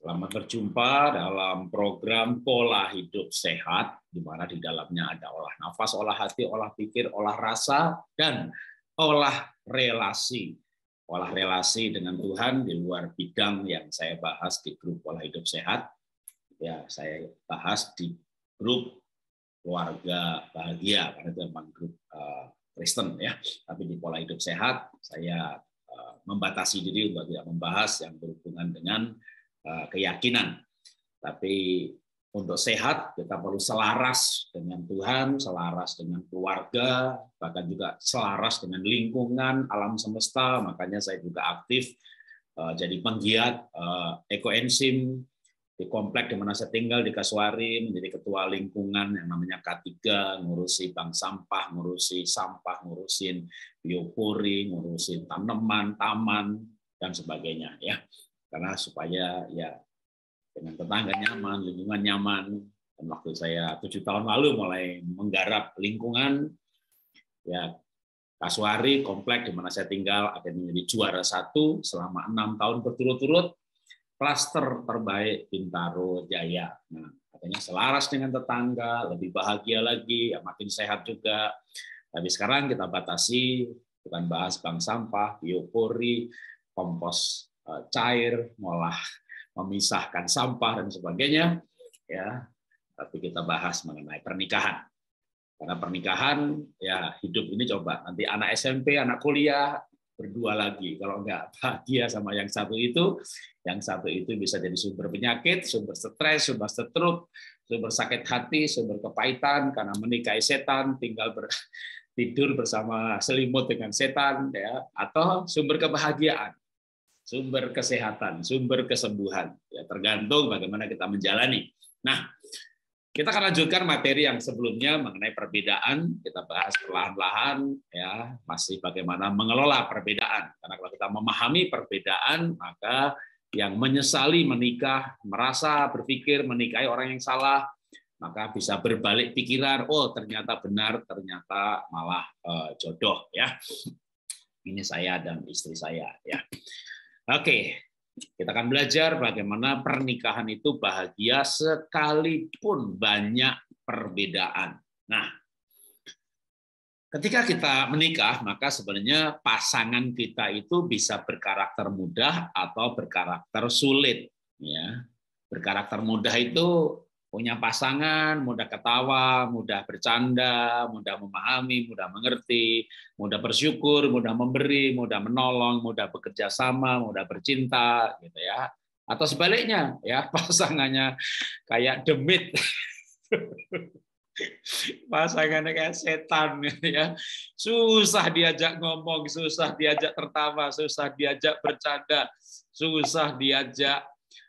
Selamat berjumpa dalam program Pola Hidup Sehat, di mana di dalamnya ada olah nafas, olah hati, olah pikir, olah rasa, dan olah relasi. Olah relasi dengan Tuhan di luar bidang yang saya bahas di grup Pola Hidup Sehat. Ya, saya bahas di grup Keluarga Bahagia, karena itu memang grup Kristen ya. Tapi di Pola Hidup Sehat, saya membatasi diri untuk tidak membahas yang berhubungan dengan keyakinan. Tapi untuk sehat kita perlu selaras dengan Tuhan, selaras dengan keluarga, bahkan juga selaras dengan lingkungan alam semesta. Makanya saya juga aktif jadi penggiat ekoenzim di komplek di mana saya tinggal di Kasuari, menjadi ketua lingkungan yang namanya K3, ngurusi bank sampah, ngurusin biopori, ngurusin tanaman, taman, dan sebagainya ya. Karena supaya ya dengan tetangga nyaman, lingkungan nyaman. Dan waktu saya 7 tahun lalu mulai menggarap lingkungan, ya Kasuari, komplek di mana saya tinggal akan menjadi juara 1 selama 6 tahun berturut-turut, klaster terbaik Bintaro Jaya. Nah, katanya selaras dengan tetangga, lebih bahagia lagi, ya makin sehat juga. Tapi sekarang kita batasi, bukan bahas bank sampah, biopori, kompos cair, memisahkan sampah dan sebagainya, ya. Tapi kita bahas mengenai pernikahan. Karena pernikahan, ya hidup ini coba nanti anak SMP, anak kuliah berdua lagi. Kalau nggak bahagia sama yang satu itu bisa jadi sumber penyakit, sumber stres, sumber stroke, sumber sakit hati, sumber kepahitan karena menikahi setan, tinggal tidur bersama selimut dengan setan, ya, atau sumber kebahagiaan, sumber kesehatan, sumber kesembuhan. Ya, tergantung bagaimana kita menjalani. Nah, kita akan lanjutkan materi yang sebelumnya mengenai perbedaan. Kita bahas perlahan-lahan, ya, masih bagaimana mengelola perbedaan. Karena kalau kita memahami perbedaan, maka yang menyesali menikah, merasa berpikir menikahi orang yang salah, maka bisa berbalik pikiran, oh ternyata benar, ternyata malah jodoh, ya. Ini saya dan istri saya, ya. Oke, kita akan belajar bagaimana pernikahan itu bahagia sekalipun banyak perbedaan. Nah, ketika kita menikah, maka sebenarnya pasangan kita itu bisa berkarakter mudah atau berkarakter sulit. Ya, berkarakter mudah itu punya pasangan, mudah ketawa, mudah bercanda, mudah memahami, mudah mengerti, mudah bersyukur, mudah memberi, mudah menolong, mudah bekerja sama, mudah bercinta, gitu ya. Atau sebaliknya, ya pasangannya kayak demit, pasangannya kayak setan, gitu ya. Susah diajak ngomong, susah diajak tertawa, susah diajak bercanda, susah diajak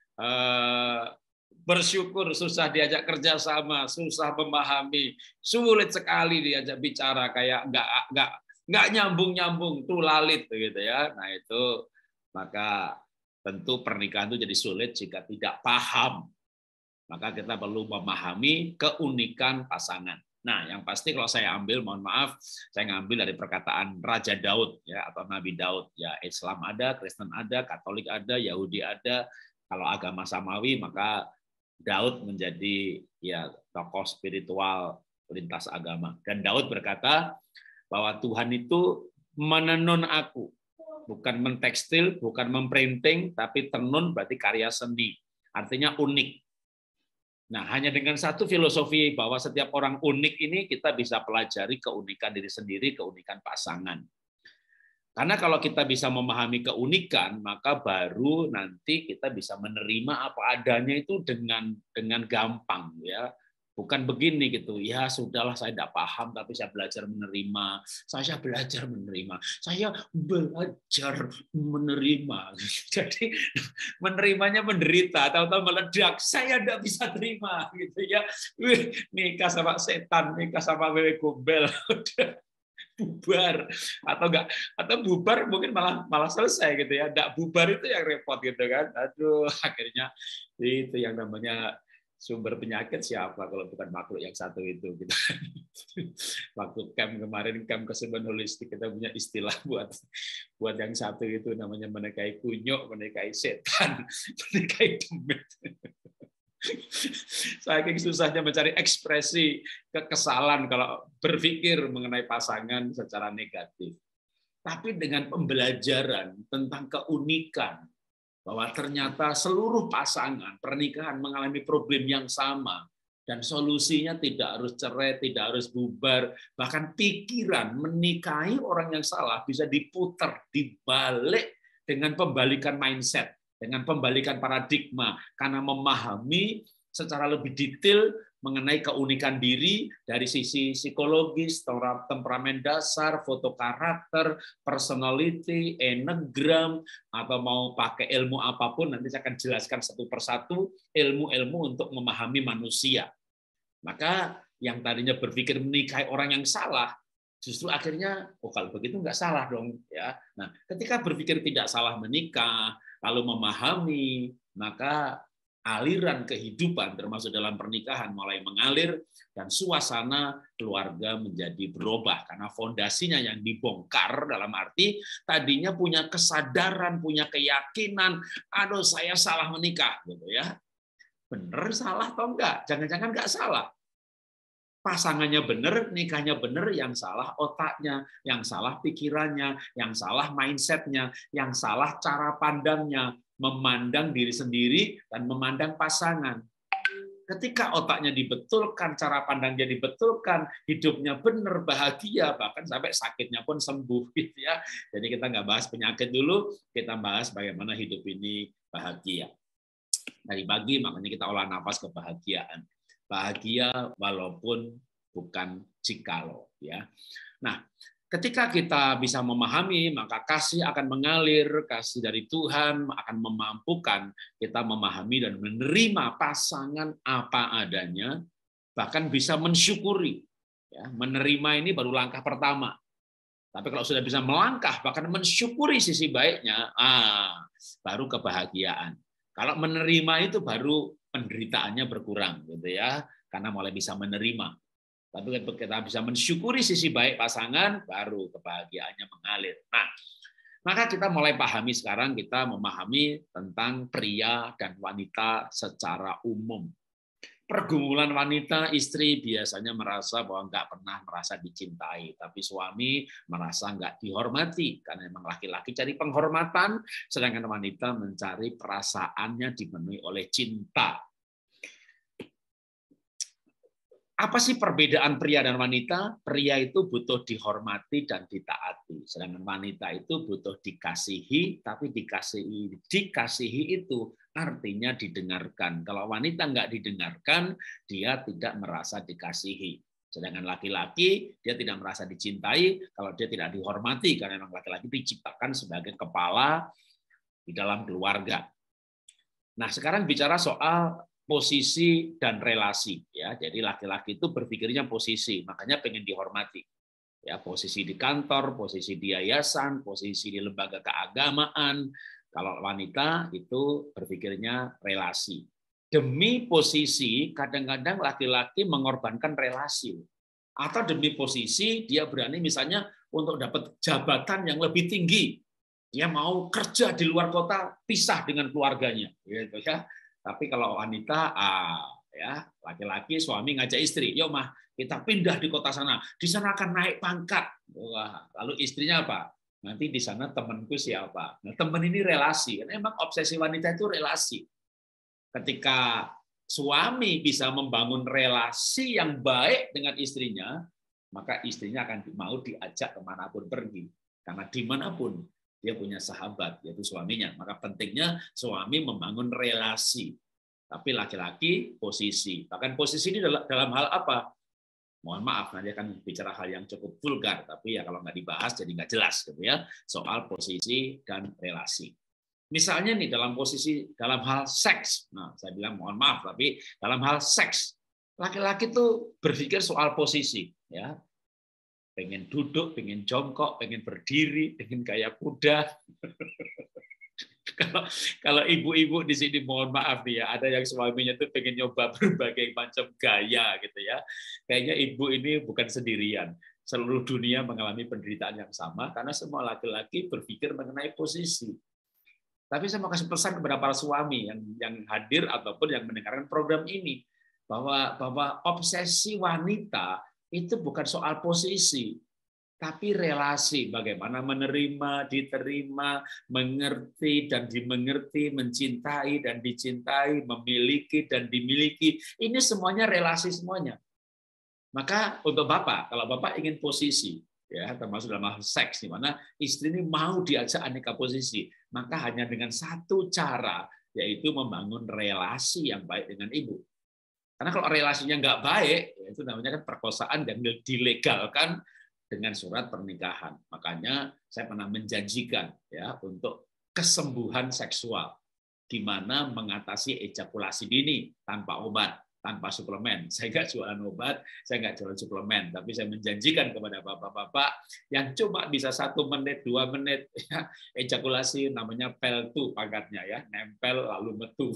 bersyukur, susah diajak kerjasama, susah memahami, sulit sekali diajak bicara, kayak nggak nyambung tuh lalit gitu ya. Nah itu maka tentu pernikahan itu jadi sulit jika tidak paham. Maka kita perlu memahami keunikan pasangan. Nah, yang pasti kalau saya ambil, mohon maaf, saya ngambil dari perkataan Raja Daud ya, atau Nabi Daud. Ya, Islam ada, Kristen ada, Katolik ada, Yahudi ada. Kalau agama samawi, maka Daud menjadi ya tokoh spiritual lintas agama. Dan Daud berkata bahwa Tuhan itu menenun aku, bukan mentekstil, bukan memprinting, tapi tenun berarti karya seni. Artinya unik. Nah, hanya dengan satu filosofi bahwa setiap orang unik ini kita bisa pelajari keunikan diri sendiri, keunikan pasangan. Karena kalau kita bisa memahami keunikan, maka baru nanti kita bisa menerima apa adanya itu dengan gampang, ya. Bukan begini gitu. Ya sudahlah, saya tidak paham tapi saya belajar menerima. Saya belajar menerima. Saya belajar menerima. Jadi menerimanya menderita, tahu-tahu meledak. Saya tidak bisa terima gitu ya. Nikah sama setan, nikah sama wewe gombel. Bubar atau enggak, atau bubar mungkin malah selesai gitu ya. Enggak bubar itu yang repot gitu kan. Aduh, akhirnya itu yang namanya Sumber penyakit siapa kalau bukan makhluk yang satu itu gitu. Waktu camp kemarin, camp kesembuhan holistik, kita punya istilah buat yang satu itu, namanya menikahi kunyuk, menikahi setan, menikahi demit. Saking susahnya mencari ekspresi kekesalan kalau berpikir mengenai pasangan secara negatif. Tapi dengan pembelajaran tentang keunikan, bahwa ternyata seluruh pasangan pernikahan mengalami problem yang sama, dan solusinya tidak harus cerai, tidak harus bubar, bahkan pikiran menikahi orang yang salah bisa diputar, dibalik dengan pembalikan mindset, dengan pembalikan paradigma, karena memahami secara lebih detail mengenai keunikan diri dari sisi psikologis, temperamen dasar, foto karakter, personality, enneagram, atau mau pakai ilmu apapun, nanti saya akan jelaskan satu persatu ilmu-ilmu untuk memahami manusia. Maka yang tadinya berpikir menikahi orang yang salah, justru akhirnya, oh kalau begitu nggak salah dong. Ya. Nah, ketika berpikir tidak salah menikah, lalu memahami, maka aliran kehidupan termasuk dalam pernikahan mulai mengalir dan suasana keluarga menjadi berubah karena fondasinya yang dibongkar, dalam arti tadinya punya kesadaran, punya keyakinan, aduh saya salah menikah gitu ya. Bener salah atau enggak? Jangan-jangan enggak salah. Pasangannya benar, nikahnya benar, yang salah otaknya, yang salah pikirannya, yang salah mindsetnya, yang salah cara pandangnya, memandang diri sendiri dan memandang pasangan. Ketika otaknya dibetulkan, cara pandangnya dibetulkan, hidupnya benar, bahagia, bahkan sampai sakitnya pun sembuh. Gitu ya. Jadi kita nggak bahas penyakit dulu, kita bahas bagaimana hidup ini bahagia. Dari pagi makanya kita olah nafas kebahagiaan. Bahagia walaupun bukan jikalau. Ya. Nah, ketika kita bisa memahami, maka kasih akan mengalir, kasih dari Tuhan akan memampukan kita memahami dan menerima pasangan apa adanya, bahkan bisa mensyukuri. Ya, menerima ini baru langkah pertama. Tapi kalau sudah bisa melangkah, bahkan mensyukuri sisi baiknya, baru kebahagiaan. Kalau menerima itu baru penderitaannya berkurang, gitu ya, karena mulai bisa menerima. Tapi kita bisa mensyukuri sisi baik pasangan, baru kebahagiaannya mengalir. Nah, maka kita mulai pahami sekarang, kita memahami tentang pria dan wanita secara umum. Pergumulan wanita, istri biasanya merasa bahwa nggak pernah merasa dicintai, tapi suami merasa nggak dihormati, karena memang laki-laki cari penghormatan, sedangkan wanita mencari perasaannya dipenuhi oleh cinta. Apa sih perbedaan pria dan wanita? Pria itu butuh dihormati dan ditaati, sedangkan wanita itu butuh dikasihi, tapi dikasihi itu artinya didengarkan. Kalau wanita nggak didengarkan, dia tidak merasa dikasihi. Sedangkan laki-laki, dia tidak merasa dicintai kalau dia tidak dihormati, karena memang laki-laki diciptakan sebagai kepala di dalam keluarga. Nah, sekarang bicara soal posisi dan relasi, ya. Jadi laki-laki itu berpikirnya posisi, makanya pengen dihormati. Ya, posisi di kantor, posisi di yayasan, posisi di lembaga keagamaan. Kalau wanita itu berpikirnya relasi. Demi posisi, kadang-kadang laki-laki mengorbankan relasi. Atau demi posisi, dia berani misalnya untuk dapat jabatan yang lebih tinggi. Dia mau kerja di luar kota, pisah dengan keluarganya, gitu ya. Tapi kalau wanita, ya laki-laki suami ngajak istri, yuk mah kita pindah di kota sana, di sana akan naik pangkat. Wah, lalu istrinya apa? Nanti di sana temanku siapa? Nah, teman ini relasi, karena memang obsesi wanita itu relasi. Ketika suami bisa membangun relasi yang baik dengan istrinya, maka istrinya akan mau diajak kemanapun pergi, karena dimanapun dia punya sahabat, yaitu suaminya. Maka pentingnya suami membangun relasi. Tapi laki-laki posisi. Bahkan posisi ini dalam hal apa? Mohon maaf, nanti akan bicara hal yang cukup vulgar. Tapi ya kalau nggak dibahas jadi nggak jelas gitu ya. Soal posisi dan relasi. Misalnya nih dalam hal seks. Nah, saya bilang mohon maaf, tapi dalam hal seks, laki-laki tuh berpikir soal posisi, ya. Pengen duduk, pengen jongkok, pengen berdiri, pengen kayak kuda. Kalau kalau ibu-ibu di sini mohon maaf nih ya, ada yang suaminya tuh pengen nyoba berbagai macam gaya gitu ya. Kayaknya ibu ini bukan sendirian. Seluruh dunia mengalami penderitaan yang sama karena semua laki-laki berpikir mengenai posisi. Tapi saya mau kasih pesan kepada para suami yang hadir ataupun yang mendengarkan program ini bahwa obsesi wanita itu bukan soal posisi, tapi relasi, bagaimana menerima, diterima, mengerti dan dimengerti, mencintai dan dicintai, memiliki dan dimiliki. Ini semuanya relasi semuanya. Maka untuk Bapak, kalau Bapak ingin posisi, ya termasuk dalam hal seks, di mana istri ini mau diajak aneka posisi, maka hanya dengan satu cara, yaitu membangun relasi yang baik dengan ibu. Karena kalau relasinya nggak baik, ya itu namanya kan perkosaan dan dilegalkan dengan surat pernikahan. Makanya saya pernah menjanjikan ya untuk kesembuhan seksual, di mana mengatasi ejakulasi dini tanpa obat, tanpa suplemen. Saya nggak jualan obat, saya nggak jualan suplemen, tapi saya menjanjikan kepada bapak-bapak yang cuma bisa 1 menit, 2 menit ya, ejakulasi namanya peltu pangkatnya ya, nempel lalu metu.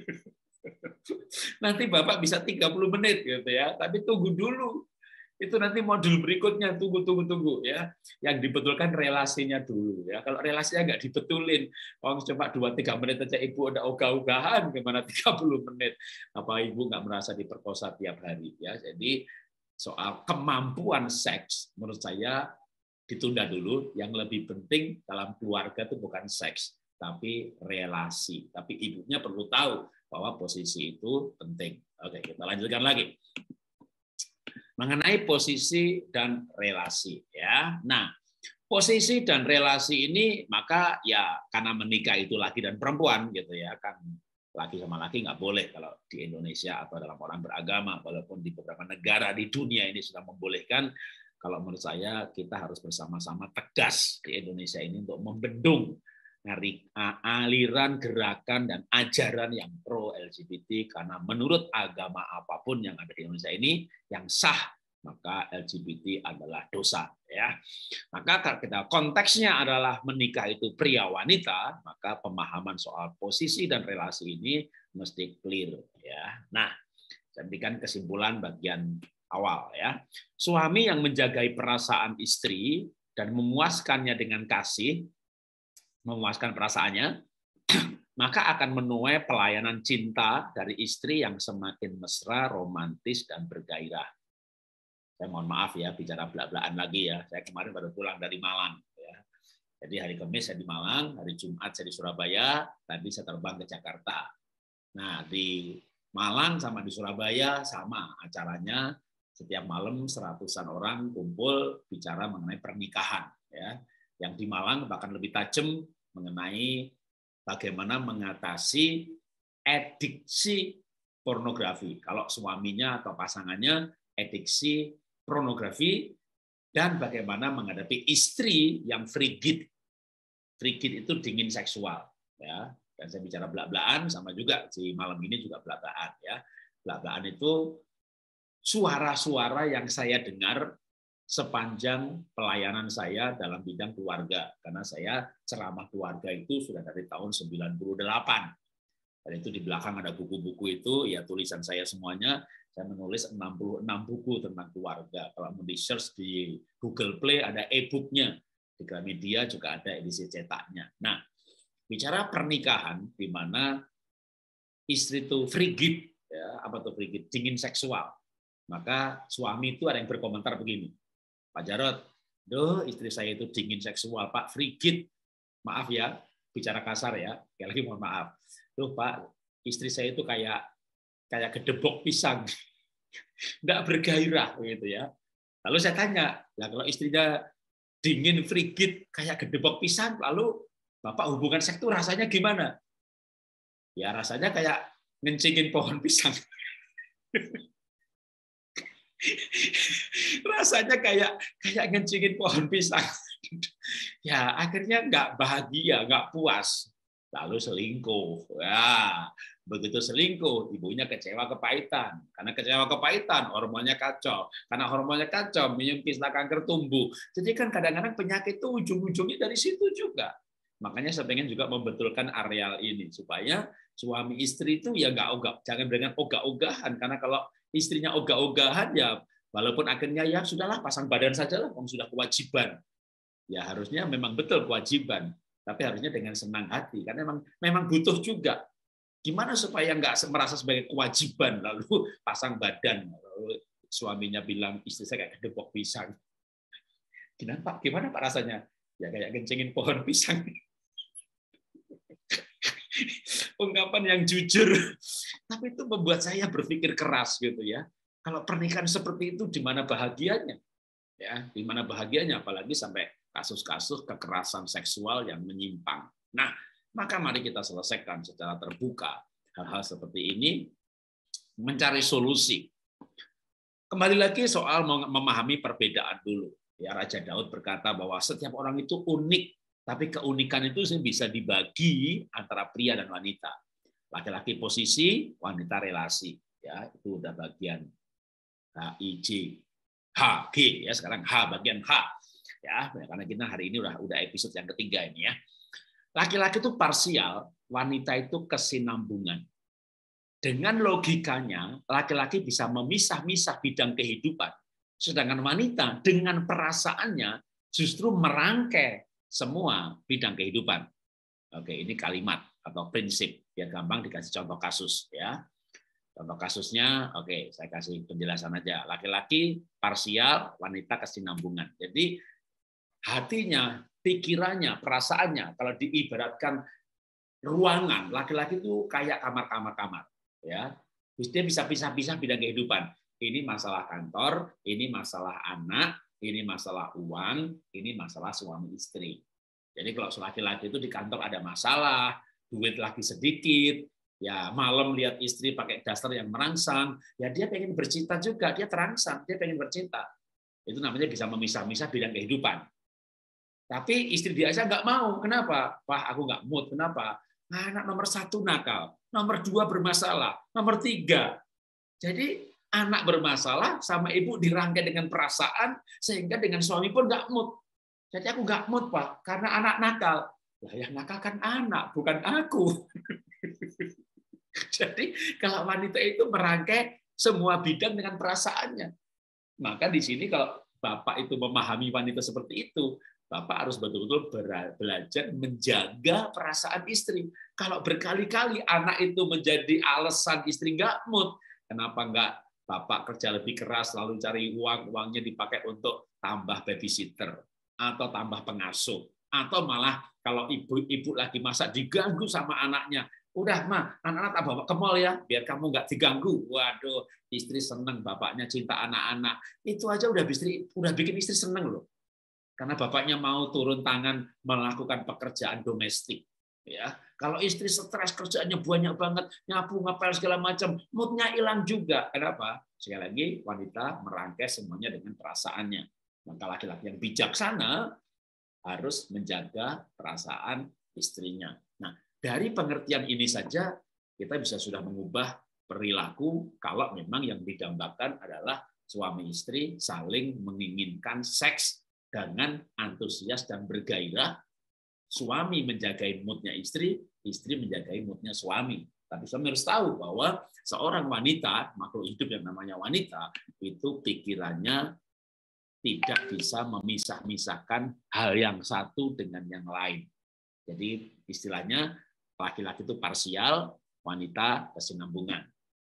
Nanti Bapak bisa 30 menit gitu ya, tapi tunggu dulu. Itu nanti modul berikutnya, tunggu ya. Yang dibetulkan relasinya dulu ya. Kalau relasinya nggak dibetulin, cuma 2-3 menit aja ibu udah ogah-ogahan, gimana 30 menit. Apa ibu nggak merasa diperkosa tiap hari ya. Jadi soal kemampuan seks menurut saya ditunda dulu. Yang lebih penting dalam keluarga itu bukan seks, tapi relasi. Tapi ibunya perlu tahu bahwa posisi itu penting. Oke, kita lanjutkan lagi. Mengenai posisi dan relasi ya. Nah, posisi dan relasi ini maka ya karena menikah itu laki dan perempuan gitu ya, kan laki sama laki nggak boleh kalau di Indonesia atau dalam orang beragama, walaupun di beberapa negara di dunia ini sudah membolehkan. Kalau menurut saya kita harus bersama-sama tegas di Indonesia ini untuk membendung aliran, gerakan, dan ajaran yang pro LGBT, karena menurut agama apapun yang ada di Indonesia ini yang sah, maka LGBT adalah dosa ya. Maka kalau kita konteksnya adalah menikah itu pria wanita, maka pemahaman soal posisi dan relasi ini mesti clear ya. Nah, saya berikan kesimpulan bagian awal ya. Suami yang menjagai perasaan istri dan memuaskannya dengan kasih, memuaskan perasaannya, maka akan menuai pelayanan cinta dari istri yang semakin mesra, romantis, dan bergairah. Saya mohon maaf ya, bicara belak-belakan lagi ya. Saya kemarin baru pulang dari Malang. Ya. Jadi hari Kamis saya di Malang, hari Jumat saya di Surabaya, tadi saya terbang ke Jakarta. Nah, di Malang sama di Surabaya sama acaranya, setiap malam 100-an orang kumpul bicara mengenai pernikahan. Ya. Yang di Malang bahkan lebih tajam mengenai bagaimana mengatasi adiksi pornografi. Kalau suaminya atau pasangannya adiksi pornografi, dan bagaimana menghadapi istri yang frigid. Frigid itu dingin seksual. Ya. Dan saya bicara belak-belakan, sama juga di malam ini juga belak-belakan. Ya. Belak-belakan itu suara-suara yang saya dengar sepanjang pelayanan saya dalam bidang keluarga, karena saya ceramah keluarga itu sudah dari tahun 98. Dan itu di belakang ada buku-buku itu, ya tulisan saya semuanya. Saya menulis 66 buku tentang keluarga. Kalau mau di-search di Google Play ada e-booknya, di Gramedia juga ada edisi cetaknya. Nah, bicara pernikahan di mana istri itu frigid, ya, apa tuh frigid? Dingin seksual. Maka suami itu ada yang berkomentar begini, Pak Jarod, istri saya itu dingin seksual, Pak, frigid. Maaf ya, bicara kasar ya, sekali lagi mohon maaf. Pak, istri saya itu kayak gedebok pisang, nggak bergairah gitu ya. Lalu saya tanya, lah kalau istrinya dingin, frigid, kayak gedebok pisang, lalu Bapak hubungan seks itu rasanya gimana? Ya rasanya kayak ngencingin pohon pisang. Rasanya kayak ngencingin pohon pisang. Ya akhirnya nggak bahagia, nggak puas. Lalu selingkuh. Ya, begitu selingkuh, ibunya kecewa kepahitan. Karena kecewa kepahitan, hormonnya kacau. Karena hormonnya kacau, minum kislah kanker tumbuh. Jadi kan kadang-kadang penyakit itu ujung-ujungnya dari situ juga. Makanya saya pengen juga membetulkan areal ini supaya suami istri itu ya nggak ogah, jangan dengan ogah-ogahan, karena kalau istrinya ogah-ogahan ya walaupun akhirnya ya sudahlah pasang badan saja lah, sudah kewajiban. Ya harusnya memang betul kewajiban, tapi harusnya dengan senang hati karena memang butuh juga. Gimana supaya nggak merasa sebagai kewajiban lalu pasang badan, lalu suaminya bilang istri saya kayak kedepok pisang. Gimana Pak rasanya? Ya kayak kencengin pohon pisang. Ungkapan yang jujur, tapi itu membuat saya berpikir keras gitu ya. Kalau pernikahan seperti itu di mana bahagianya? Ya, di mana bahagianya apalagi sampai kasus-kasus kekerasan seksual yang menyimpang. Nah, maka mari kita selesaikan secara terbuka hal-hal seperti ini, mencari solusi. Kembali lagi soal memahami perbedaan dulu. Ya, Raja Daud berkata bahwa setiap orang itu unik, tapi keunikan itu bisa dibagi antara pria dan wanita. Laki-laki posisi, wanita relasi. Ya, itu udah bagian HIJ, HG ya, sekarang H bagian H. Ya, karena kita hari ini udah episode yang ketiga ini ya. Laki-laki itu parsial, wanita itu kesinambungan. Dengan logikanya, laki-laki bisa memisah-misah bidang kehidupan, sedangkan wanita dengan perasaannya justru merangkai semua bidang kehidupan. Oke, ini kalimat atau prinsip, biar gampang dikasih contoh kasus ya. Contoh kasusnya, oke, saya kasih penjelasan aja. Laki-laki parsial, wanita kesinambungan. Jadi hatinya, pikirannya, perasaannya, kalau diibaratkan ruangan, laki-laki itu kayak kamar-kamar, ya. Dia bisa pisah-pisah bidang kehidupan. Ini masalah kantor, ini masalah anak, ini masalah uang, ini masalah suami istri. Jadi kalau laki-laki itu di kantor ada masalah, duit lagi sedikit, ya malam lihat istri pakai daster yang merangsang, ya dia pengen bercinta juga, dia terangsang, dia pengen bercinta. Itu namanya bisa memisah-misah bidang kehidupan. Tapi istri dia aja nggak mau. Kenapa? Pak, aku nggak mood. Kenapa? Anak nomor 1 nakal, nomor 2 bermasalah, nomor 3. Jadi anak bermasalah sama ibu dirangkai dengan perasaan, sehingga dengan suami pun nggak mood. Jadi aku nggak mood, Pak, karena anak nakal. Lah yang nakal kan anak, bukan aku. Jadi kalau wanita itu merangkai semua bidang dengan perasaannya. Maka di sini kalau Bapak itu memahami wanita seperti itu, Bapak harus betul-betul belajar menjaga perasaan istri. Kalau berkali-kali anak itu menjadi alasan istri nggak mood, kenapa nggak Bapak kerja lebih keras, lalu cari uang, uangnya dipakai untuk tambah babysitter, atau tambah pengasuh, atau malah kalau ibu lagi masak diganggu sama anaknya, udah mah anak-anak tak bawa ke mall ya biar kamu nggak diganggu. Waduh, istri seneng, bapaknya cinta anak-anak, itu aja udah bikin istri seneng loh, karena bapaknya mau turun tangan melakukan pekerjaan domestik. Ya, kalau istri stres kerjaannya banyak banget, nyapu ngepel segala macam, moodnya hilang juga. Kenapa? Sekali lagi wanita merangkai semuanya dengan perasaannya. Maka laki-laki yang bijaksana harus menjaga perasaan istrinya. Nah, dari pengertian ini saja kita bisa sudah mengubah perilaku kalau memang yang didambakan adalah suami istri saling menginginkan seks dengan antusias dan bergairah. Suami menjagai moodnya istri, istri menjagai moodnya suami. Tapi suami harus tahu bahwa seorang wanita, makhluk hidup yang namanya wanita, itu pikirannya tidak bisa memisah-misahkan hal yang satu dengan yang lain. Jadi istilahnya laki-laki itu parsial, wanita kesinambungan.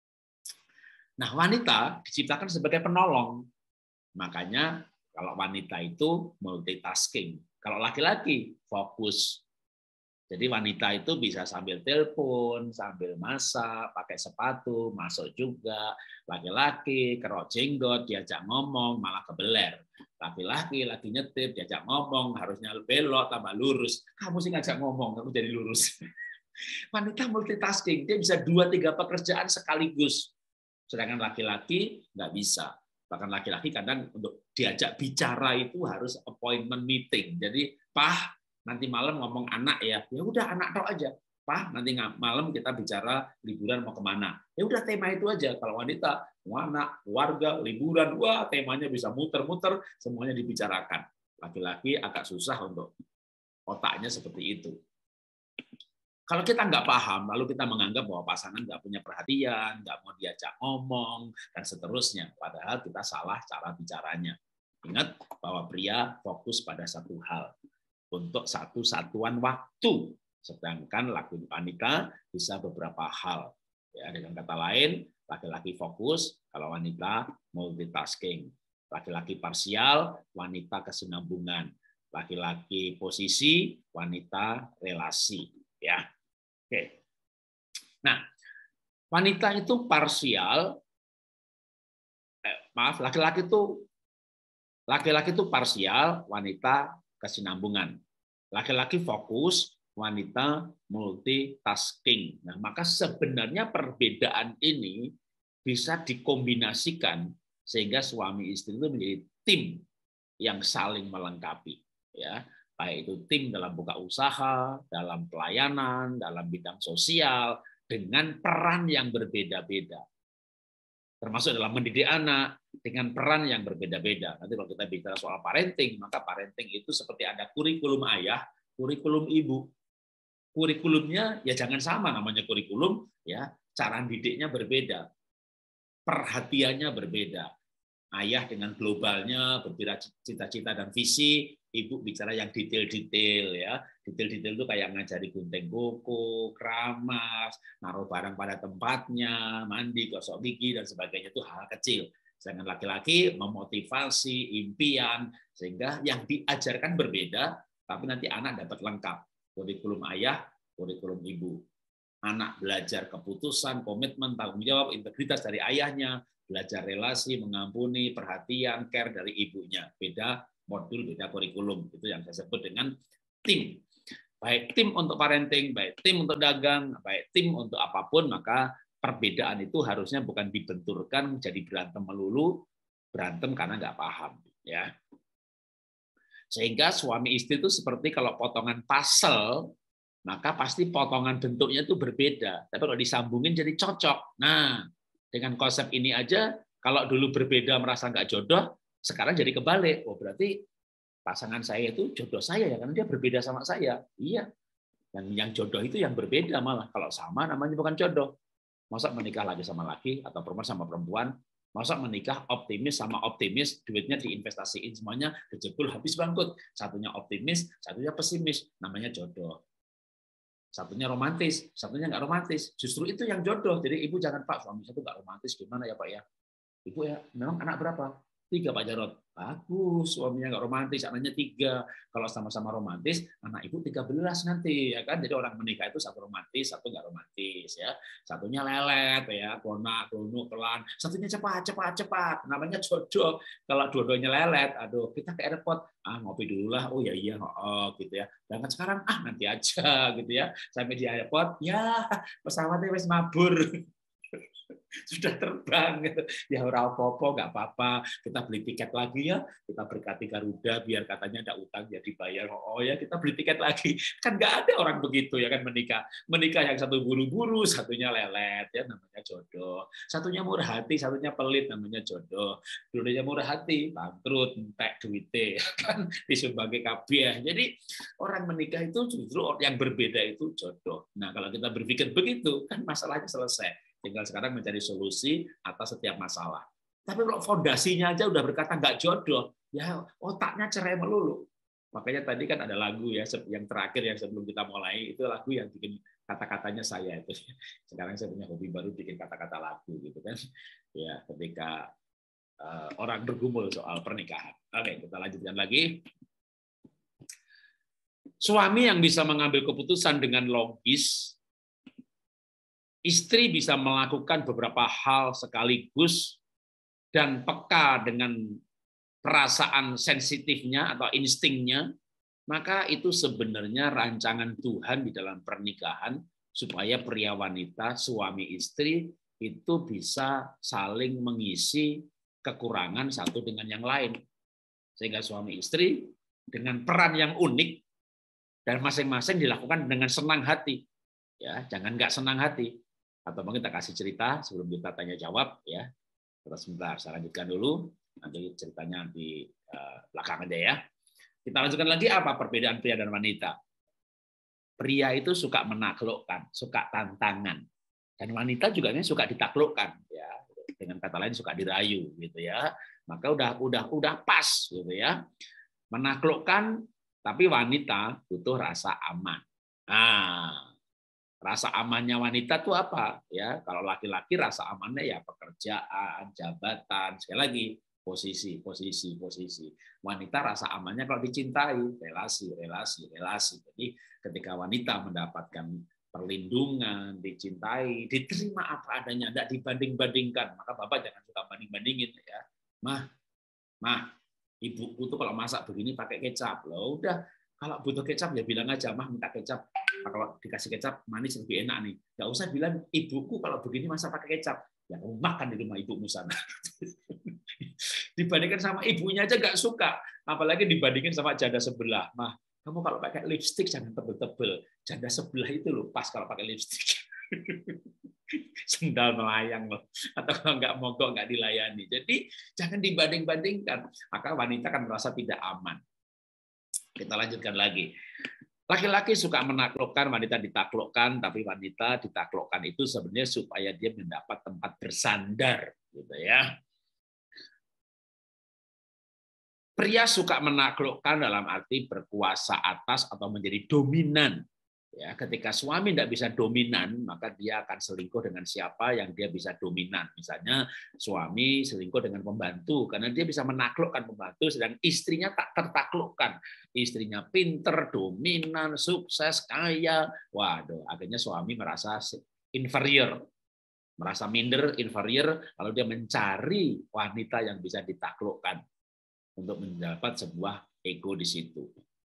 Nah, wanita diciptakan sebagai penolong. Makanya kalau wanita itu multitasking. Kalau laki-laki fokus. Jadi wanita itu bisa sambil telepon, sambil masak, pakai sepatu, masuk juga. Laki-laki kerok jenggot, diajak ngomong, malah kebeler. Laki-laki lagi nyetir, diajak ngomong, harusnya belok, tambah lurus. Kamu sih ngajak ngomong, kamu jadi lurus. Wanita multitasking, dia bisa 2-3 pekerjaan sekaligus. Sedangkan laki-laki nggak bisa. Bahkan laki-laki kadang untuk diajak bicara itu harus appointment meeting. Jadi, Pak, nanti malam ngomong anak ya, ya udah anak tok aja. Pak, nanti malam kita bicara liburan mau kemana. Ya udah tema itu aja. Kalau wanita, anak, keluarga, liburan, wah temanya bisa muter-muter, semuanya dibicarakan. Laki-laki agak susah untuk Otaknya seperti itu. Kalau kita nggak paham, lalu kita menganggap bahwa pasangan nggak punya perhatian, nggak mau diajak ngomong, dan seterusnya. Padahal kita salah cara bicaranya. Ingat bahwa pria fokus pada satu hal untuk satu satuan waktu, sedangkan laki wanita bisa beberapa hal. Ya, dengan kata lain, laki-laki fokus, kalau wanita multitasking. Laki-laki parsial, wanita kesinambungan. Laki-laki posisi, wanita relasi. Ya, oke. Nah, wanita itu parsial, laki-laki itu parsial, wanita kesinambungan. Laki-laki fokus, wanita multitasking. Nah, maka sebenarnya perbedaan ini bisa dikombinasikan sehingga suami istri itu menjadi tim yang saling melengkapi, ya. Baik itu tim dalam buka usaha, dalam pelayanan, dalam bidang sosial, dengan peran yang berbeda-beda. Termasuk dalam mendidik anak, dengan peran yang berbeda-beda. Nanti kalau kita bicara soal parenting, maka parenting itu seperti ada kurikulum ayah, kurikulum ibu. Kurikulumnya ya jangan sama, namanya kurikulum, ya cara didiknya berbeda, perhatiannya berbeda. Ayah dengan globalnya, berbicara cita-cita dan visi, ibu bicara yang detail-detail, ya. Detail-detail itu kayak ngajari gunting kuku, keramas, naruh barang pada tempatnya, mandi, gosok gigi dan sebagainya, itu hal kecil. Sedangkan laki-laki memotivasi, impian, sehingga yang diajarkan berbeda, tapi nanti anak dapat lengkap. Kurikulum ayah, kurikulum ibu. Anak belajar keputusan, komitmen, tanggung jawab, integritas dari ayahnya, belajar relasi, mengampuni, perhatian, care dari ibunya. Beda modul, beda kurikulum. Itu yang saya sebut dengan tim. Baik tim untuk parenting, baik tim untuk dagang, baik tim untuk apapun, maka perbedaan itu harusnya bukan dibenturkan jadi berantem melulu, berantem karena nggak paham. Ya. Sehingga suami istri itu seperti kalau potongan puzzle, maka pasti potongan bentuknya itu berbeda. Tapi kalau disambungin jadi cocok. Nah, dengan konsep ini aja, kalau dulu berbeda merasa nggak jodoh, sekarang jadi kebalik. Oh, berarti pasangan saya itu jodoh saya ya, karena dia berbeda sama saya. Iya. Dan yang jodoh itu yang berbeda malah. Kalau sama namanya bukan jodoh. Masa menikah lagi sama laki atau perempuan sama perempuan, masa menikah optimis sama optimis, duitnya diinvestasiin semuanya, kejebul habis bangkrut. Satunya optimis, satunya pesimis, namanya jodoh. Satunya romantis, satunya nggak romantis. Justru itu yang jodoh. Jadi ibu jangan, Pak, suami saya itu nggak romantis, gimana ya Pak ya? Ibu ya, memang anak berapa? 3 Pak Jarod. Bagus, suaminya nggak romantis, anaknya 3. Kalau sama-sama romantis, anak ibu 13 nanti, ya kan? Jadi orang menikah itu satu romantis, satu nggak romantis, ya. Satunya lelet, ya, konak, donuk, pelan. Satunya cepat. Namanya jodoh. Kalau dua-duanya lelet, aduh, kita ke airport, ngopi dulu lah. Oh ya iya, gitu ya. Berangkat sekarang, nanti aja, gitu ya. Sampai di airport, ya pesawatnya wis mabur. Sudah terbang, ya ora apa-apa, nggak apa-apa, kita beli tiket lagi ya, kita berkati Garuda biar katanya ada utang ya dibayar. Oh ya, kita beli tiket lagi. Kan nggak ada orang begitu ya kan, menikah yang satu buru-buru, satunya lelet, ya namanya jodoh. Satunya murah hati, satunya pelit, namanya jodoh. Dulunya murah hati, bangkrut, entek duitnya, kan disumbangi kabeh. Jadi orang menikah itu justru yang berbeda itu jodoh. Nah kalau kita berpikir begitu, kan masalahnya selesai. Tinggal sekarang mencari solusi atas setiap masalah. Tapi kalau fondasinya aja udah berkata nggak jodoh, ya otaknya cerai melulu. Makanya tadi kan ada lagu ya, yang terakhir yang sebelum kita mulai, itu lagu yang bikin kata-katanya saya itu. Sekarang saya punya hobi baru bikin kata-kata lagu gitu kan. Ya, ketika orang bergumul soal pernikahan. Oke, kita lanjutkan lagi. Suami yang bisa mengambil keputusan dengan logis, istri bisa melakukan beberapa hal sekaligus dan peka dengan perasaan sensitifnya atau instingnya, maka itu sebenarnya rancangan Tuhan di dalam pernikahan supaya pria wanita, suami istri itu bisa saling mengisi kekurangan satu dengan yang lain. Sehingga suami istri dengan peran yang unik dan masing-masing dilakukan dengan senang hati. Ya, jangan nggak senang hati. Atau mungkin kita kasih cerita sebelum kita tanya jawab ya. Terus sebentar, saya lanjutkan dulu. Nanti ceritanya di belakang aja ya. Kita lanjutkan lagi apa perbedaan pria dan wanita. Pria itu suka menaklukkan, suka tantangan. Dan wanita juga suka ditaklukkan, ya. Dengan kata lain suka dirayu, gitu ya. Maka udah pas, gitu ya. Menaklukkan, tapi wanita butuh rasa aman. Nah, rasa amannya wanita tuh apa? Ya, kalau laki-laki rasa amannya ya pekerjaan, jabatan, sekali lagi posisi. Wanita rasa amannya kalau dicintai, relasi. Jadi ketika wanita mendapatkan perlindungan, dicintai, diterima apa adanya, tidak dibanding-bandingkan, maka Bapak jangan suka banding-bandingin ya. Mah, ibuku tuh kalau masak begini pakai kecap. Loh, udah, kalau butuh kecap ya bilang aja, Mah minta kecap. Kalau dikasih kecap manis lebih enak nih. Nggak usah bilang ibuku kalau begini masa pakai kecap. Ya kamu makan di rumah ibumu sana. Dibandingkan sama ibunya aja nggak suka. Apalagi dibandingkan sama janda sebelah. Mah, kamu kalau pakai lipstik jangan tebel-tebel. Janda sebelah itu loh pas kalau pakai lipstik. Sendal melayang loh. Atau kalau nggak mogok nggak dilayani. Jadi jangan dibanding-bandingkan. Maka wanita kan merasa tidak aman. Kita lanjutkan lagi. Laki-laki suka menaklukkan, wanita ditaklukkan, tapi wanita ditaklukkan itu sebenarnya supaya dia mendapat tempat bersandar, gitu ya. Pria suka menaklukkan dalam arti berkuasa atas atau menjadi dominan. Ya, ketika suami tidak bisa dominan, maka dia akan selingkuh dengan siapa yang dia bisa dominan. Misalnya suami selingkuh dengan pembantu karena dia bisa menaklukkan pembantu, sedang istrinya tak tertaklukkan. Istrinya pinter, dominan, sukses, kaya. Waduh, akhirnya suami merasa inferior, merasa minder, inferior, lalu dia mencari wanita yang bisa ditaklukkan untuk mendapat sebuah ego di situ.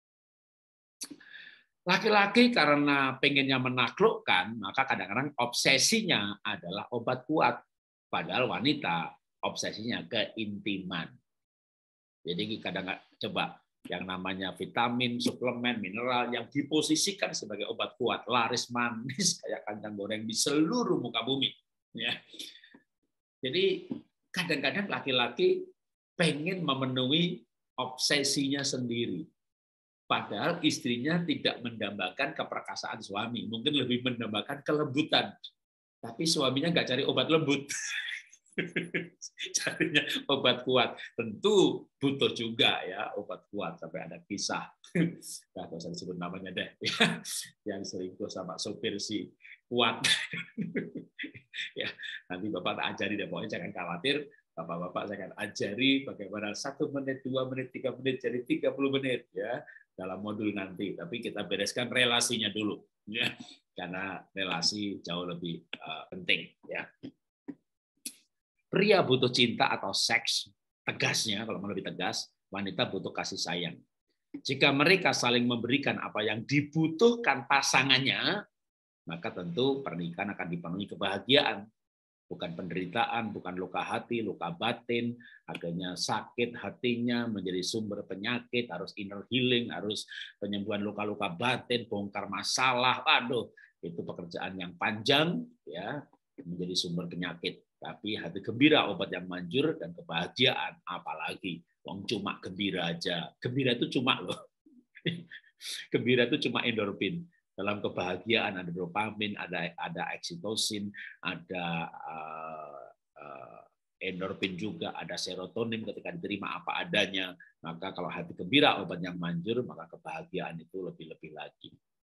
Laki-laki karena pengennya menaklukkan, maka kadang-kadang obsesinya adalah obat kuat. Padahal wanita obsesinya keintiman. Jadi kadang-kadang coba yang namanya vitamin, suplemen, mineral yang diposisikan sebagai obat kuat, laris manis kayak kacang goreng di seluruh muka bumi. Ya. Jadi kadang-kadang laki-laki pengen memenuhi obsesinya sendiri. Padahal istrinya tidak mendambakan keperkasaan suami, mungkin lebih mendambakan kelembutan. Tapi suaminya nggak cari obat lembut, carinya obat kuat. Tentu butuh juga ya obat kuat, sampai ada kisah, nggak usah disebut namanya deh, yang selingkuh sama sopir si kuat. Ya, nanti Bapak tak ajari deh, pokoknya jangan khawatir. Bapak-bapak saya akan ajari bagaimana 1 menit, 2 menit, 3 menit, jadi 30 menit ya dalam modul nanti. Tapi kita bereskan relasinya dulu, ya, karena relasi jauh lebih penting. Ya. Pria butuh cinta atau seks, tegasnya kalau mau lebih tegas, wanita butuh kasih sayang. Jika mereka saling memberikan apa yang dibutuhkan pasangannya, maka tentu pernikahan akan dipenuhi kebahagiaan. Bukan penderitaan, bukan luka hati, luka batin, akhirnya sakit hatinya menjadi sumber penyakit, harus inner healing, harus penyembuhan luka-luka batin, bongkar masalah. Aduh, itu pekerjaan yang panjang ya, menjadi sumber penyakit. Tapi hati gembira obat yang manjur, dan kebahagiaan apalagi. Wong cuma gembira aja. Gembira itu cuma loh. Gembira itu cuma endorfin. Dalam kebahagiaan ada dopamin, ada oksitosin, ada endorfin juga, ada serotonin ketika diterima apa adanya. Maka kalau hati gembira obat yang manjur, maka kebahagiaan itu lebih-lebih lagi.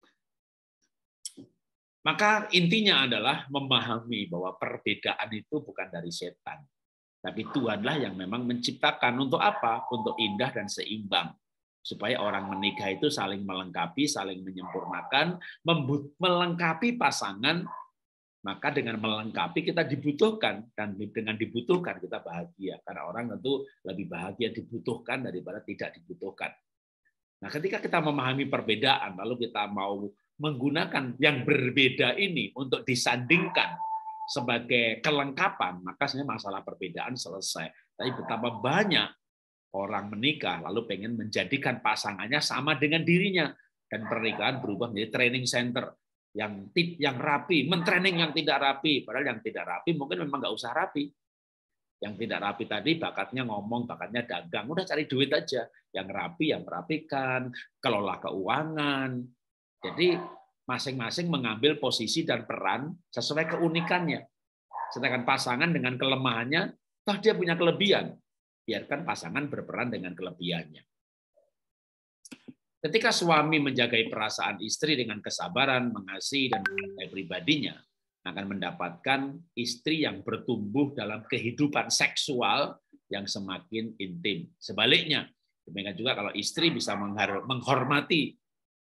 Maka intinya adalah memahami bahwa perbedaan itu bukan dari setan, tapi Tuhanlah yang memang menciptakan. Untuk apa? Untuk indah dan seimbang. Supaya orang menikah itu saling melengkapi, saling menyempurnakan, melengkapi pasangan. Maka dengan melengkapi kita dibutuhkan, dan dengan dibutuhkan kita bahagia. Karena orang tentu lebih bahagia dibutuhkan daripada tidak dibutuhkan. Nah, ketika kita memahami perbedaan, lalu kita mau menggunakan yang berbeda ini untuk disandingkan sebagai kelengkapan, maka sebenarnya masalah perbedaan selesai. Tapi betapa banyak orang menikah lalu pengen menjadikan pasangannya sama dengan dirinya, dan pernikahan berubah menjadi training center yang rapi, mentraining yang tidak rapi, padahal yang tidak rapi mungkin memang nggak usah rapi. Yang tidak rapi tadi bakatnya ngomong, bakatnya dagang, udah cari duit aja. Yang rapi, yang merapikan, kelola keuangan. Jadi masing-masing mengambil posisi dan peran sesuai keunikannya. Sedangkan pasangan dengan kelemahannya, toh dia punya kelebihan. Biarkan pasangan berperan dengan kelebihannya. Ketika suami menjagai perasaan istri dengan kesabaran, mengasihi, dan mencintai pribadinya, akan mendapatkan istri yang bertumbuh dalam kehidupan seksual yang semakin intim. Sebaliknya, demikian juga kalau istri bisa menghormati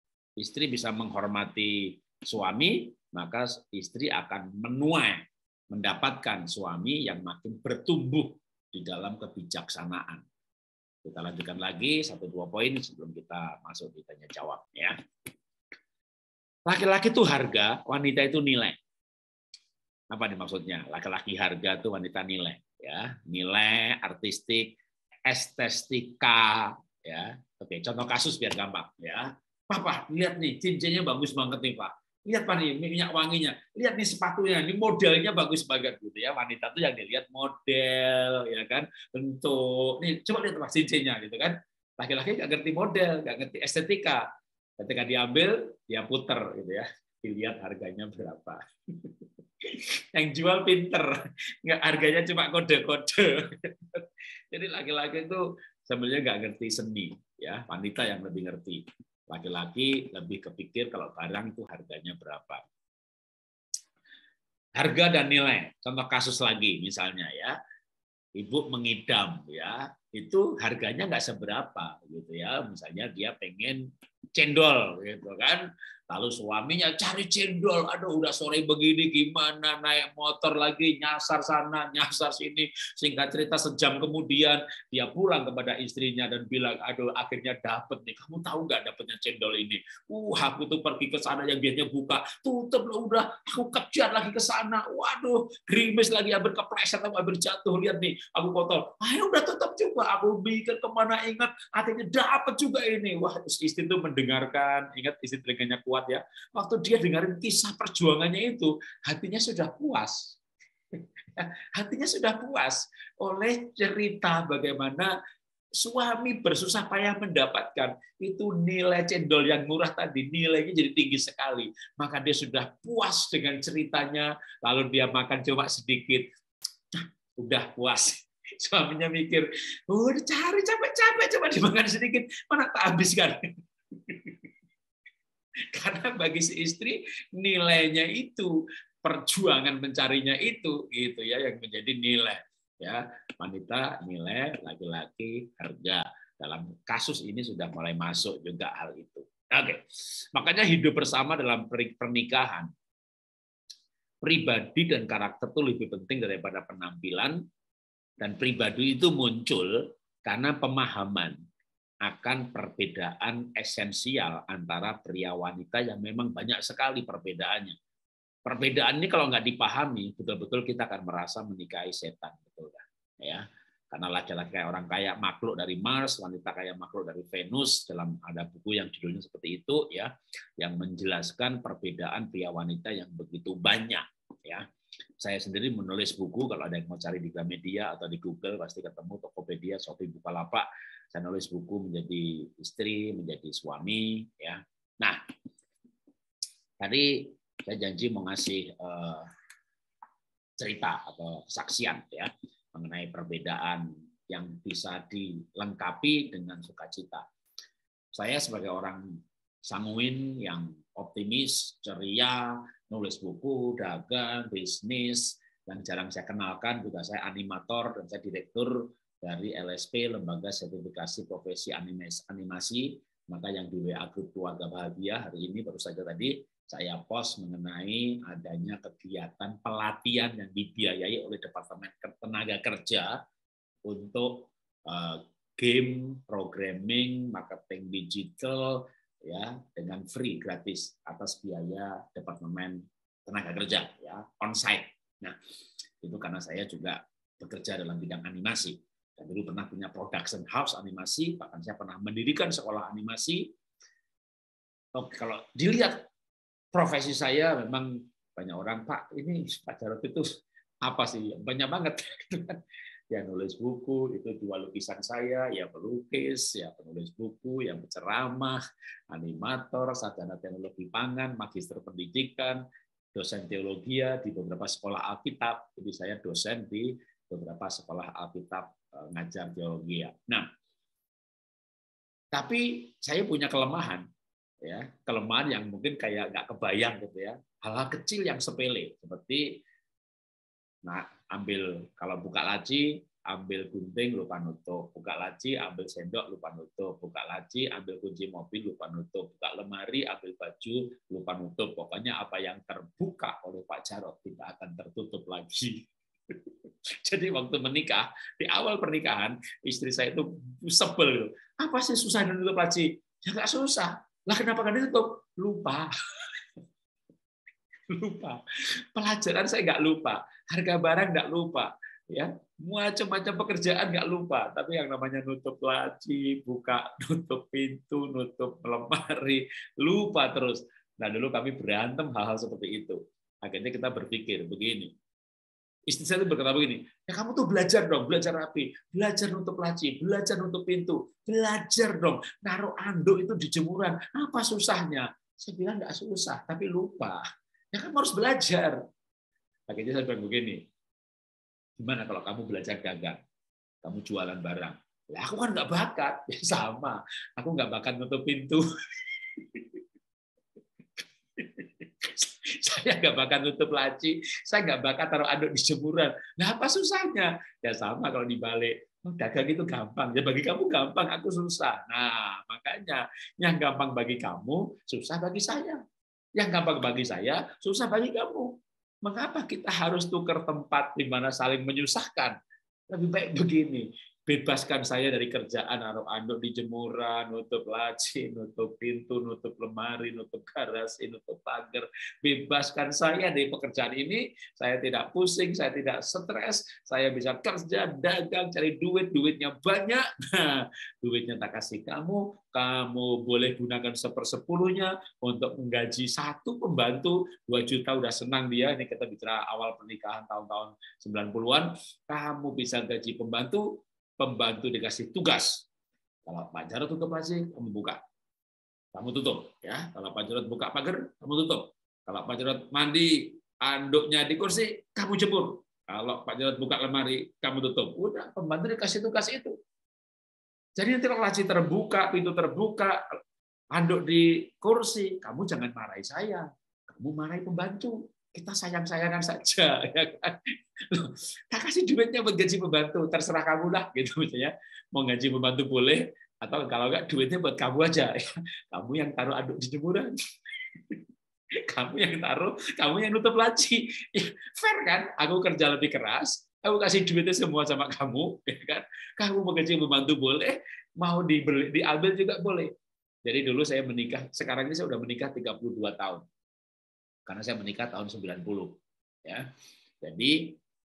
suami, maka istri akan menuai, mendapatkan suami yang makin bertumbuh di dalam kebijaksanaan. Kita lanjutkan lagi 1-2 poin sebelum kita masuk di tanya jawab, ya. Laki-laki itu harga, wanita itu nilai. Apa nih maksudnya? Laki-laki harga itu wanita nilai, ya. Nilai, artistik, estetika, ya. Oke, contoh kasus biar gampang, ya. Papa, lihat nih, cincinnya bagus banget nih, Pak. Lihat Pak nih, minyak wanginya. Lihat nih sepatunya, ini modelnya bagus banget gitu ya. Wanita tuh yang dilihat model, ya kan, bentuk. Nih, coba lihat Pak cincinnya gitu kan. Laki-laki nggak ngerti model, nggak ngerti estetika. Ketika diambil, dia puter gitu ya. Dilihat harganya berapa. Yang jual pinter, nggak, harganya cuma kode-kode. Jadi laki-laki itu sebenarnya nggak ngerti seni, ya. Wanita yang lebih ngerti. Laki-laki lebih kepikir kalau barang itu harganya berapa. Harga dan nilai. Contoh kasus lagi, misalnya ya, ibu mengidam, ya, itu harganya nggak seberapa, gitu ya. Misalnya dia pengen cendol, gitu kan. Lalu suaminya cari cendol, aduh udah sore begini gimana, naik motor lagi, nyasar sana, nyasar sini. Singkat cerita sejam kemudian dia pulang kepada istrinya dan bilang, aduh akhirnya dapet nih, kamu tahu nggak dapetnya cendol ini? Aku tuh pergi ke sana yang biasanya buka, tutup loh udah, aku kejar lagi ke sana, waduh, gerimis lagi, hampir kepleset, hampir jatuh, lihat nih, aku kotor. Ayo udah tutup juga, aku mikir kemana, ingat, akhirnya dapet juga ini. Wah, istri itu mendengarkan, ingat istri telinganya kuat ya. Waktu dia dengarin kisah perjuangannya itu, hatinya sudah puas. Hatinya sudah puas oleh cerita bagaimana suami bersusah payah mendapatkan itu nilai cendol yang murah tadi, nilainya jadi tinggi sekali. Maka dia sudah puas dengan ceritanya, lalu dia makan cuma sedikit, udah puas. Suaminya mikir, cari capek-capek, coba dimakan sedikit, mana tak habiskan. Karena bagi si istri nilainya itu, perjuangan mencarinya itu, gitu ya, yang menjadi nilai. Ya, wanita nilai, laki-laki harga. Dalam kasus ini sudah mulai masuk juga hal itu. Oke, makanya hidup bersama dalam pernikahan, pribadi dan karakter itu lebih penting daripada penampilan, dan pribadi itu muncul karena pemahaman akan perbedaan esensial antara pria wanita yang memang banyak sekali perbedaannya. Perbedaan ini kalau nggak dipahami, betul-betul kita akan merasa menikahi setan, betul kan? Ya, karena laki-laki kayak orang kayak makhluk dari Mars, wanita kayak makhluk dari Venus. Dalam ada buku yang judulnya seperti itu, ya, yang menjelaskan perbedaan pria wanita yang begitu banyak. Ya, saya sendiri menulis buku, kalau ada yang mau cari di Gramedia atau di Google pasti ketemu Tokopedia, Shopee, Bukalapak. Saya nulis buku menjadi istri, menjadi suami, ya. Nah, tadi saya janji mau ngasih cerita atau kesaksian ya mengenai perbedaan yang bisa dilengkapi dengan sukacita. Saya sebagai orang sanguin yang optimis, ceria, nulis buku, dagang, bisnis, yang jarang saya kenalkan juga saya animator dan saya direktur dari LSP, Lembaga Sertifikasi Profesi Animasi. Maka yang di WA Grup Keluarga Bahagia hari ini baru saja tadi saya post mengenai adanya kegiatan pelatihan yang dibiayai oleh Departemen Tenaga Kerja untuk game, programming, marketing digital, ya, dengan free, gratis atas biaya Departemen Tenaga Kerja, ya, on-site. Nah, itu karena saya juga bekerja dalam bidang animasi. Dan dulu pernah punya production house animasi, bahkan saya pernah mendirikan sekolah animasi. Kalau dilihat profesi saya, memang banyak orang, Pak, ini Pak Jarod itu apa sih? Banyak banget. yang nulis buku, itu dua lukisan saya, yang pelukis, yang penulis buku, yang penceramah, animator, sarjana teknologi pangan, magister pendidikan, dosen teologi di beberapa sekolah Alkitab. Jadi saya dosen di beberapa sekolah Alkitab ngajar teologi. Nah, tapi saya punya kelemahan, ya, kelemahan yang mungkin kayak nggak kebayang gitu ya, hal-hal kecil yang sepele seperti, nah, kalau buka laci, ambil gunting lupa nutup, buka laci, ambil sendok lupa nutup, buka laci, ambil kunci mobil lupa nutup, buka lemari, ambil baju lupa nutup. Pokoknya apa yang terbuka oleh Pak Jarot tidak akan tertutup lagi. Jadi waktu menikah, di awal pernikahan, istri saya itu sebel. Apa sih susah nutup laci? Ya nggak susah. Lah kenapa nggak ditutup? Lupa. Lupa. Pelajaran saya nggak lupa. Harga barang nggak lupa. Ya, macam-macam pekerjaan nggak lupa. Tapi yang namanya nutup laci, buka, nutup pintu, nutup lemari, lupa terus. Nah dulu kami berantem hal-hal seperti itu. Akhirnya kita berpikir begini. Istri saya itu berkata begini, ya kamu tuh belajar dong, belajar rapi, belajar nutup laci, belajar nutup pintu, belajar dong, naruh anduk itu di jemuran, apa susahnya? Saya bilang nggak susah, tapi lupa. Ya kamu harus belajar. Akhirnya saya bilang begini, gimana kalau kamu belajar dagang, kamu jualan barang? Ya aku kan nggak bakat, ya sama, aku nggak bakat nutup pintu. Saya nggak bakat tutup laci, saya nggak bakat taruh anduk di jemuran. Nah, apa susahnya? Ya sama kalau dibalik. Oh, dagang itu gampang. Ya bagi kamu gampang, aku susah. Nah, makanya yang gampang bagi kamu, susah bagi saya. Yang gampang bagi saya, susah bagi kamu. Mengapa kita harus tukar tempat di mana saling menyusahkan? Lebih baik begini, bebaskan saya dari kerjaan naruh anduk di jemuran, nutup laci, nutup pintu, nutup lemari, nutup garasi, nutup pagar. Bebaskan saya dari pekerjaan ini, saya tidak pusing, saya tidak stres, saya bisa kerja, dagang, cari duit, duitnya banyak. Nah, duitnya tak kasih kamu, kamu boleh gunakan 1/10-nya untuk menggaji satu pembantu, 2 juta udah senang dia. Ini kita bicara awal pernikahan tahun-tahun 90-an. Kamu bisa gaji pembantu, pembantu dikasih tugas. Kalau Pak Jarot tutup laci, kamu buka. Kamu tutup. Ya. Kalau Pak Jarot buka pagar, kamu tutup. Kalau Pak Jarot mandi, anduknya di kursi, kamu jemur. Kalau Pak Jarot buka lemari, kamu tutup. Udah, pembantu dikasih tugas itu. Jadi nanti kalau laci terbuka, pintu terbuka, anduk di kursi, kamu jangan marahi saya. Kamu marahi pembantu. Kita sayang-sayangan saja, ya kan? Tak kasih duitnya buat gaji pembantu, terserah kamu lah, gitu misalnya. Mau gaji pembantu boleh, atau kalau enggak duitnya buat kamu aja. Kamu yang taruh anduk di jemuran, kamu yang taruh, kamu yang nutup laci. Ya, fair kan? Aku kerja lebih keras, aku kasih duitnya semua sama kamu, ya kan? Kamu mau gaji pembantu boleh, mau diambil juga boleh. Jadi dulu saya menikah, sekarang ini saya udah menikah 32 tahun. Karena saya menikah tahun 90. Ya. Jadi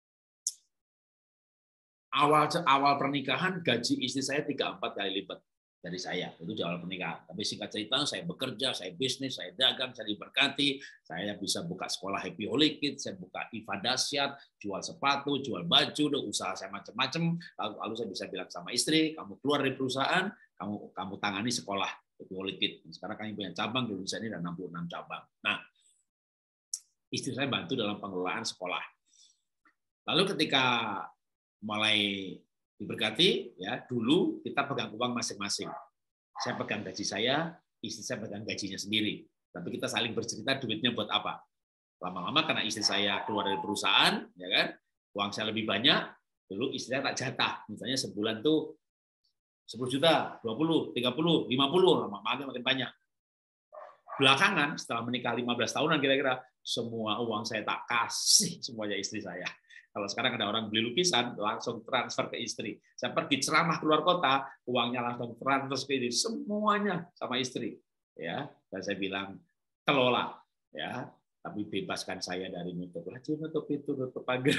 awal pernikahan gaji istri saya 3-4 kali lipat dari saya. Itu di awal pernikahan. Tapi singkat cerita, saya bekerja, saya bisnis, saya dagang, saya diberkati, saya bisa buka sekolah Happy Holy Kids, saya buka IFA Dasyat, jual sepatu, jual baju, usaha saya macam-macam. Lalu saya bisa bilang sama istri, kamu keluar dari perusahaan, kamu tangani sekolah Happy Holy Kids. Sekarang kami punya cabang di Indonesia ini, ada 66 cabang. Nah, istri saya bantu dalam pengelolaan sekolah. Lalu ketika mulai diberkati, ya dulu kita pegang uang masing-masing. Saya pegang gaji saya, istri saya pegang gajinya sendiri. Tapi kita saling bercerita duitnya buat apa. Lama-lama karena istri saya keluar dari perusahaan, ya kan, uang saya lebih banyak. Dulu istri saya tak jatah. Misalnya sebulan tuh 10 juta, 20, 30, 50, makin banyak. Belakangan setelah menikah 15 tahunan kira-kira, semua uang saya tak kasih semuanya istri saya. Kalau sekarang ada orang beli lukisan, langsung transfer ke istri. Saya pergi ceramah keluar kota, uangnya langsung transfer ke istri, semuanya sama istri. Ya, dan saya bilang kelola, ya, tapi bebaskan saya dari nutup laci, nutup itu, nutup pagar.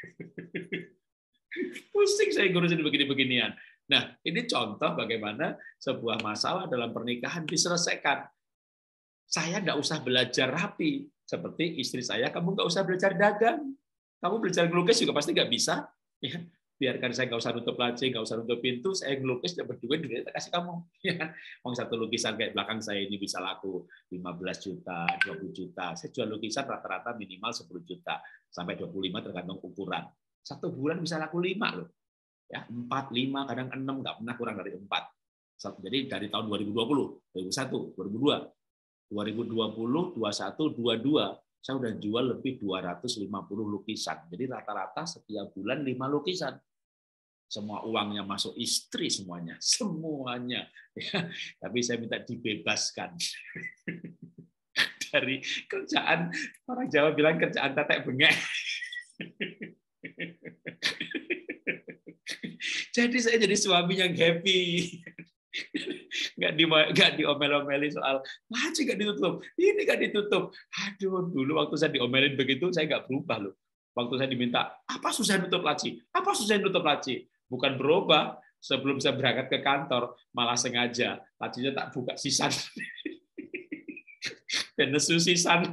Pusing saya ngurusin begini-beginian. Nah, ini contoh bagaimana sebuah masalah dalam pernikahan diselesaikan. Saya nggak usah belajar rapi. Seperti istri saya, kamu nggak usah belajar dagang. Kamu belajar ngelukis juga pasti nggak bisa. Ya. biarkan saya nggak usah nutup laci, nggak usah nutup pintu, saya ngelukis dapat duit, duitnya kasih kamu. Ya, uang satu lukisan kayak belakang saya ini bisa laku 15 juta, 20 juta. Saya jual lukisan rata-rata minimal 10 juta sampai 25 tergantung ukuran. Satu bulan bisa laku 5 loh. Ya, 4, 5, kadang 6, nggak pernah kurang dari 4. Jadi dari tahun 2020, 2001, 2002, 2020, 21, 22, saya udah jual lebih 250 lukisan. Jadi rata-rata setiap bulan 5 lukisan. Semua uangnya masuk istri semuanya, semuanya. Ya, tapi saya minta dibebaskan dari kerjaan, orang Jawa bilang kerjaan tetek bengek. Jadi saya jadi suami yang happy. Nggak diomel-omeli soal laci nggak ditutup, ini nggak ditutup. Aduh, dulu waktu saya diomelin begitu, saya nggak berubah loh. Waktu saya diminta, apa susah nutup laci? Apa susah nutup laci? Bukan berubah, sebelum saya berangkat ke kantor, malah sengaja lacinya tak buka sisan. Dan nesu sisan.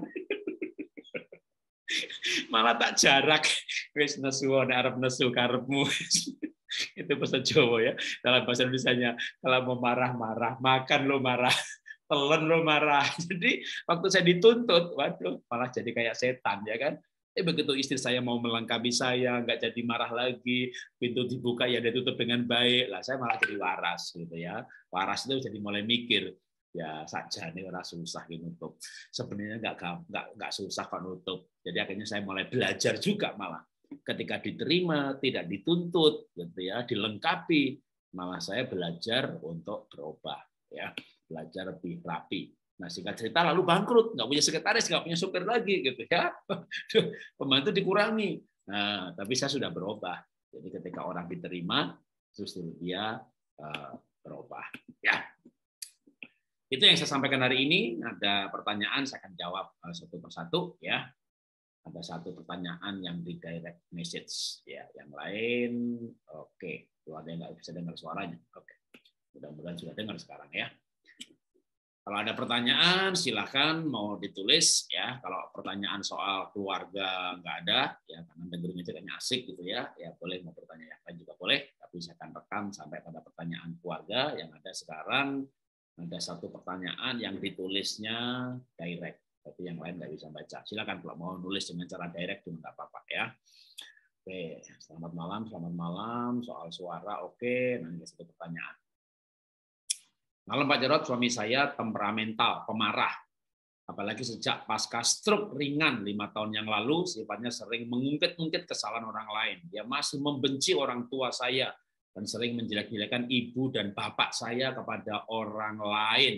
Malah tak jarak. Wis nesu, arep nesu karepmu. Itu bahasa Jawa ya. Dalam bahasa Indonesianya, kalau mau marah-marah, makan lo marah, telan lo marah. Jadi waktu saya dituntut, waduh, malah jadi kayak setan ya kan. Begitu istri saya mau melengkapi saya, nggak jadi marah lagi, pintu dibuka ya dia tutup dengan baik, lah saya malah jadi waras gitu ya. Waras itu jadi mulai mikir, ya saja nih orang susah gitu nutup. Sebenarnya nggak susah kok nutup. Jadi akhirnya saya mulai belajar juga malah. Ketika diterima, tidak dituntut, gitu ya, dilengkapi, malah saya belajar untuk berubah, ya, belajar lebih rapi. Nah, singkat cerita lalu bangkrut, nggak punya sekretaris, nggak punya supir lagi, gitu ya, pembantu dikurangi. Nah, tapi saya sudah berubah. Jadi ketika orang diterima, justru dia berubah. Ya, itu yang saya sampaikan hari ini. Ada pertanyaan, saya akan jawab satu persatu, ya. Ada satu pertanyaan yang di direct message, ya. Yang lain, oke. Kalau ada yang nggak bisa dengar suaranya, oke. Mudah-mudahan sudah dengar sekarang ya. Kalau ada pertanyaan, silakan mau ditulis ya. Kalau pertanyaan soal keluarga nggak ada, ya karena dengerin aja kayaknya asik gitu ya. Ya boleh mau bertanya yang lain juga boleh. Tapi saya akan rekam sampai pada pertanyaan keluarga yang ada sekarang. Ada satu pertanyaan yang ditulisnya direct, tapi yang lain nggak bisa baca. Silakan kalau mau nulis dengan cara direct juga nggak apa-apa ya. Oke, selamat malam. Soal suara oke. Nanti satu pertanyaan. Malam Pak Jarod, suami saya temperamental, pemarah. Apalagi sejak pasca stroke ringan 5 tahun yang lalu, sifatnya sering mengungkit-ungkit kesalahan orang lain. Dia masih membenci orang tua saya dan sering menjelek-jelekan ibu dan bapak saya kepada orang lain.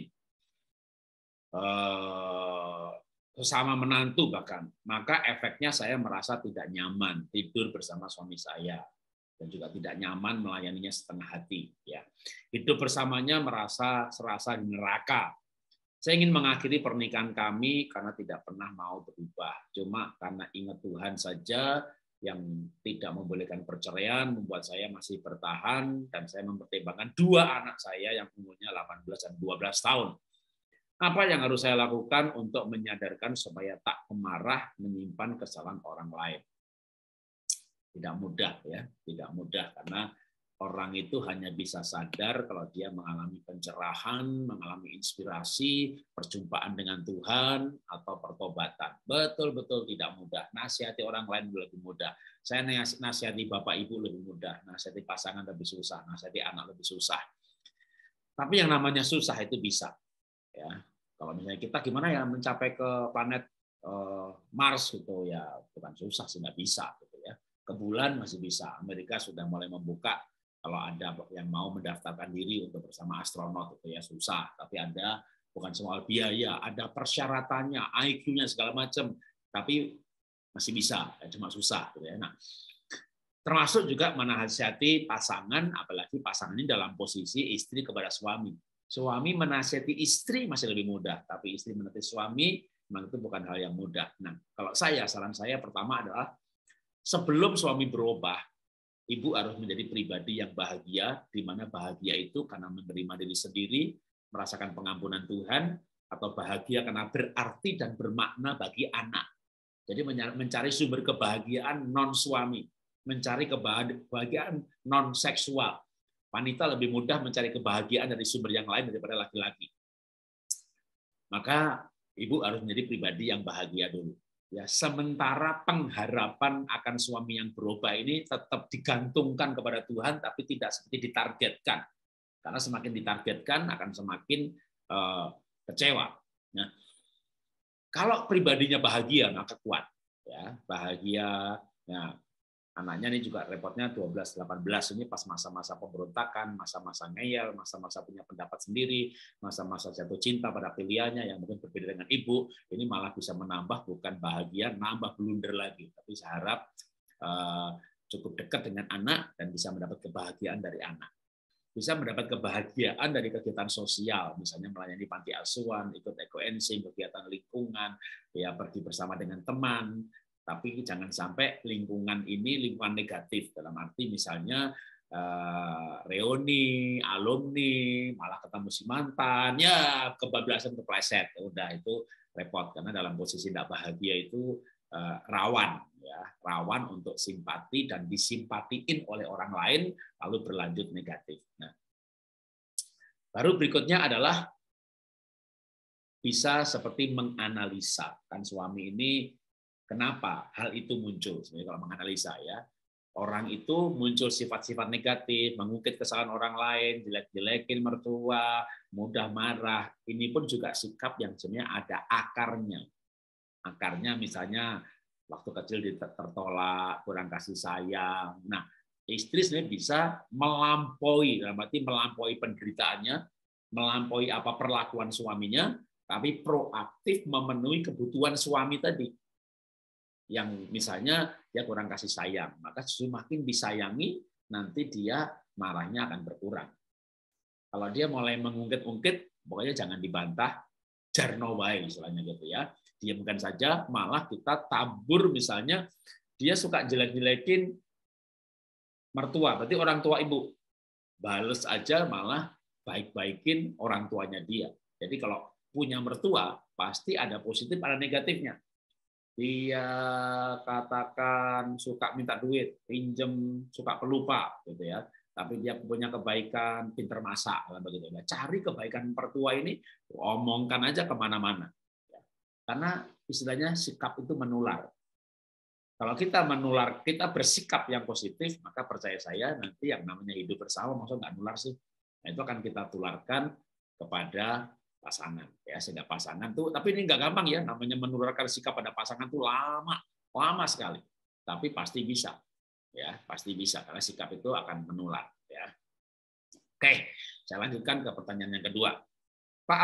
Sesama menantu bahkan. Maka efeknya saya merasa tidak nyaman tidur bersama suami saya. Dan juga tidak nyaman melayaninya setengah hati. Ya. Hidup bersamanya serasa neraka. Saya ingin mengakhiri pernikahan kami karena tidak pernah mau berubah. Cuma karena ingat Tuhan saja yang tidak membolehkan perceraian membuat saya masih bertahan dan saya mempertimbangkan 2 anak saya yang umurnya 18 dan 12 tahun. Apa yang harus saya lakukan untuk menyadarkan supaya tak pemarah menyimpan kesalahan orang lain? Tidak mudah ya, tidak mudah karena orang itu hanya bisa sadar kalau dia mengalami pencerahan, mengalami inspirasi, perjumpaan dengan Tuhan atau pertobatan. Betul-betul tidak mudah. Nasihati orang lain lebih mudah. Saya nasihati Bapak Ibu lebih mudah, nasihati pasangan lebih susah, nasihati anak lebih susah. Tapi yang namanya susah itu bisa. Ya, kalau misalnya kita gimana ya mencapai ke planet Mars gitu ya, bukan susah sih, nggak bisa gitu ya. Ke bulan masih bisa. Amerika sudah mulai membuka kalau ada yang mau mendaftarkan diri untuk bersama astronot itu ya susah. Tapi ada bukan soal biaya, ada persyaratannya, IQ-nya segala macam. Tapi masih bisa, cuma susah gitu ya. Nah, termasuk juga menasihati pasangan, apalagi pasangan ini dalam posisi istri kepada suami. Suami menasihati istri masih lebih mudah, tapi istri menasihati suami memang itu bukan hal yang mudah. Nah, kalau saran saya pertama adalah sebelum suami berubah, ibu harus menjadi pribadi yang bahagia, di mana bahagia itu karena menerima diri sendiri, merasakan pengampunan Tuhan, atau bahagia karena berarti dan bermakna bagi anak. Jadi mencari sumber kebahagiaan non suami. mencari kebahagiaan non-seksual. Wanita lebih mudah mencari kebahagiaan dari sumber yang lain daripada laki-laki. Maka ibu harus menjadi pribadi yang bahagia dulu. Ya, sementara pengharapan akan suami yang berubah ini tetap digantungkan kepada Tuhan, tapi tidak seperti ditargetkan. Karena semakin ditargetkan akan semakin kecewa. Nah, kalau pribadinya bahagia maka kuat. Ya, bahagia. Nah, anaknya ini juga repotnya 12-18 ini pas masa-masa pemberontakan, masa-masa ngeyel, masa-masa punya pendapat sendiri, masa-masa jatuh cinta pada pilihannya yang mungkin berbeda dengan ibu, ini malah bisa menambah bukan bahagia, nambah blunder lagi. Tapi saya harap cukup dekat dengan anak dan bisa mendapat kebahagiaan dari anak. Bisa mendapat kebahagiaan dari kegiatan sosial, misalnya melayani panti asuhan, ikut eco-ensing, kegiatan lingkungan, ya pergi bersama dengan teman. Tapi jangan sampai lingkungan ini lingkungan negatif, dalam arti misalnya reuni, alumni, malah ketemu si mantan, ya kebablasan kepleset, udah itu repot karena dalam posisi tidak bahagia itu rawan, ya rawan untuk simpati dan disimpatiin oleh orang lain lalu berlanjut negatif. Nah, baru berikutnya adalah bisa seperti menganalisa, kan suami ini kenapa hal itu muncul? Sebenarnya kalau menganalisa ya, orang itu muncul sifat-sifat negatif, mengungkit kesalahan orang lain, jelek-jelekin mertua, mudah marah. Ini pun juga sikap yang sebenarnya ada akarnya. Akarnya misalnya waktu kecil tertolak, kurang kasih sayang. Nah, istri sebenarnya bisa melampaui, dalam arti melampaui penderitaannya, melampaui apa perlakuan suaminya, tapi proaktif memenuhi kebutuhan suami tadi. Yang misalnya dia kurang kasih sayang, maka semakin disayangi, nanti dia marahnya akan berkurang. Kalau dia mulai mengungkit-ungkit, pokoknya jangan dibantah, jarno wae istilahnya gitu ya. Diamkan saja, malah kita tabur misalnya dia suka jelek-jelekin mertua, berarti orang tua ibu. Bales aja malah baik-baikin orang tuanya dia. Jadi kalau punya mertua, pasti ada positif, ada negatifnya. Dia katakan suka minta duit, pinjem, suka pelupa, gitu ya. Tapi dia punya kebaikan, pinter masak, begitu. Nah, cari kebaikan mertua ini, omongkan aja kemana-mana. Karena istilahnya sikap itu menular. Kalau kita menular, kita bersikap yang positif, maka percaya saya nanti yang namanya hidup bersama, maksudnya nggak nular sih. Nah, itu akan kita tularkan kepada pasangan ya, sehingga pasangan tuh, tapi ini nggak gampang ya, namanya menularkan sikap pada pasangan tuh lama sekali, tapi pasti bisa ya, pasti bisa karena sikap itu akan menular ya. Oke, saya lanjutkan ke pertanyaan yang kedua. Pak,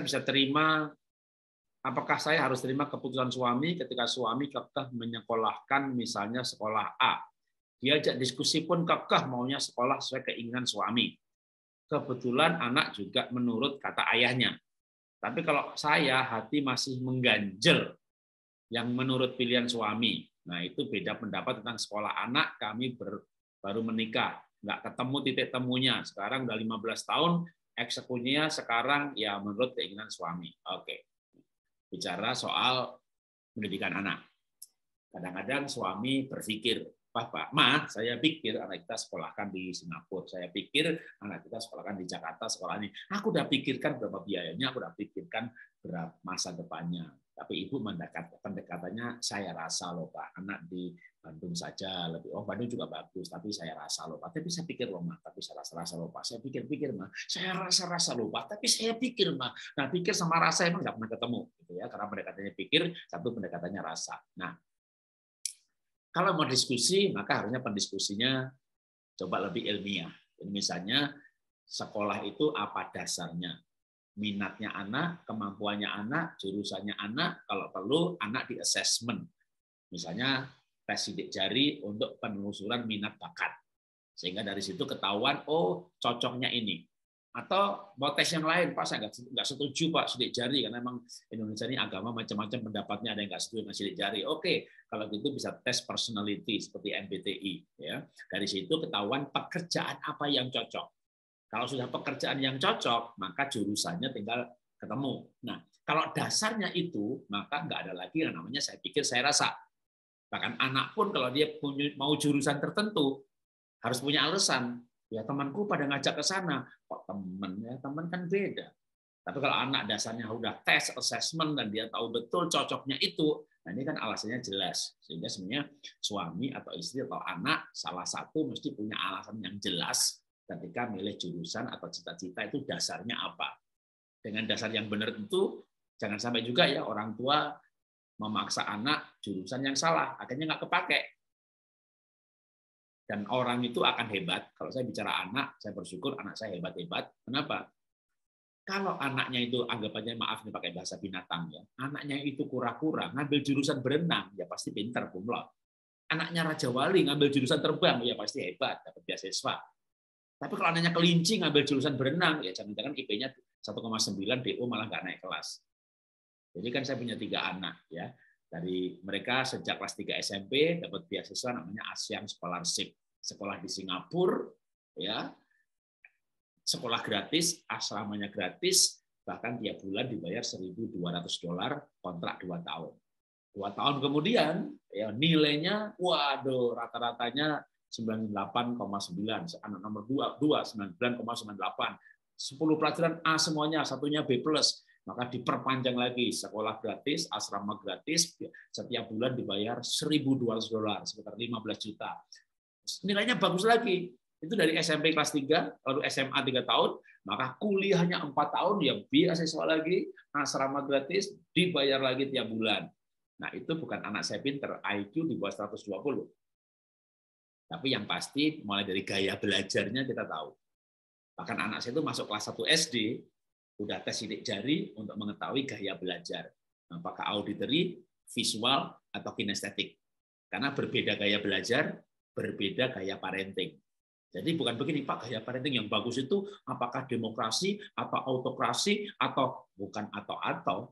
apakah saya harus terima keputusan suami ketika suami kekeh menyekolahkan misalnya sekolah A, diajak diskusi pun kekeh maunya sekolah sesuai keinginan suami. Kebetulan anak juga menurut kata ayahnya. Tapi kalau saya hati masih mengganjel yang menurut pilihan suami. Nah, itu beda pendapat tentang sekolah anak, kami baru menikah. Nggak ketemu titik temunya. Sekarang udah 15 tahun, eksekusinya sekarang ya menurut keinginan suami. Oke. Bicara soal pendidikan anak. Kadang-kadang suami berpikir, Pak, Ma, saya pikir anak kita sekolahkan di Singapura. Saya pikir anak kita sekolahkan di Jakarta, sekolah ini. Aku udah pikirkan berapa biayanya, aku udah pikirkan berapa masa depannya. Tapi ibu pendekatannya, saya rasa loh Pak, anak di Bandung saja lebih. Oh, Bandung juga bagus, tapi saya rasa loh Pak. Tapi saya pikir loh Ma, tapi saya rasa loh Pak. Saya pikir-pikir Ma, saya rasa loh Pak. Tapi saya pikir Ma. Nah, pikir sama rasa emang nggak pernah ketemu, gitu ya. Karena pendekatannya pikir, satu pendekatannya rasa. Nah, kalau mau diskusi, maka harusnya pendiskusinya coba lebih ilmiah. Jadi misalnya, sekolah itu apa dasarnya? Minatnya anak, kemampuannya anak, jurusannya anak, kalau perlu anak di assessment. Misalnya, tes sidik jari untuk penelusuran minat bakat. Sehingga dari situ ketahuan, oh cocoknya ini. Atau mau tes yang lain, Pak, saya nggak setuju Pak sidik jari karena memang Indonesia ini agama macam-macam pendapatnya, ada yang nggak setuju dengan sidik jari. Oke, kalau gitu bisa tes personality seperti MBTI. Ya, dari situ ketahuan pekerjaan apa yang cocok. Kalau sudah pekerjaan yang cocok, maka jurusannya tinggal ketemu. Nah, kalau dasarnya itu, maka nggak ada lagi yang namanya saya pikir, saya rasa. Bahkan anak pun kalau dia mau jurusan tertentu harus punya alasan. Ya temanku pada ngajak ke sana, kok temen ya, teman kan beda. Tapi kalau anak dasarnya udah tes, assessment, dan dia tahu betul cocoknya itu, nah ini kan alasannya jelas. Sehingga sebenarnya suami atau istri atau anak salah satu mesti punya alasan yang jelas ketika milih jurusan atau cita-cita itu dasarnya apa. Dengan dasar yang benar itu, jangan sampai juga ya orang tua memaksa anak jurusan yang salah, akhirnya nggak kepake. Dan orang itu akan hebat. Kalau saya bicara anak, saya bersyukur anak saya hebat-hebat. Kenapa? Kalau anaknya itu anggapannya, maaf nih pakai bahasa binatang ya, anaknya itu kura-kura ngambil jurusan berenang, ya pasti pinter, kumlot. Anaknya Raja Wali ngambil jurusan terbang, ya pasti hebat, dapat beasiswa. Tapi kalau anaknya kelinci ngambil jurusan berenang, ya jangan-jangan IP-nya 1,9, DO malah nggak naik kelas. Jadi kan saya punya 3 anak ya. Dari mereka sejak kelas 3 SMP dapat beasiswa namanya ASEAN Scholarship, sekolah di Singapura ya. Sekolah gratis, asramanya gratis, bahkan tiap bulan dibayar $1.200, kontrak 2 tahun. 2 tahun kemudian ya nilainya waduh rata-ratanya 98,9, anak nomor 2 99,98, 10 pelajaran A semuanya, satunya B+. Maka diperpanjang lagi, sekolah gratis, asrama gratis, setiap bulan dibayar $1.200, sekitar 15 juta. Nilainya bagus lagi. Itu dari SMP kelas 3, lalu SMA 3 tahun, maka kuliahnya 4 tahun, ya beasiswa lagi, asrama gratis, dibayar lagi tiap bulan. Nah, itu bukan anak saya pinter, IQ di bawah 120. Tapi yang pasti, mulai dari gaya belajarnya kita tahu. Bahkan anak saya itu masuk kelas 1 SD, udah tes sidik jari untuk mengetahui gaya belajar. Apakah auditory, visual, atau kinestetik. Karena berbeda gaya belajar, berbeda gaya parenting. Jadi bukan begini, Pak, gaya parenting yang bagus itu apakah demokrasi atau autokrasi atau bukan atau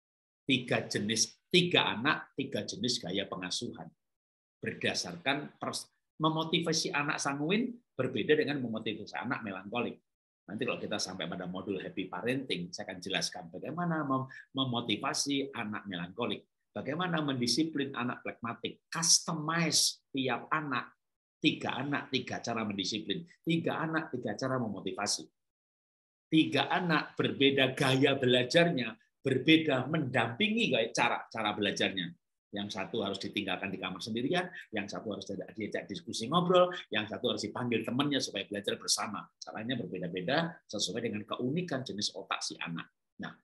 3 anak, 3 jenis gaya pengasuhan. Berdasarkan memotivasi anak sanguin berbeda dengan memotivasi anak melankolik. Nanti kalau kita sampai pada modul happy parenting, saya akan jelaskan bagaimana memotivasi anak melankolik, bagaimana mendisiplin anak flekmatik, customize tiap anak. 3 anak, 3 cara mendisiplin. 3 anak, 3 cara memotivasi. 3 anak berbeda gaya belajarnya, berbeda mendampingi cara belajarnya. Yang satu harus ditinggalkan di kamar sendirian, yang satu harus diajak diskusi ngobrol, yang satu harus dipanggil temannya supaya belajar bersama. Caranya berbeda-beda sesuai dengan keunikan jenis otak si anak. Nah,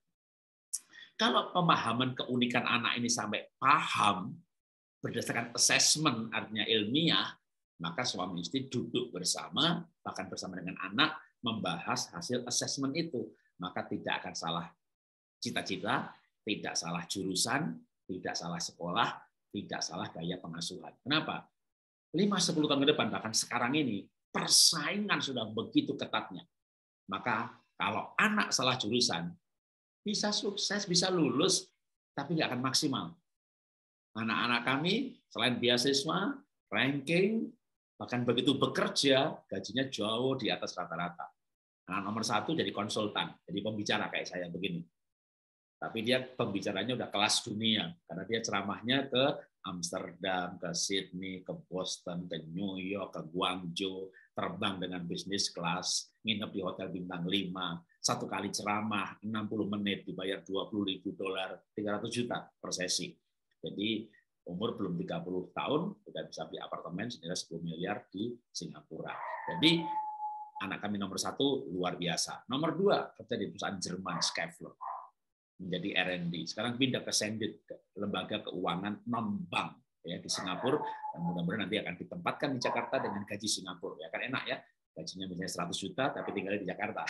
kalau pemahaman keunikan anak ini sampai paham, berdasarkan assessment, artinya ilmiah, maka suami istri duduk bersama, bahkan bersama dengan anak, membahas hasil asesmen itu. Maka tidak akan salah cita-cita, tidak salah jurusan, tidak salah sekolah, tidak salah gaya pengasuhan. Kenapa? 5-10 tahun ke depan, bahkan sekarang ini, persaingan sudah begitu ketatnya. Maka kalau anak salah jurusan, bisa sukses, bisa lulus, tapi nggak akan maksimal. Anak-anak kami, selain beasiswa, ranking, bahkan begitu bekerja, gajinya jauh di atas rata-rata. Nah, nomor 1 jadi konsultan, jadi pembicara kayak saya begini. Tapi dia pembicaranya udah kelas dunia, karena dia ceramahnya ke Amsterdam, ke Sydney, ke Boston, ke New York, ke Guangzhou, terbang dengan bisnis kelas, nginep di hotel bintang 5, 1 kali ceramah, 60 menit, dibayar $20.000, 300 juta per sesi. Jadi umur belum 30 tahun, sudah bisa beli apartemen senilai 10 miliar di Singapura. Jadi anak kami nomor 1 luar biasa. Nomor 2 kerja di perusahaan Jerman, Schaeffler, menjadi R&D. Sekarang pindah ke Sandit, lembaga keuangan non-bank ya di Singapura, dan mudah-mudahan nanti akan ditempatkan di Jakarta dengan gaji Singapura. Ya kan enak ya, gajinya misalnya 100 juta tapi tinggal di Jakarta.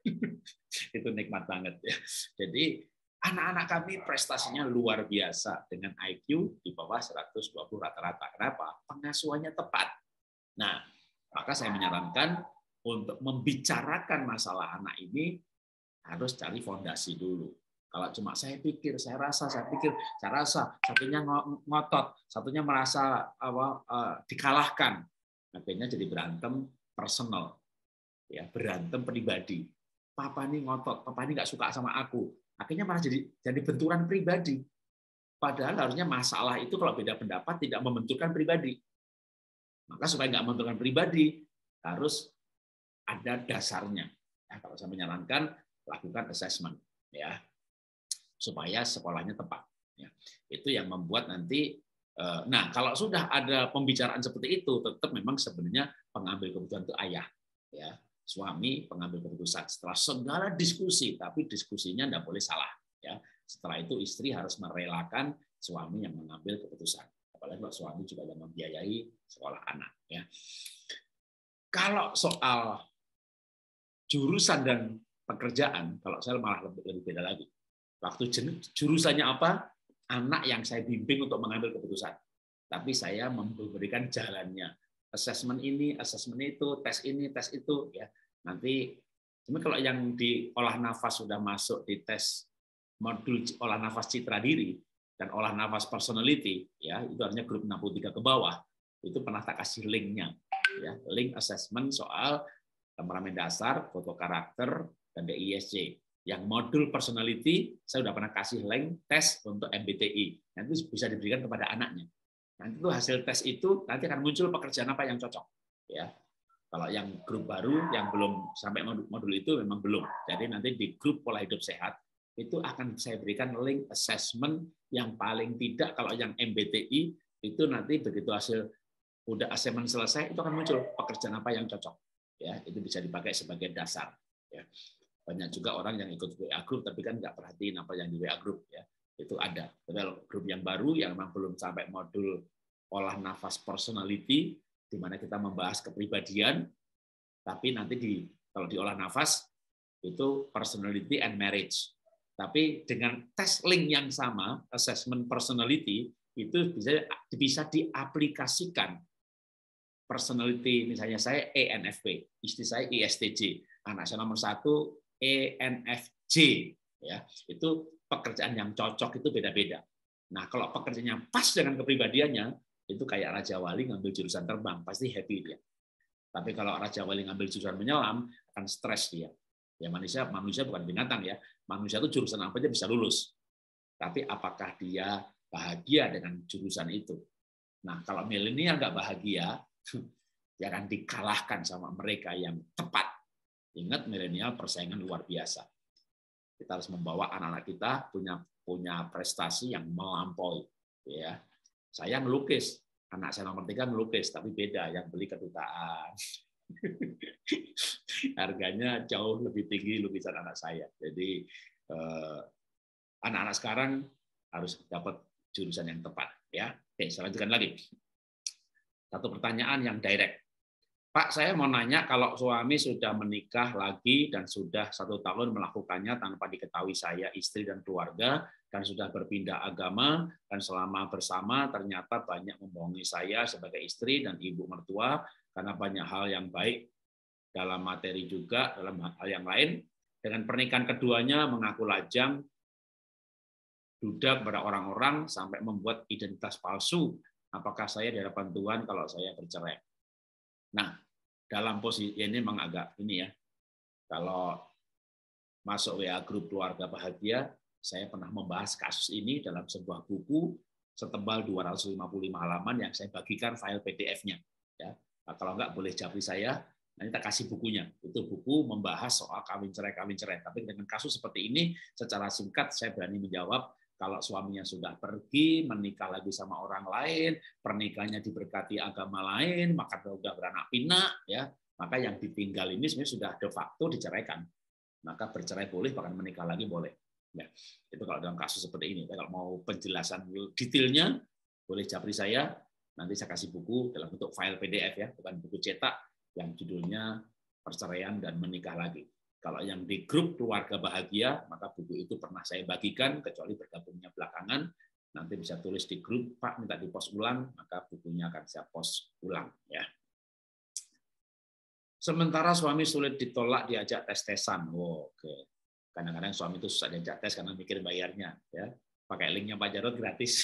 Itu nikmat banget ya. Jadi anak-anak kami prestasinya luar biasa dengan IQ di bawah 120 rata-rata. Kenapa? Pengasuhannya tepat. Nah, maka saya menyarankan untuk membicarakan masalah anak ini harus cari fondasi dulu. Kalau cuma saya pikir, saya rasa, satunya ngotot, satunya merasa dikalahkan, akhirnya jadi berantem personal, ya berantem pribadi. Papa ini ngotot, papa ini nggak suka sama aku. Akhirnya malah jadi benturan pribadi. Padahal harusnya masalah itu kalau beda pendapat tidak membenturkan pribadi. Maka supaya nggak membenturkan pribadi, harus ada dasarnya. Ya, kalau saya menyarankan, lakukan assessment, ya, supaya sekolahnya tepat. Ya. Itu yang membuat nanti. Nah, kalau sudah ada pembicaraan seperti itu, tetap memang sebenarnya pengambil keputusan itu ayah, ya, suami pengambil keputusan. Setelah segala diskusi, tapi diskusinya tidak boleh salah. Ya. Setelah itu istri harus merelakan suami yang mengambil keputusan. Apalagi kalau suami juga yang membiayai sekolah anak. Ya. Kalau soal jurusan dan pekerjaan, kalau saya malah lebih beda lagi. Waktu jurusannya apa? Anak yang saya bimbing untuk mengambil keputusan. Tapi saya memberikan jalannya. Assessment ini, assessment itu, tes ini, tes itu. Ya. Nanti, kalau yang di olah nafas sudah masuk di tes modul olah nafas citra diri dan olah nafas personality, ya itu artinya grup 63 ke bawah, itu pernah tak kasih linknya. Ya, link assessment soal temperamen dasar, foto karakter, dan DISC. Yang modul personality, saya sudah pernah kasih link tes untuk MBTI. Nanti bisa diberikan kepada anaknya. Nanti itu hasil tes itu nanti akan muncul pekerjaan apa yang cocok. Ya, kalau yang grup baru yang belum sampai modul itu memang belum. Jadi nanti di grup pola hidup sehat itu akan saya berikan link assessment yang paling tidak kalau yang MBTI itu nanti begitu hasil udah assessment selesai itu akan muncul pekerjaan apa yang cocok. Ya, itu bisa dipakai sebagai dasar. Ya. Banyak juga orang yang ikut WA group tapi kan nggak perhatiin apa yang di WA group, ya. Itu ada. Tapi grup yang baru yang memang belum sampai modul olah nafas personality di mana kita membahas kepribadian, tapi nanti kalau di olah nafas itu personality and marriage. Tapi dengan tes link yang sama, assessment personality itu bisa diaplikasikan. Personality, misalnya saya ENFP, istri saya ISTJ, anak saya nomor 1 ENFJ, ya itu pekerjaan yang cocok itu beda-beda. Nah kalau pekerjaannya pas dengan kepribadiannya, itu kayak Raja Wali ngambil jurusan terbang, pasti happy dia. Tapi kalau Raja Wali ngambil jurusan menyelam, akan stres dia. Ya manusia bukan binatang ya, manusia itu jurusan apa aja bisa lulus. Tapi apakah dia bahagia dengan jurusan itu? Nah kalau milenial nggak bahagia, dia akan dikalahkan sama mereka yang tepat. Ingat milenial persaingan luar biasa. Kita harus membawa anak-anak kita punya prestasi yang melampaui. Ya, saya melukis, anak saya nomor 3 melukis, tapi beda yang beli kedutaan. Harganya jauh lebih tinggi lukisan anak saya. Jadi anak-anak sekarang harus dapat jurusan yang tepat. Ya, oke, saya lanjutkan lagi. Satu pertanyaan yang direct. Pak, saya mau nanya kalau suami sudah menikah lagi dan sudah 1 tahun melakukannya tanpa diketahui saya, istri dan keluarga, dan sudah berpindah agama, dan selama bersama ternyata banyak membohongi saya sebagai istri dan ibu mertua karena banyak hal yang baik dalam materi juga, dalam hal yang lain. Dengan pernikahan keduanya mengaku lajang, duda kepada orang-orang sampai membuat identitas palsu. Apakah saya di hadapan Tuhan kalau saya bercerai? Nah, dalam posisi ini memang agak ini ya. Kalau masuk WA grup keluarga bahagia, saya pernah membahas kasus ini dalam sebuah buku setebal 255 halaman yang saya bagikan file PDF-nya. Ya, nah, kalau enggak boleh japri saya, nanti kita kasih bukunya. Itu buku membahas soal kawin cerai. Tapi dengan kasus seperti ini, secara singkat saya berani menjawab. Kalau suaminya sudah pergi, menikah lagi sama orang lain, pernikahannya diberkati agama lain, maka sudah beranak pinak, ya, maka yang ditinggal ini sebenarnya sudah de facto diceraikan. Maka bercerai boleh, bahkan menikah lagi boleh. Ya, itu kalau dalam kasus seperti ini. Kalau mau penjelasan detailnya, boleh japri saya. Nanti saya kasih buku dalam bentuk file PDF ya, bukan buku cetak yang judulnya Perceraian dan Menikah Lagi. Kalau yang di grup keluarga bahagia, maka buku itu pernah saya bagikan, kecuali bergabungnya belakangan. Nanti bisa tulis di grup, Pak minta di post ulang, maka bukunya akan saya post ulang. Ya. Sementara suami sulit ditolak diajak tes-tesan. Oh, oke. Kadang-kadang suami itu susah diajak tes karena mikir bayarnya. Ya. Pakai linknya Pak Jarod gratis.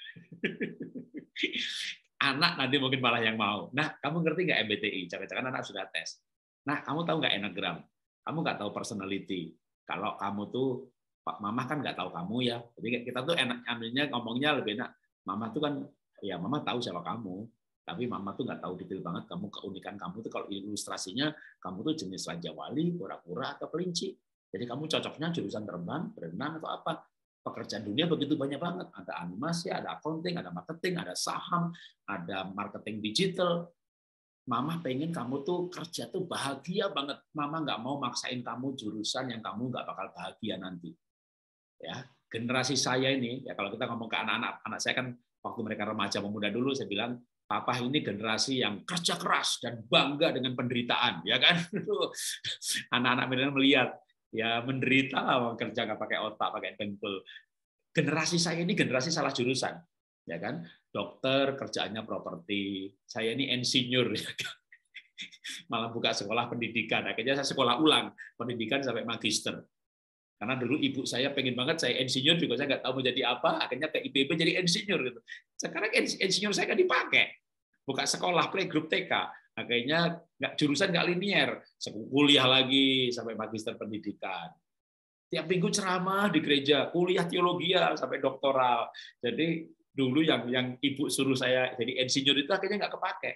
Anak nanti mungkin malah yang mau. Nah, kamu ngerti nggak MBTI? Jangan-jangan anak sudah tes. Nah, kamu tahu nggak Enneagram? Kamu nggak tahu personality. Kalau kamu tuh Pak Mama kan nggak tahu kamu ya. Jadi kita tuh enak ambilnya ngomongnya lebih enak. Mama tuh kan ya Mama tahu siapa kamu, tapi Mama tuh nggak tahu detail banget kamu, keunikan kamu tuh kalau ilustrasinya kamu tuh jenis Raja Wali, kura-kura atau kelinci. Jadi kamu cocoknya jurusan terbang, berenang atau apa. Pekerjaan dunia begitu banyak banget. Ada animasi, ada accounting, ada marketing, ada saham, ada marketing digital. Mama pengen kamu tuh kerja tuh bahagia banget. Mama nggak mau maksain kamu jurusan yang kamu nggak bakal bahagia nanti. Ya, generasi saya ini, ya kalau kita ngomong ke anak-anak, anak saya kan waktu mereka remaja pemuda dulu, saya bilang, Papa ini generasi yang kerja keras dan bangga dengan penderitaan, ya kan? Anak-anak milenial melihat, ya menderita lah, kerja nggak pakai otak, pakai dengkul. Generasi saya ini generasi salah jurusan, ya kan? Dokter kerjaannya properti, saya ini insinyur, ya kan? Malah buka sekolah pendidikan. Akhirnya saya sekolah ulang pendidikan sampai magister. Karena dulu ibu saya pengen banget saya insinyur, juga saya nggak tahu mau jadi apa. Akhirnya ke IPB jadi insinyur. Gitu. Sekarang insinyur saya nggak dipakai. Buka sekolah playgroup TK. Akhirnya jurusan nggak linier. Kuliah lagi sampai magister pendidikan. Tiap minggu ceramah di gereja, kuliah teologi sampai doktoral. Jadi dulu yang ibu suruh saya jadi insinyur itu akhirnya nggak kepake.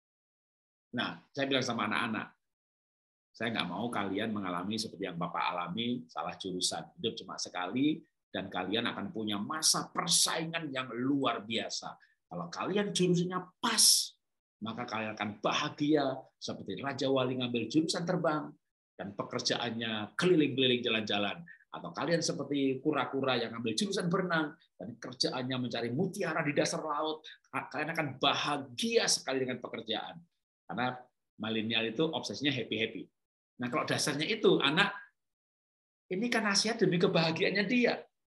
Nah, saya bilang sama anak-anak, saya nggak mau kalian mengalami seperti yang Bapak alami, salah jurusan. Hidup cuma sekali, dan kalian akan punya masa persaingan yang luar biasa. Kalau kalian jurusannya pas, maka kalian akan bahagia seperti Raja Wali ngambil jurusan terbang, dan pekerjaannya keliling-keliling jalan-jalan. Atau kalian seperti kura-kura yang ngambil jurusan berenang, dan kerjaannya mencari mutiara di dasar laut. Kalian akan bahagia sekali dengan pekerjaan. Karena milenial itu obsesinya happy-happy. Nah, kalau dasarnya itu, anak, ini kan nasihat demi kebahagiaannya dia.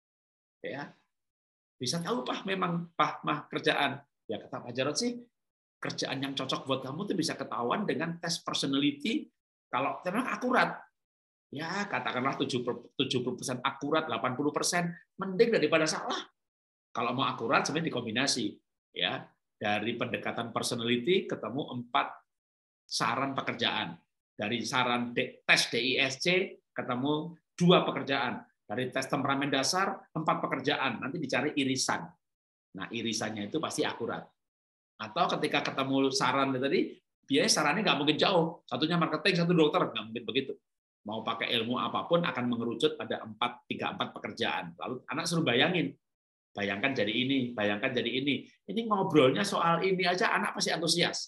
Ya, bisa tahu, Pak, memang Pak mah kerjaan. Ya, kata Pak Jarod sih, kerjaan yang cocok buat kamu tuh bisa ketahuan dengan tes personality, kalau memang akurat. Ya, katakanlah 70% akurat, 80%, mending daripada salah. Kalau mau akurat, sebenarnya dikombinasi. Ya, dari pendekatan personality, ketemu 4 saran pekerjaan. Dari saran tes DISC, ketemu 2 pekerjaan. Dari tes temperamen dasar, 4 pekerjaan. Nanti dicari irisan. Nah, irisannya itu pasti akurat. Atau ketika ketemu saran tadi, biasanya sarannya nggak mungkin jauh. Satunya marketing, satu dokter, nggak mungkin begitu. Mau pakai ilmu apapun akan mengerucut pada 3-4 pekerjaan. Lalu anak suruh bayangin. Bayangkan jadi ini, bayangkan jadi ini. Ini ngobrolnya soal ini aja anak pasti antusias.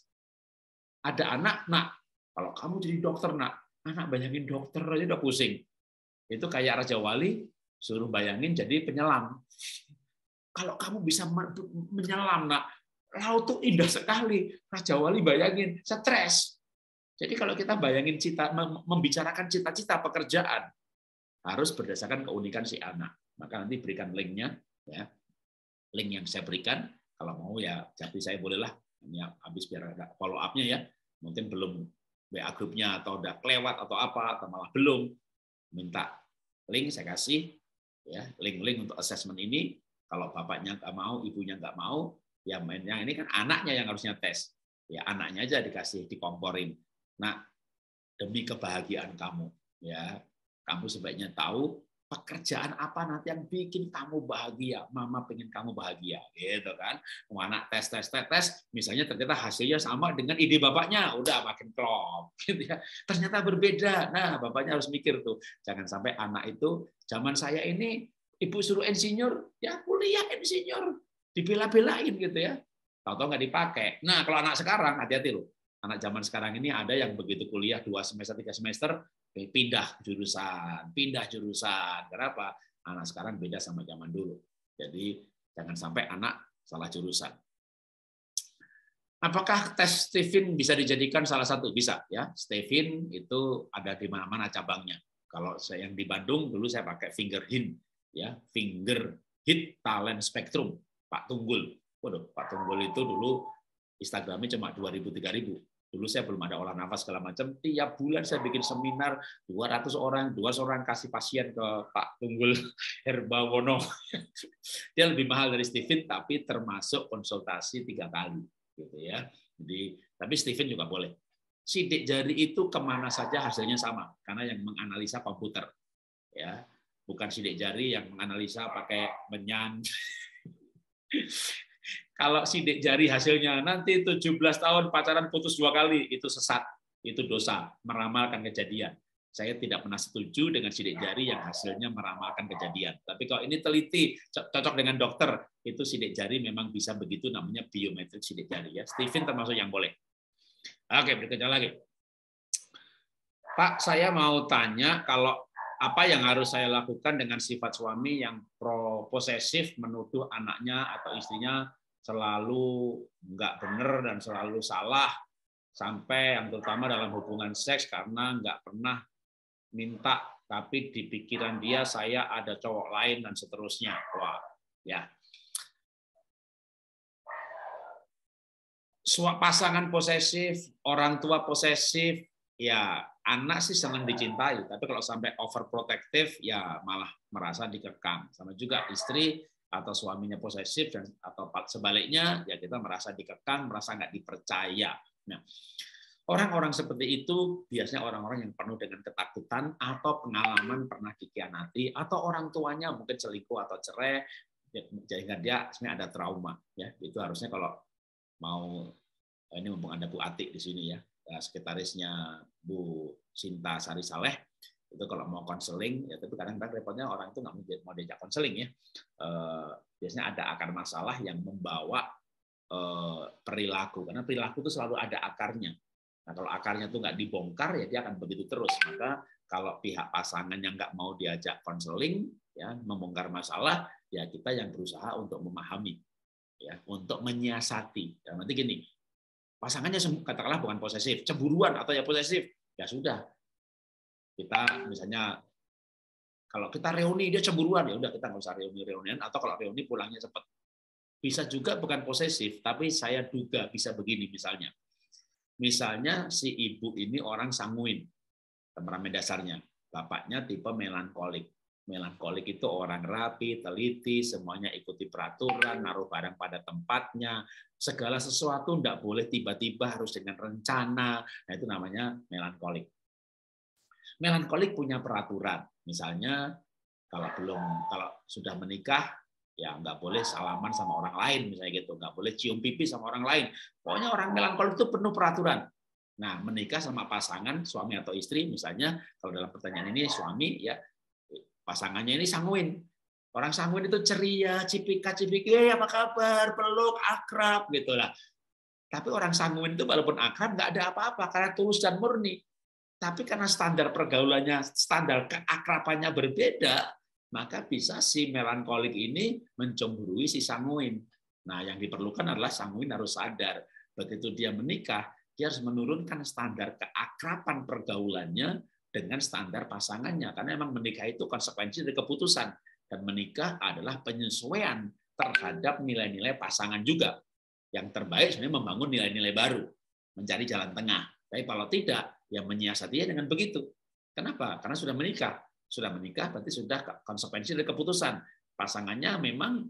Ada anak, nak, kalau kamu jadi dokter, nak, anak bayangin dokter aja udah pusing. Itu kayak Raja Wali, suruh bayangin jadi penyelam. Kalau kamu bisa menyelam, nak, laut tuh indah sekali. Raja Wali bayangin, stres. Jadi kalau kita bayangin membicarakan cita-cita pekerjaan, harus berdasarkan keunikan si anak. Maka nanti berikan linknya, ya, link yang saya berikan. Kalau mau ya, jadi saya bolehlah. Ini habis biar ada follow up-nya ya. Mungkin belum WA grupnya atau udah kelewat atau apa, atau malah belum. Minta link saya kasih, ya, link-link untuk assessment ini. Kalau bapaknya nggak mau, ibunya nggak mau, ya mainnya ini kan anaknya yang harusnya tes. Ya anaknya aja dikasih, dikomporin. Nah, demi kebahagiaan kamu, ya, kamu sebaiknya tahu pekerjaan apa nanti yang bikin kamu bahagia. Mama pengen kamu bahagia, gitu kan? Anak tes, misalnya ternyata hasilnya sama dengan ide bapaknya, udah makin klop, gitu ya. Ternyata berbeda. Nah, bapaknya harus mikir tuh, jangan sampai anak itu, zaman saya ini ibu suruh insinyur, ya kuliah insinyur, dibela-belain gitu ya. Tahu-tahu nggak dipakai. Nah, kalau anak sekarang hati-hati loh. Anak zaman sekarang ini ada yang begitu kuliah 2 semester, 3 semester, pindah jurusan. Kenapa? Anak sekarang beda sama zaman dulu. Jadi jangan sampai anak salah jurusan. Apakah tes Stephen bisa dijadikan salah satu? Bisa, ya. Stephen itu ada di mana-mana cabangnya. Kalau saya yang di Bandung dulu saya pakai Finger Hint, ya, Finger Hit Talent Spectrum, Pak Tunggul. Waduh, Pak Tunggul itu dulu Instagramnya cuma 2.000-3.000. Dulu saya belum ada olah nafas segala macam. Tiap bulan saya bikin seminar 200 orang kasih pasien ke Pak Tunggul Herbawono. Dia lebih mahal dari Stephen, tapi termasuk konsultasi 3 kali, gitu ya. Jadi, tapi Stephen juga boleh. Sidik jari itu kemana saja hasilnya sama, karena yang menganalisa komputer. Ya, bukan sidik jari yang menganalisa pakai menyan. Kalau sidik jari hasilnya nanti 17 tahun pacaran putus 2 kali, itu sesat, itu dosa, meramalkan kejadian. Saya tidak pernah setuju dengan sidik jari yang hasilnya meramalkan kejadian. Tapi kalau ini teliti, cocok dengan dokter, itu sidik jari memang bisa begitu, namanya biometrik sidik jari. Ya, Steven termasuk yang boleh. Oke, berikutnya lagi. Pak, saya mau tanya, kalau apa yang harus saya lakukan dengan sifat suami yang posesif, menuduh anaknya atau istrinya selalu nggak benar dan selalu salah, sampai yang terutama dalam hubungan seks karena nggak pernah minta, tapi di pikiran dia saya ada cowok lain dan seterusnya. Wah, ya. Pasangan posesif, orang tua posesif, ya anak sih senang dicintai, tapi kalau sampai overprotective ya malah merasa dikekang. Sama juga istri atau suaminya posesif dan atau sebaliknya ya kita merasa dikekang, merasa nggak dipercaya. Nah, orang-orang seperti itu biasanya orang-orang yang penuh dengan ketakutan atau pengalaman pernah dikhianati atau orang tuanya mungkin selingkuh atau cerai, sehingga dia sebenarnya ada trauma. Ya, itu harusnya kalau mau, ini mumpung ada Bu Atik di sini ya, sekretarisnya Bu Sinta Sari Saleh, itu kalau mau konseling, ya tapi kadang-kadang repotnya orang itu nggak mau diajak konseling ya. Biasanya ada akar masalah yang membawa perilaku, karena perilaku itu selalu ada akarnya. Nah kalau akarnya itu nggak dibongkar, ya dia akan begitu terus. Maka kalau pihak pasangan yang nggak mau diajak konseling, ya membongkar masalah, ya kita yang berusaha untuk memahami, ya untuk menyiasati. Ya, nanti gini, pasangannya katakanlah bukan posesif, cemburuan atau ya posesif, ya sudah. Kita misalnya kalau kita reuni dia cemburuan, ya udah kita nggak usah reunian, atau kalau reuni pulangnya cepat. Bisa juga bukan posesif, tapi saya duga bisa begini misalnya. Misalnya si ibu ini orang sanguin, temperamen dasarnya. Bapaknya tipe melankolik. Melankolik itu orang rapi, teliti, semuanya ikuti peraturan, naruh barang pada tempatnya, segala sesuatu tidak boleh tiba-tiba, harus dengan rencana. Nah itu namanya melankolik. Melankolik punya peraturan, misalnya kalau sudah menikah ya nggak boleh salaman sama orang lain, misalnya gitu, nggak boleh cium pipi sama orang lain. Pokoknya orang melankolik itu penuh peraturan. Nah menikah sama pasangan suami atau istri, misalnya kalau dalam pertanyaan ini suami ya, pasangannya ini sanguin. Orang sanguin itu ceria, cipika-cipiki, apa kabar, peluk, akrab gitulah. Tapi orang sanguin itu walaupun akrab nggak ada apa-apa karena tulus dan murni. Tapi karena standar pergaulannya, standar keakrabannya berbeda, maka bisa si melankolik ini mencemburui si sanguin. Nah, yang diperlukan adalah sanguin harus sadar. Begitu dia menikah, dia harus menurunkan standar keakraban pergaulannya dengan standar pasangannya. Karena memang menikah itu konsekuensi dari keputusan. Dan menikah adalah penyesuaian terhadap nilai-nilai pasangan juga. Yang terbaik sebenarnya membangun nilai-nilai baru, mencari jalan tengah. Tapi kalau tidak, ya menyiasatinya dengan begitu. Kenapa? Karena sudah menikah. Sudah menikah berarti sudah konsekuensi dari keputusan. Pasangannya memang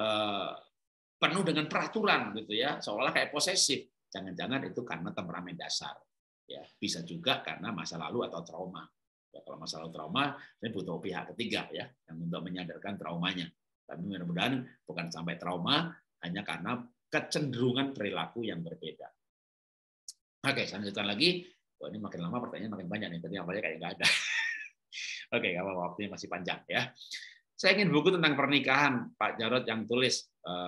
penuh dengan peraturan gitu ya, seolah kayak posesif. Jangan-jangan itu karena temperamen dasar. Ya, bisa juga karena masa lalu atau trauma. Ya, kalau masa lalu trauma, ini butuh pihak ketiga ya, yang untuk menyadarkan traumanya. Tapi mudah-mudahan bukan sampai trauma, hanya karena kecenderungan perilaku yang berbeda. Oke, saya lanjutkan lagi. Wah, ini makin lama pertanyaan makin banyak nih. Tadi awalnya kayak nggak ada. Oke, kalau waktunya masih panjang ya. Saya ingin buku tentang pernikahan, Pak Jarod yang tulis.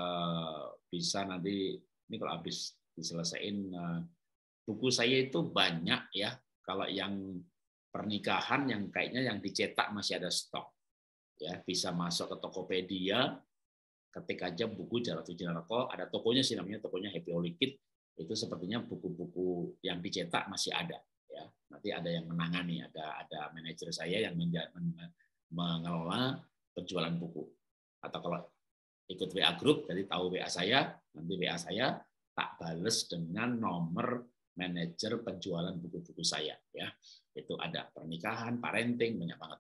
Bisa nanti ini kalau habis diselesaikan buku saya itu banyak ya. Kalau yang pernikahan yang kayaknya yang dicetak masih ada stok. Ya, bisa masuk ke Tokopedia, ketik aja buku Jarod Wijianarko, ada tokonya sih namanya, tokonya Happy Holy Kid. Itu sepertinya buku-buku yang dicetak masih ada ya. Nanti ada yang menangani, ada manajer saya yang mengelola penjualan buku. Atau kalau ikut WA group, jadi tahu WA saya, nanti WA saya tak bales dengan nomor manajer penjualan buku-buku saya ya. Itu ada pernikahan, parenting, banyak banget.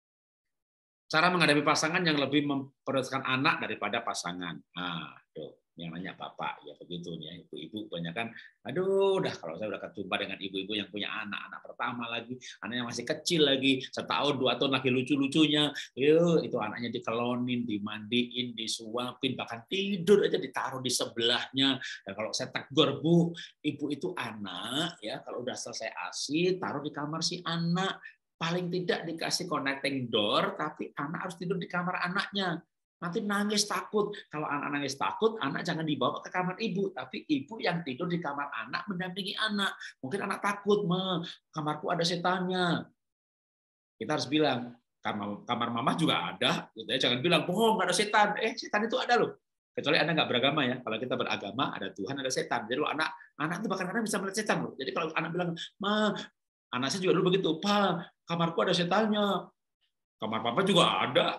Cara menghadapi pasangan yang lebih memprioritaskan anak daripada pasangan. Nah, tuh. yang nanya bapak, ya begitu ya. Ibu-ibu banyak kan, aduh, kalau saya udah ketemu dengan ibu-ibu yang punya anak pertama lagi, anaknya masih kecil lagi, setahun 2 tahun lagi lucu-lucunya, itu anaknya dikelonin, dimandiin, disuapin, bahkan tidur aja ditaruh di sebelahnya. Dan kalau saya tegur, Bu, ibu itu anak ya, kalau udah selesai ASI taruh di kamar si anak, paling tidak dikasih connecting door, tapi anak harus tidur di kamar anaknya. Nanti nangis takut. Kalau anak nangis takut, anak jangan dibawa ke kamar ibu, tapi ibu yang tidur di kamar anak mendampingi anak. Mungkin anak takut, kamarku ada setannya. Kita harus bilang, kamar mama juga ada. Gitu ya. Jangan bilang, bohong, nggak ada setan. Setan itu ada loh. Kecuali Anda nggak beragama ya. Kalau kita beragama, ada Tuhan, ada setan. Jadi anak itu bahkan kadang bisa melihat setan loh. Jadi kalau anak bilang, anak saya juga dulu begitu, Pak, kamarku ada setannya. Kamar papa juga ada.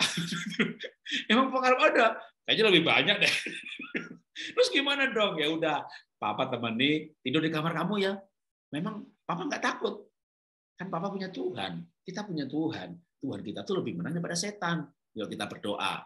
Emang kamar ada? Kayaknya lebih banyak deh. Terus gimana dong? Ya udah, papa temani tidur di kamar kamu ya. Memang papa nggak takut. Kan papa punya Tuhan. Kita punya Tuhan. Tuhan kita tuh lebih menang daripada setan. Yuk kita berdoa.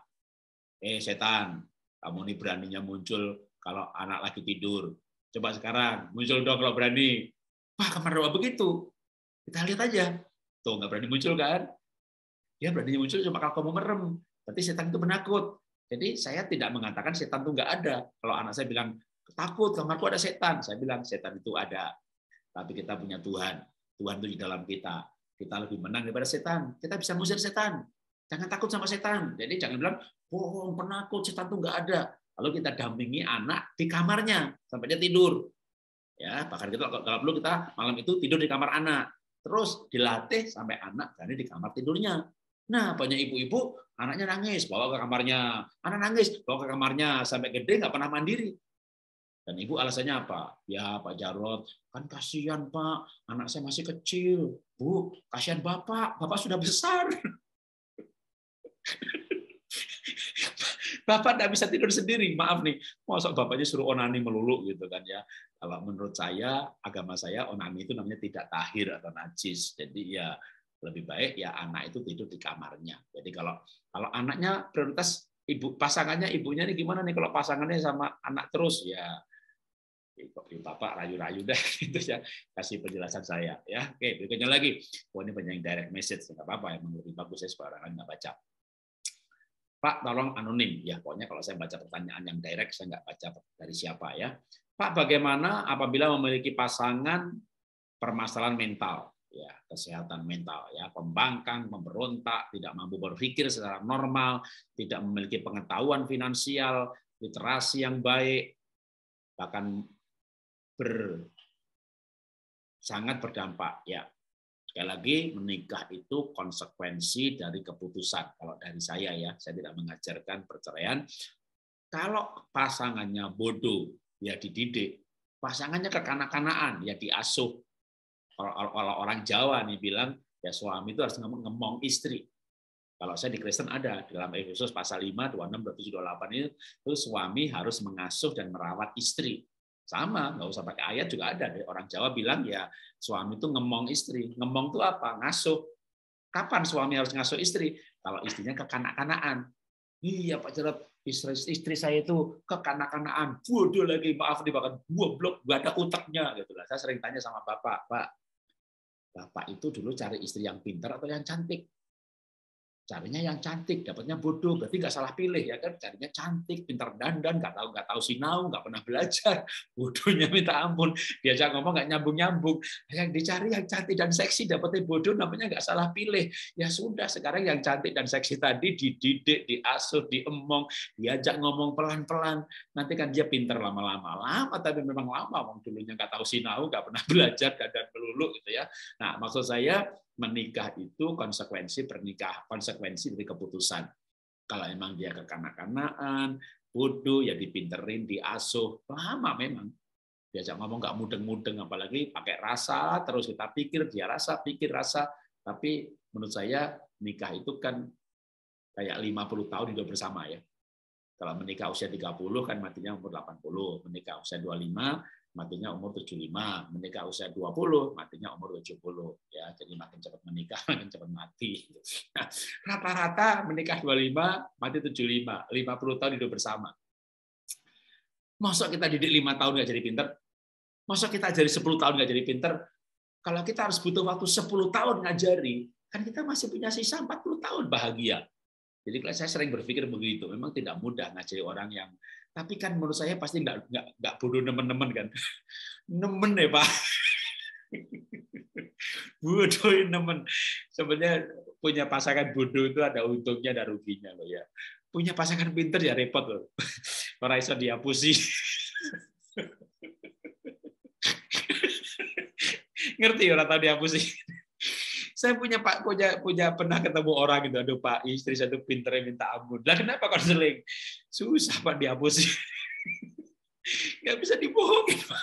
Setan, kamu ini beraninya muncul kalau anak lagi tidur. Coba sekarang, muncul dong kalau berani. Wah, kamar doa begitu. Kita lihat aja. Tuh, nggak berani muncul kan? Dia berani muncul cuma kalau kamu merem. Berarti setan itu penakut. Jadi saya tidak mengatakan setan itu nggak ada. Kalau anak saya bilang, takut, kamarku ada setan. Saya bilang, setan itu ada. Tapi kita punya Tuhan. Tuhan itu di dalam kita. Kita lebih menang daripada setan. Kita bisa mengusir setan. Jangan takut sama setan. Jadi jangan bilang, bohong, penakut, setan itu nggak ada. Lalu kita dampingi anak di kamarnya sampai dia tidur. Ya, bahkan kita kalau perlu kita malam itu tidur di kamar anak. Terus dilatih sampai anak berani di kamar tidurnya. Nah, banyak ibu-ibu anaknya nangis, bawa ke kamarnya. Anak nangis, bawa ke kamarnya. Sampai gede nggak pernah mandiri. Dan ibu alasannya apa? Ya, Pak Jarod, kan kasihan, Pak. Anak saya masih kecil. Bu, kasihan Bapak. Bapak sudah besar. Bapak nggak bisa tidur sendiri. Maaf nih, masa bapaknya suruh onani melulu gitu kan ya. Kalau menurut saya, agama saya, onani itu namanya tidak tahir atau najis. Jadi ya lebih baik ya anak itu tidur di kamarnya. Jadi kalau anaknya prioritas pasangannya, ibunya nih gimana nih kalau pasangannya sama anak terus ya bapak rayu-rayu deh gitu ya, kasih penjelasan saya ya. Oke, berikutnya lagi. Ini banyak yang direct message, nggak apa-apa, emang lebih bagus saya sembarangan nggak baca. Pak, tolong anonim ya. Pokoknya kalau saya baca pertanyaan yang direct, saya nggak baca dari siapa ya. Pak, bagaimana apabila memiliki pasangan permasalahan mental? Ya, kesehatan mental ya, pembangkang, memberontak, tidak mampu berpikir secara normal, tidak memiliki pengetahuan finansial, literasi yang baik, bahkan sangat berdampak ya. Sekali lagi, menikah itu konsekuensi dari keputusan. Kalau dari saya ya, saya tidak mengajarkan perceraian. Kalau pasangannya bodoh, ya dididik. Pasangannya kekanak-kanaan, ya diasuh. Kalau orang Jawa nih bilang, ya suami itu harus ngemong istri. Kalau saya di Kristen ada, dalam Efesus pasal 5, 26, 27, 28 itu suami harus mengasuh dan merawat istri. Sama, nggak usah pakai ayat juga ada. Orang Jawa bilang ya suami itu ngemong istri. Ngemong itu apa? Ngasuh. Kapan suami harus ngasuh istri? Kalau istrinya kekanak-kanaan. Iya Pak Jarod, istri saya itu kekanak-kanaan. Bodoh lagi, maaf dimakan goblok, gak ada utaknya. Gitu lah. Saya sering tanya sama Bapak, Bapak itu dulu cari istri yang pintar atau yang cantik? Carinya yang cantik, dapatnya bodoh, berarti nggak salah pilih ya kan? Carinya cantik, pintar dandan, nggak tahu sinau, nggak pernah belajar, bodohnya minta ampun, diajak ngomong nggak nyambung. Yang dicari yang cantik dan seksi, dapatnya bodoh, namanya nggak salah pilih. Ya sudah, sekarang yang cantik dan seksi tadi dididik, diasuh, diemong, diajak ngomong pelan-pelan, nanti kan dia pintar lama-lama, tapi memang lama, wong dulunya nggak tahu sinau, nggak pernah belajar, dandan melulu gitu ya. Nah, maksud saya menikah itu konsekuensi dari keputusan. Kalau emang dia kekanak-kanaan, bodoh, ya dipinterin, diasuh. Lama memang. Diajak ngomong nggak mudeng-mudeng, apalagi pakai rasa, terus kita pikir, dia rasa, pikir rasa. Tapi menurut saya nikah itu kan kayak 50 tahun hidup bersama ya. Kalau menikah usia 30 kan matinya umur 80, menikah usia 25 matinya umur 75, menikah usia 20, matinya umur 70. Ya, jadi makin cepat menikah, makin cepat mati. Nah, rata-rata menikah 25, mati 75, 50 tahun hidup bersama. Masa kita didik 5 tahun nggak jadi pinter? Masa kita ajari 10 tahun nggak jadi pinter? Kalau kita harus butuh waktu 10 tahun ngajari, kan kita masih punya sisa 40 tahun bahagia. Jadi saya sering berpikir begitu. Memang tidak mudah ngajari orang yang, tapi kan menurut saya pasti nggak bodoh nemen-nemen kan. Nemen ya Pak. Bodoh nemen. Sebenarnya punya pasangan bodoh itu ada untungnya ada ruginya loh ya. Punya pasangan pinter ya repot loh. Orang iso dihapusi. Ngerti orang tahu dihapusi. Saya punya pernah ketemu orang gitu, aduh Pak, istri saya tuh pinternya minta ampun. Lah kenapa konseling? Susah Pak dihapusi. Nggak bisa dibohongin Pak.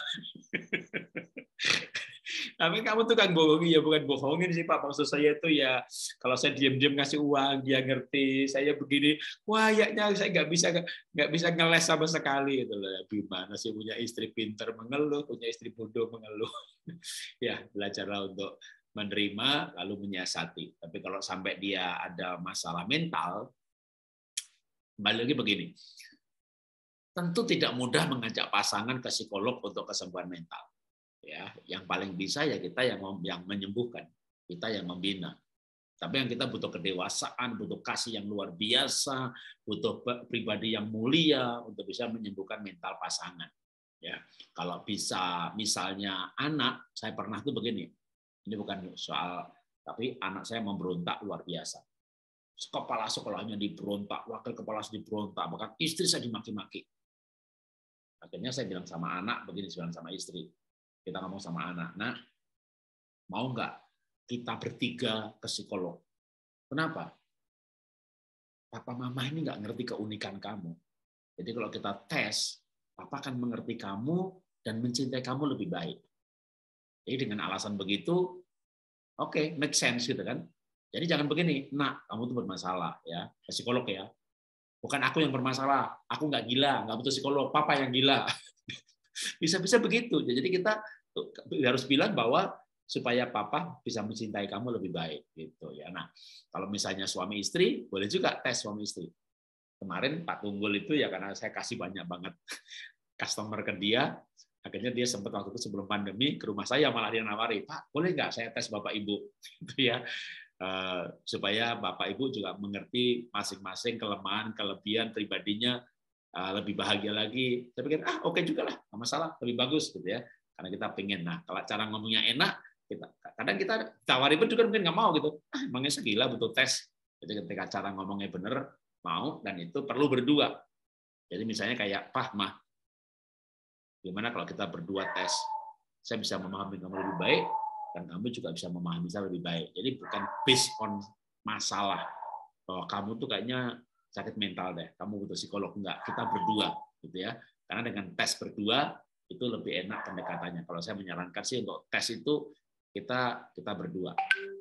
Tapi kamu tuh kan bohongi ya, bukan bohongin sih Pak. Maksud saya itu ya, kalau saya diam-diam ngasih uang, dia ngerti. Saya begini, wah kayaknya saya nggak bisa ngeles sama sekali gitu loh. Gimana sih punya istri pinter mengeluh, punya istri bodoh mengeluh. Ya belajarlah untuk menerima lalu menyiasati. Tapi kalau sampai dia ada masalah mental, kembali lagi begini. Tentu tidak mudah mengajak pasangan ke psikolog untuk kesembuhan mental. Ya, yang paling bisa ya kita yang menyembuhkan, kita yang membina. Tapi yang kita butuh kedewasaan, butuh kasih yang luar biasa, butuh pribadi yang mulia untuk bisa menyembuhkan mental pasangan. Ya, kalau bisa misalnya anak, saya pernah tuh begini. Ini bukan soal, tapi anak saya memberontak luar biasa. Kepala sekolahnya diberontak, wakil kepala diberontak, bahkan istri saya dimaki-maki. Akhirnya saya bilang sama anak, begini saya bilang sama istri. Kita ngomong sama anak, nah, mau nggak kita bertiga ke psikolog? Kenapa? Papa mama ini nggak ngerti keunikan kamu. Jadi kalau kita tes, papa akan mengerti kamu dan mencintai kamu lebih baik. Jadi dengan alasan begitu, oke, make sense gitu kan. Jadi jangan begini, nak, kamu tuh bermasalah ya, ke psikolog ya. Bukan aku yang bermasalah, aku nggak gila, nggak butuh psikolog, papa yang gila. Bisa-bisa begitu. Jadi kita harus bilang bahwa supaya papa bisa mencintai kamu lebih baik gitu ya. Nah, kalau misalnya suami istri, boleh juga tes suami istri. Kemarin Pak Tunggul itu ya karena saya kasih banyak banget customer ke dia, akhirnya dia sempat waktu itu sebelum pandemi ke rumah saya malah dia nawari, Pak, boleh nggak saya tes Bapak Ibu gitu ya. Supaya Bapak Ibu juga mengerti masing-masing kelemahan, kelebihan pribadinya, lebih bahagia lagi. Saya pikir oke juga lah, nggak masalah, lebih bagus gitu ya. Karena kita pengen. Nah, kalau cara ngomongnya enak, kadang kita tawari pun juga mungkin nggak mau gitu. Emangnya segila butuh tes. Jadi ketika cara ngomongnya benar, mau dan itu perlu berdua. Jadi misalnya kayak Pak, Mah, gimana kalau kita berdua tes? Saya bisa memahami kamu lebih baik dan kamu juga bisa memahami saya lebih baik. Jadi bukan based on masalah bahwa kamu tuh kayaknya sakit mental deh, kamu butuh psikolog, enggak, kita berdua gitu ya. Karena dengan tes berdua itu lebih enak pendekatannya. Kalau saya menyarankan sih untuk tes itu kita berdua.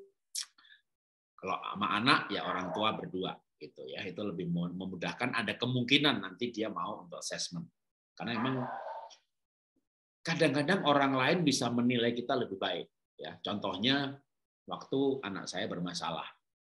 Kalau sama anak ya orang tua berdua gitu ya. Itu lebih memudahkan, ada kemungkinan nanti dia mau untuk assessment. Karena memang kadang-kadang orang lain bisa menilai kita lebih baik ya. Contohnya waktu anak saya bermasalah.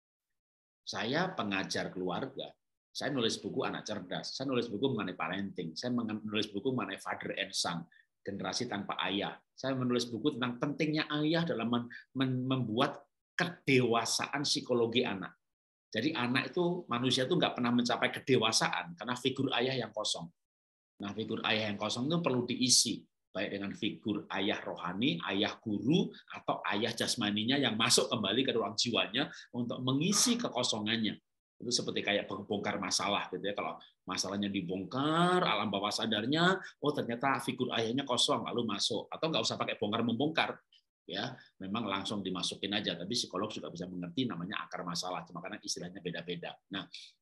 Saya pengajar keluarga. Saya nulis buku Anak Cerdas, saya nulis buku mengenai parenting, saya menulis buku mengenai father and son, generasi tanpa ayah. Saya menulis buku tentang pentingnya ayah dalam membuat kedewasaan psikologi anak. Jadi anak itu, manusia itu nggak pernah mencapai kedewasaan karena figur ayah yang kosong. Nah, figur ayah yang kosong itu perlu diisi, baik dengan figur ayah rohani, ayah guru, atau ayah jasmaninya yang masuk kembali ke ruang jiwanya untuk mengisi kekosongannya. Itu seperti kayak bongkar masalah gitu ya. Kalau masalahnya dibongkar, alam bawah sadarnya, oh ternyata figur ayahnya kosong, lalu masuk. Atau nggak usah pakai bongkar membongkar, ya memang langsung dimasukin aja. Tapi psikolog juga bisa mengerti namanya akar masalah, cuma karena istilahnya beda-beda. Nah,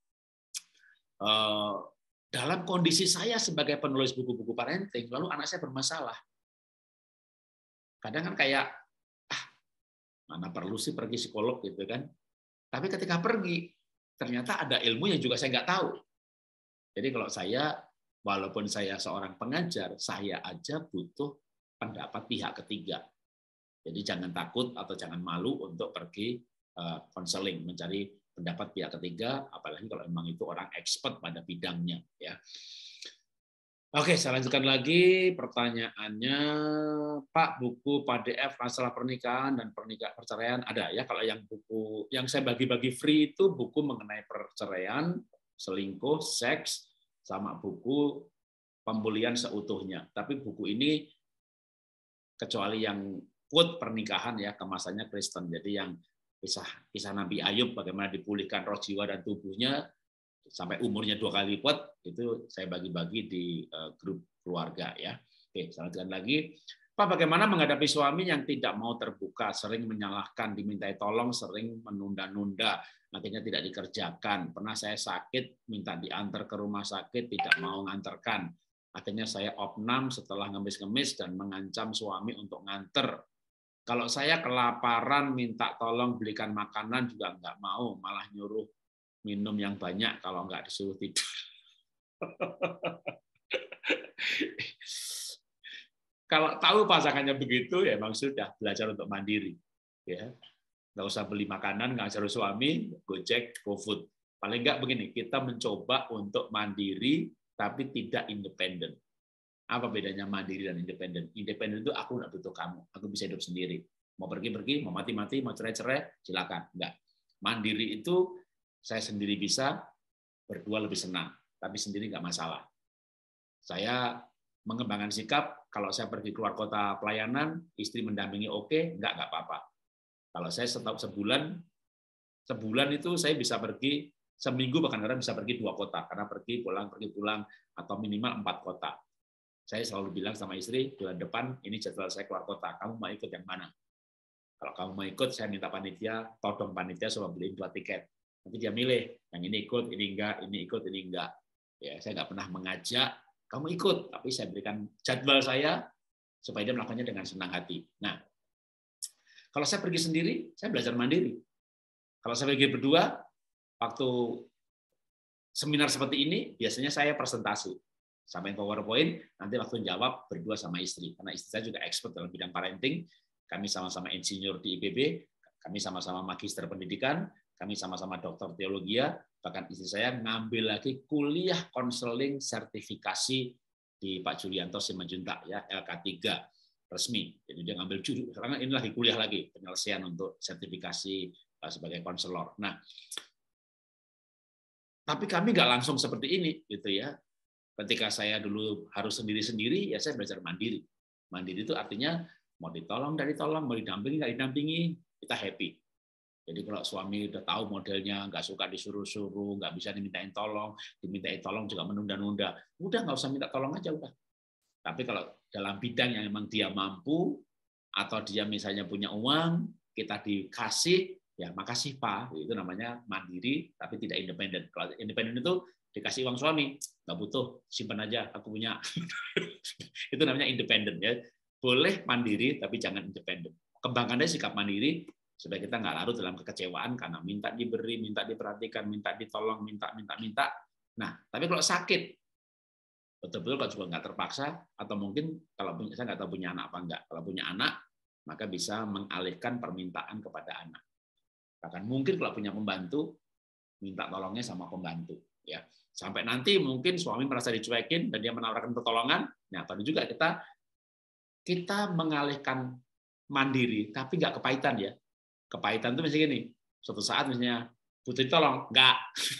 dalam kondisi saya sebagai penulis buku-buku parenting, lalu anak saya bermasalah. Kadang kan kayak, mana perlu sih pergi psikolog gitu kan. Tapi ketika pergi, ternyata ada ilmu yang juga saya nggak tahu. Jadi kalau saya, walaupun saya seorang pengajar, saya aja butuh pendapat pihak ketiga. Jadi jangan takut atau jangan malu untuk pergi konseling, mencari pendapat pihak ketiga, apalagi kalau memang itu orang expert pada bidangnya. Ya. Oke, saya lanjutkan lagi pertanyaannya, Pak. Buku PDF masalah pernikahan dan perceraian ada ya? Kalau yang buku yang saya bagi-bagi free itu buku mengenai perceraian, selingkuh, seks, sama buku pemulihan seutuhnya. Tapi buku ini kecuali yang quote pernikahan ya, kemasannya Kristen. Jadi yang kisah Nabi Ayub bagaimana dipulihkan roh, jiwa, dan tubuhnya sampai umurnya 2 kali lipat, itu saya bagi-bagi di grup keluarga ya. Oke, saya lanjutkan lagi. Pak, bagaimana menghadapi suami yang tidak mau terbuka, sering menyalahkan, dimintai tolong, sering menunda-nunda, akhirnya tidak dikerjakan. Pernah saya sakit, minta diantar ke rumah sakit, tidak mau nganterkan. Akhirnya saya opnam setelah ngemis-ngemis dan mengancam suami untuk nganter. Kalau saya kelaparan, minta tolong belikan makanan juga nggak mau, malah nyuruh minum yang banyak kalau nggak disuruh tidur. Kalau tahu pasangannya begitu, ya memang sudah belajar untuk mandiri. Ya, nggak usah beli makanan, nggak usah suami, Gojek, GoFood. Paling nggak begini, kita mencoba untuk mandiri tapi tidak independen. Apa bedanya mandiri dan independen? Independen itu aku nggak butuh kamu, aku bisa hidup sendiri. Mau pergi-pergi, mau mati-mati, mau cerai-cerai, silakan. Enggak. Mandiri itu saya sendiri bisa, berdua lebih senang, tapi sendiri nggak masalah. Saya mengembangkan sikap, kalau saya pergi keluar kota pelayanan, istri mendampingi oke, nggak apa-apa. Kalau saya sebulan itu saya bisa pergi, seminggu bahkan kadang bisa pergi 2 kota, karena pergi pulang, atau minimal 4 kota. Saya selalu bilang sama istri, bulan depan ini jadwal saya keluar kota, kamu mau ikut yang mana? Kalau kamu mau ikut, saya minta panitia, todong panitia supaya beliin 2 tiket. Nanti dia milih, yang ini ikut, ini enggak, ini ikut, ini enggak. Ya, saya nggak pernah mengajak, kamu ikut, tapi saya berikan jadwal saya supaya dia melakukannya dengan senang hati. Nah, kalau saya pergi sendiri, saya belajar mandiri. Kalau saya pergi berdua, waktu seminar seperti ini, biasanya saya presentasi. Sampai PowerPoint, nanti waktu jawab berdua sama istri. Karena istri saya juga expert dalam bidang parenting, kami sama-sama insinyur di IPB, kami sama-sama magister pendidikan, kami sama-sama dokter teologi, bahkan istri saya ngambil lagi kuliah konseling sertifikasi di Pak Julianto Simanjuntak ya, LK3 resmi. Jadi dia ngambil judul, karena ini lagi kuliah lagi penyelesaian untuk sertifikasi sebagai konselor. Nah, tapi kami nggak langsung seperti ini gitu ya. Ketika saya dulu harus sendiri-sendiri, ya saya belajar mandiri. Mandiri itu artinya mau ditolong, mau didampingi, nggak didampingi, kita happy. Jadi kalau suami udah tahu modelnya, nggak suka disuruh-suruh, nggak bisa dimintain tolong juga menunda-nunda, udah nggak usah minta tolong aja udah. Tapi kalau dalam bidang yang memang dia mampu, atau dia misalnya punya uang, kita dikasih, ya makasih Pak, itu namanya mandiri, tapi tidak independen. Kalau independen itu dikasih uang suami, nggak butuh, simpan aja, aku punya. Itu namanya independen ya. Boleh mandiri, tapi jangan independen. Kembangkan aja sikap mandiri, supaya kita nggak larut dalam kekecewaan karena minta diberi, minta diperhatikan, minta ditolong, minta. Nah, tapi kalau sakit, betul-betul kalau juga nggak terpaksa, atau mungkin kalau saya nggak tahu punya anak apa enggak. Kalau punya anak, maka bisa mengalihkan permintaan kepada anak. Bahkan mungkin kalau punya pembantu, minta tolongnya sama pembantu. Ya, sampai nanti mungkin suami merasa dicuekin dan dia menawarkan pertolongan. Nah, tadi juga kita mengalihkan mandiri, tapi nggak kepahitan ya. Kepahitan itu misalnya gini, suatu saat misalnya butuh tolong, nggak.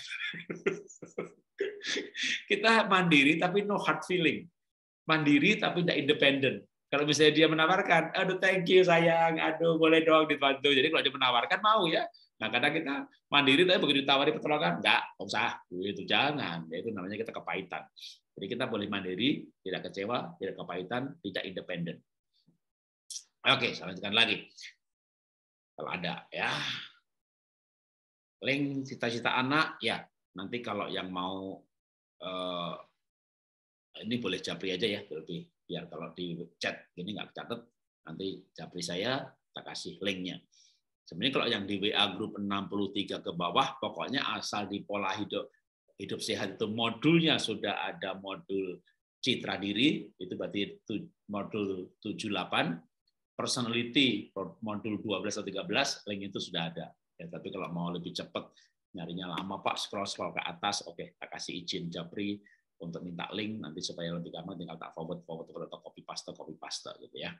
Kita mandiri tapi no hard feeling. Mandiri tapi tidak independen. Kalau misalnya dia menawarkan, aduh thank you sayang, aduh boleh dong dibantu. Jadi kalau dia menawarkan mau ya. Nah kadang kita mandiri tapi begitu ditawari pertolongan, enggak usah, itu jangan. Ya, itu namanya kita kepahitan. Jadi kita boleh mandiri, tidak kecewa, tidak kepahitan, tidak independen. Oke, saya lanjutkan lagi. Kalau ada ya, link cita-cita anak ya. Nanti kalau yang mau ini boleh japri aja ya, lebih biar kalau di chat ini nggak catat, nanti japri saya kasih linknya. Sebenarnya kalau yang di WA grup 63 ke bawah, pokoknya asal di pola hidup sehat itu modulnya sudah ada modul citra diri, itu berarti modul 78, personality modul 12 atau 13, link itu sudah ada. Ya, tapi kalau mau lebih cepat, nyarinya lama Pak, scroll ke atas, oke, tak kasih izin japri untuk minta link nanti supaya lebih gampang tinggal tak forward atau copy paste gitu ya.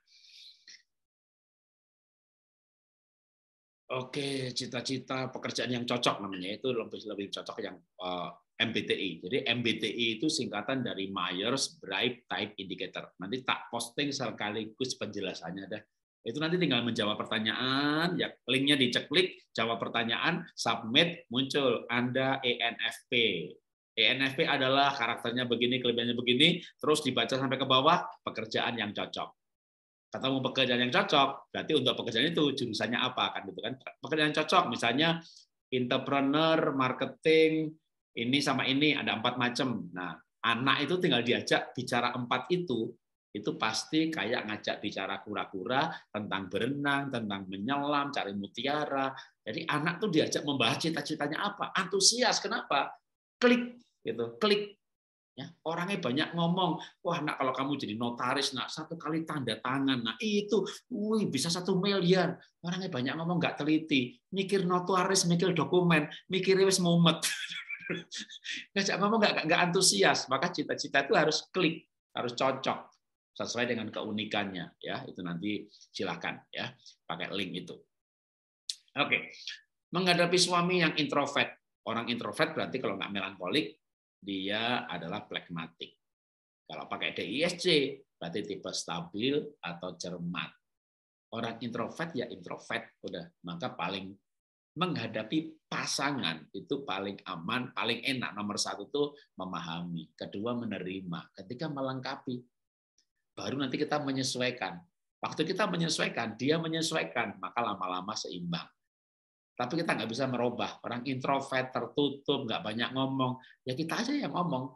Oke, cita-cita pekerjaan yang cocok namanya, itu lebih cocok yang MBTI. Jadi MBTI itu singkatan dari Myers-Briggs Type Indicator. Nanti tak posting sekaligus penjelasannya dah. Itu nanti tinggal menjawab pertanyaan, ya linknya diceklik, jawab pertanyaan, submit, muncul Anda ENFP. ENFP adalah karakternya begini, kelebihannya begini, terus dibaca sampai ke bawah, pekerjaan yang cocok. Ketemu pekerjaan yang cocok, berarti untuk pekerjaan itu jurusannya apa kan gitu kan? Pekerjaan yang cocok misalnya entrepreneur, marketing, ini sama ini ada 4 macam. Nah, anak itu tinggal diajak bicara 4 itu pasti kayak ngajak bicara kura-kura tentang berenang, tentang menyelam, cari mutiara. Jadi anak tuh diajak membahas cita-citanya apa? Antusias, kenapa? Klik gitu, klik. Ya, orangnya banyak ngomong, wah nak kalau kamu jadi notaris nak 1 kali tanda tangan, nah itu, bisa 1 miliar. Orangnya banyak ngomong nggak teliti, mikir notaris, mikir dokumen, mikir wis mumet. Ngajak ngomong nggak antusias, maka cita-cita itu harus klik, harus cocok sesuai dengan keunikannya. Ya, itu nanti silakan ya pakai link itu. Oke, menghadapi suami yang introvert. Orang introvert berarti kalau nggak melankolik, dia adalah flekmatik. Kalau pakai DISC, berarti tipe stabil atau cermat. Orang introvert ya introvert, udah. Maka paling menghadapi pasangan itu paling aman, paling enak. Nomor 1 itu memahami, kedua menerima, ketika melengkapi. Baru nanti kita menyesuaikan. Waktu kita menyesuaikan, dia menyesuaikan, maka lama-lama seimbang. Tapi kita nggak bisa merubah. Orang introvert, tertutup, nggak banyak ngomong. Ya kita aja yang ngomong.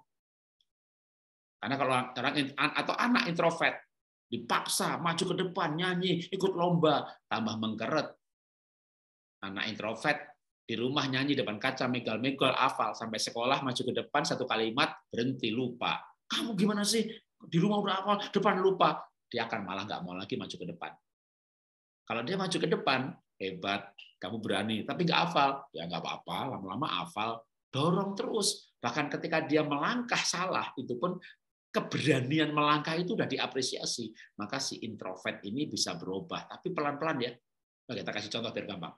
Karena kalau orang atau anak introvert, dipaksa maju ke depan, nyanyi, ikut lomba, tambah mengkeret. Anak introvert, di rumah nyanyi depan kaca, megal-megal, hafal. Sampai sekolah, maju ke depan, 1 kalimat, berhenti, lupa. Kamu gimana sih? Di rumah udah hafal, depan lupa. Dia akan malah nggak mau lagi maju ke depan. Kalau dia maju ke depan, hebat, kamu berani, tapi nggak hafal, ya nggak apa-apa, lama-lama hafal, dorong terus. Bahkan ketika dia melangkah salah, itu pun keberanian melangkah itu udah diapresiasi. Maka si introvert ini bisa berubah, tapi pelan-pelan ya. Nah, kita kasih contoh biar gampang.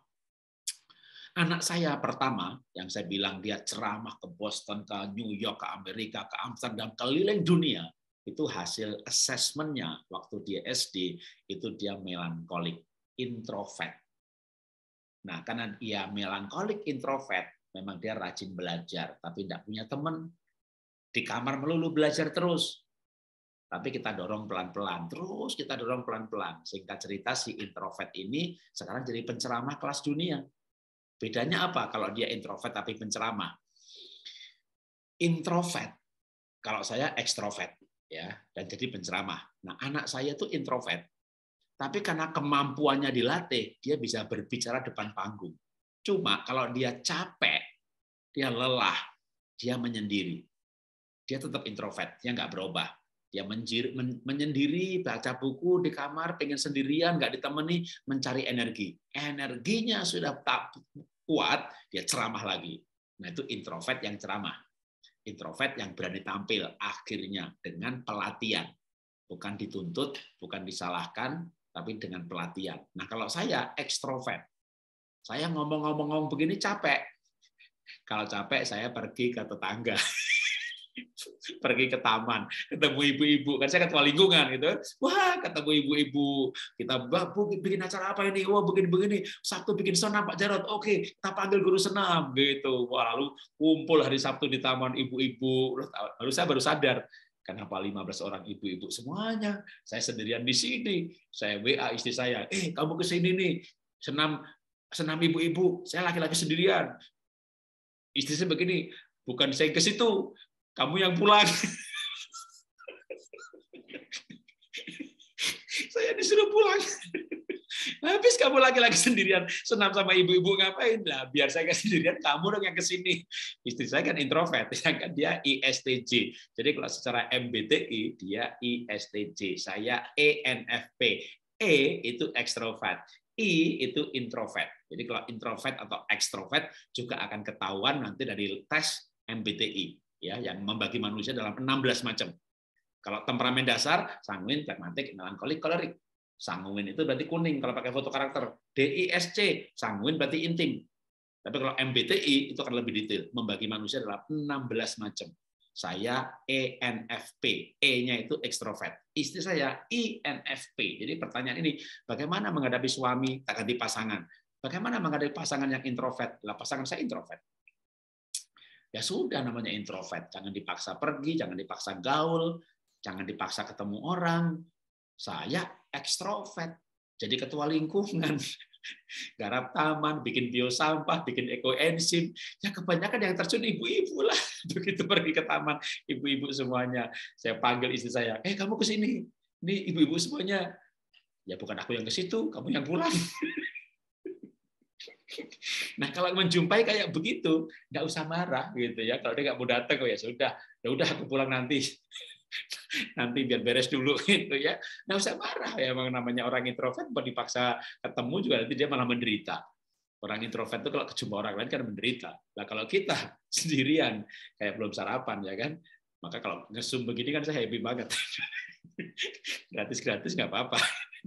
Anak saya pertama, yang saya bilang dia ceramah ke Boston, ke New York, ke Amerika, ke Amsterdam, keliling dunia, itu hasil asesmennya waktu dia SD, itu dia melankolik, introvert. Nah, karena dia melankolik introvert, memang dia rajin belajar, tapi tidak punya teman. Di kamar melulu belajar terus. Tapi kita dorong pelan-pelan, terus kita dorong pelan-pelan. Singkat cerita, si introvert ini sekarang jadi penceramah kelas dunia. Bedanya apa kalau dia introvert tapi penceramah? Introvert, kalau saya ekstrovert, ya, dan jadi penceramah. Nah, anak saya tuh introvert. Tapi karena kemampuannya dilatih, dia bisa berbicara depan panggung. Cuma kalau dia capek, dia lelah, dia menyendiri. Dia tetap introvert, dia nggak berubah. Dia menyendiri, baca buku di kamar, pengen sendirian, nggak ditemani, mencari energi. Energinya sudah tak kuat, dia ceramah lagi. Nah, itu introvert yang ceramah. Introvert yang berani tampil, akhirnya dengan pelatihan. Bukan dituntut, bukan disalahkan, tapi dengan pelatihan. Nah, kalau saya ekstrovert, saya ngomong-ngomong begini capek. Kalau capek, saya pergi ke tetangga, pergi ke taman, ketemu ibu-ibu. Kan saya ketua lingkungan gitu. Wah, ketemu ibu-ibu. Kita bikin acara apa ini? Wah, begini-begini. Sabtu bikin senam Pak Jarod. Oke, kita panggil guru senam gitu. Wah, lalu kumpul hari Sabtu di taman ibu-ibu. Lalu saya baru sadar. Kenapa 15 orang ibu-ibu semuanya? Saya sendirian di sini. Saya WA istri saya, kamu ke sini nih, senam ibu-ibu. Saya laki-laki sendirian. Istri saya begini, bukan saya ke situ, kamu yang pulang. Saya disuruh pulang. Habis kamu laki-laki sendirian senam sama ibu-ibu ngapain? Lah, biar saya sendirian, kamu dong yang ke sini. Istri saya kan introvert, kan dia ISTJ. Jadi kalau secara MBTI dia ISTJ, saya ENFP. E itu ekstrovert, I itu introvert. Jadi kalau introvert atau ekstrovert juga akan ketahuan nanti dari tes MBTI. ya, yang membagi manusia dalam 16 macam. Kalau temperamen dasar, sanguin, flegmatik, melankolik, kolerik. Sanguin itu berarti kuning kalau pakai foto karakter. DISC, sanguin berarti intim. Tapi kalau MBTI itu akan lebih detail, membagi manusia dalam 16 macam. Saya ENFP, E-nya itu ekstrovert. Istri saya INFP. Jadi pertanyaan ini, bagaimana menghadapi suami tak ganti pasangan? Bagaimana menghadapi pasangan yang introvert? Lah pasangan saya introvert. Ya sudah, namanya introvert. Jangan dipaksa pergi, jangan dipaksa gaul, jangan dipaksa ketemu orang. Saya ekstrovert. Jadi ketua lingkungan. Garap taman, bikin biosampah, bikin ekoenzim. Ya kebanyakan yang terjun ibu-ibu lah. Begitu pergi ke taman, ibu-ibu semuanya. Saya panggil istri saya, kamu ke sini. Ini ibu-ibu semuanya. Ya bukan aku yang ke situ, kamu yang pulang. Nah kalau menjumpai kayak begitu, nggak usah marah gitu ya. Kalau dia nggak mau datang, ya sudah, ya udah aku pulang nanti. Nanti biar beres dulu gitu ya. Nggak usah marah ya, emang namanya orang introvert mau dipaksa ketemu juga nanti dia malah menderita. Orang introvert itu kalau kejumpa orang lain kan menderita. Nah kalau kita sendirian kayak belum sarapan ya kan, maka kalau ngesum begini kan saya happy banget. Gratis-gratis nggak apa-apa.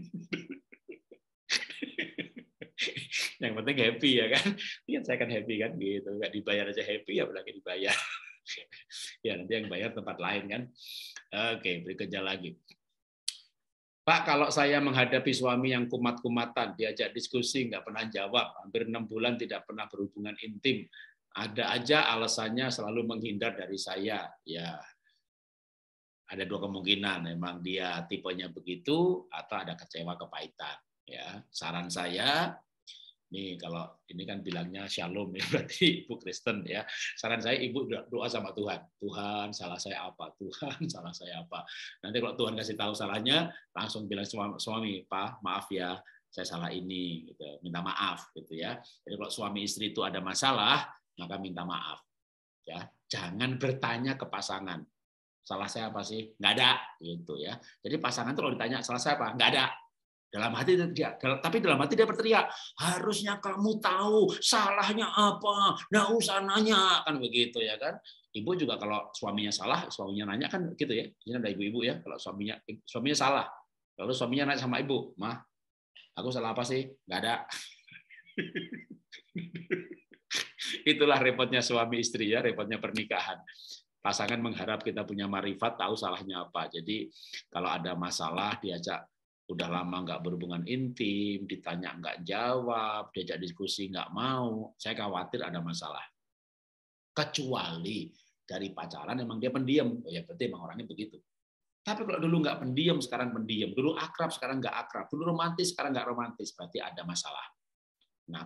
Yang penting happy ya kan. Lihat saya kan happy kan gitu, nggak dibayar aja happy, apalagi dibayar. Ya nanti yang bayar tempat lain kan. Oke, berikutnya lagi. Pak, kalau saya menghadapi suami yang kumat-kumatan, diajak diskusi nggak pernah jawab, hampir 6 bulan tidak pernah berhubungan intim, ada aja alasannya selalu menghindar dari saya. Ya, ada 2 kemungkinan, memang dia tipenya begitu atau ada kecewa kepahitan. Ya, saran saya. Nih kalau ini kan bilangnya shalom ya, berarti Ibu Kristen ya. Saran saya Ibu doa sama Tuhan. Tuhan, salah saya apa? Tuhan, salah saya apa? Nanti kalau Tuhan kasih tahu salahnya, langsung bilang suami, Pak, maaf ya, saya salah ini, gitu. Minta maaf, gitu ya. Jadi kalau suami istri itu ada masalah, maka minta maaf. Ya, jangan bertanya ke pasangan. Salah saya apa sih? Nggak ada, gitu ya. Jadi pasangan itu kalau ditanya salah saya apa? Nggak ada. Dalam hati dia, tapi dalam hati dia berteriak, harusnya kamu tahu salahnya apa, nggak usah nanya, kan begitu ya kan. Ibu juga kalau suaminya salah, suaminya nanya kan gitu ya. Ini ada ibu-ibu ya, kalau suaminya salah, lalu suaminya nanya sama ibu, mah, aku salah apa sih? Nggak ada. Itulah repotnya suami istri ya, repotnya pernikahan. Pasangan mengharap kita punya marifat, tahu salahnya apa. Jadi kalau ada masalah diajak, udah lama nggak berhubungan intim, ditanya nggak jawab, diajak diskusi nggak mau, saya khawatir ada masalah. Kecuali dari pacaran emang dia pendiam, oh ya berarti emang orangnya begitu. Tapi kalau dulu nggak pendiam, sekarang pendiam, dulu akrab, sekarang nggak akrab, dulu romantis, sekarang nggak romantis, berarti ada masalah. Nah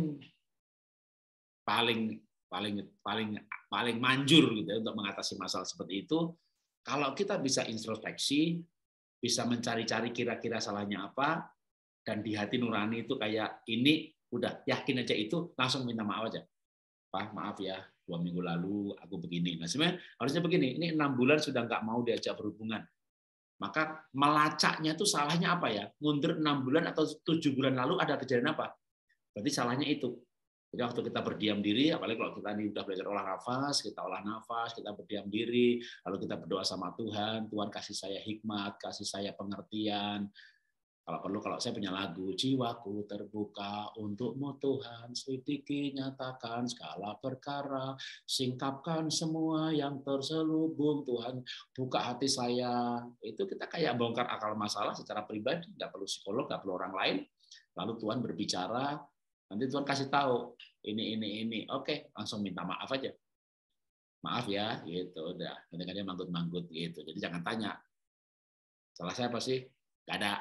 paling manjur gitu ya, untuk mengatasi masalah seperti itu, kalau kita bisa introspeksi, bisa mencari-cari kira-kira salahnya apa, dan di hati nurani itu kayak ini, udah yakin aja itu, langsung minta maaf aja. Pak, maaf ya, 2 minggu lalu aku begini. Nah sebenarnya harusnya begini, ini 6 bulan sudah nggak mau diajak berhubungan. Maka melacaknya itu salahnya apa ya? Mundur 6 bulan atau 7 bulan lalu ada kejadian apa? Berarti salahnya itu. Jadi waktu kita berdiam diri, apalagi kalau kita ini sudah belajar olah nafas, kita olah nafas, kita berdiam diri, lalu kita berdoa sama Tuhan, Tuhan kasih saya hikmat, kasih saya pengertian. Kalau perlu, kalau saya punya lagu, jiwaku terbuka untukmu Tuhan, selidiki, nyatakan segala perkara, singkapkan semua yang terselubung Tuhan, buka hati saya. Itu kita kayak bongkar akal masalah secara pribadi, nggak perlu psikolog, nggak perlu orang lain. Lalu Tuhan berbicara, nanti Tuhan kasih tahu ini. Oke, langsung minta maaf aja. Maaf ya, gitu. Udah, nanti dia manggut-manggut gitu. Jadi jangan tanya. Salah saya apa sih? Gak ada.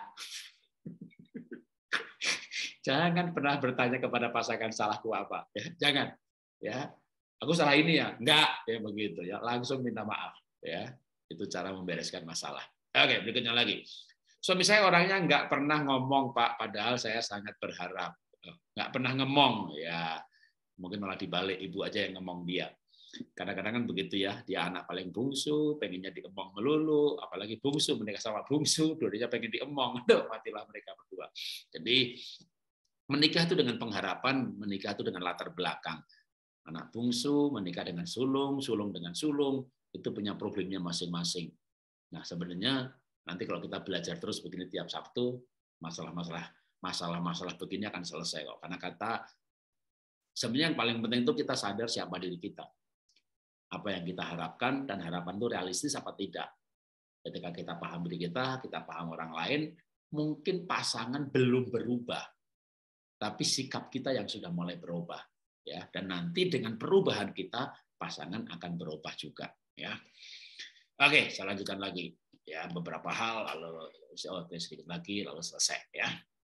Jangan pernah bertanya kepada pasangan salahku apa. Ya, jangan. Ya, aku salah ini ya. Enggak, ya begitu ya. Langsung minta maaf. Ya, itu cara membereskan masalah. Oke, berikutnya lagi. Suami saya orangnya nggak pernah ngomong, Pak. Padahal saya sangat berharap. Nggak pernah ngomong, ya mungkin malah dibalik, ibu aja yang ngomong dia. Kadang-kadang kan begitu ya, dia anak paling bungsu, pengennya diemong melulu, apalagi bungsu menikah sama bungsu, dua-duanya pengen diemong, aduh matilah mereka berdua. Jadi menikah itu dengan pengharapan, menikah itu dengan latar belakang. Anak bungsu menikah dengan sulung, sulung dengan sulung, itu punya problemnya masing-masing. Nah, sebenarnya nanti kalau kita belajar terus begini tiap Sabtu, masalah-masalah begini akan selesai kok. Karena sebenarnya yang paling penting itu kita sadar siapa diri kita. Apa yang kita harapkan, dan harapan itu realistis apa tidak. Ketika kita paham diri kita paham orang lain, mungkin pasangan belum berubah, tapi sikap kita yang sudah mulai berubah. Ya, dan nanti dengan perubahan kita, pasangan akan berubah juga. Ya. Oke, saya lanjutkan lagi. Ya, beberapa hal, lalu sedikit lagi, lalu selesai. Ya.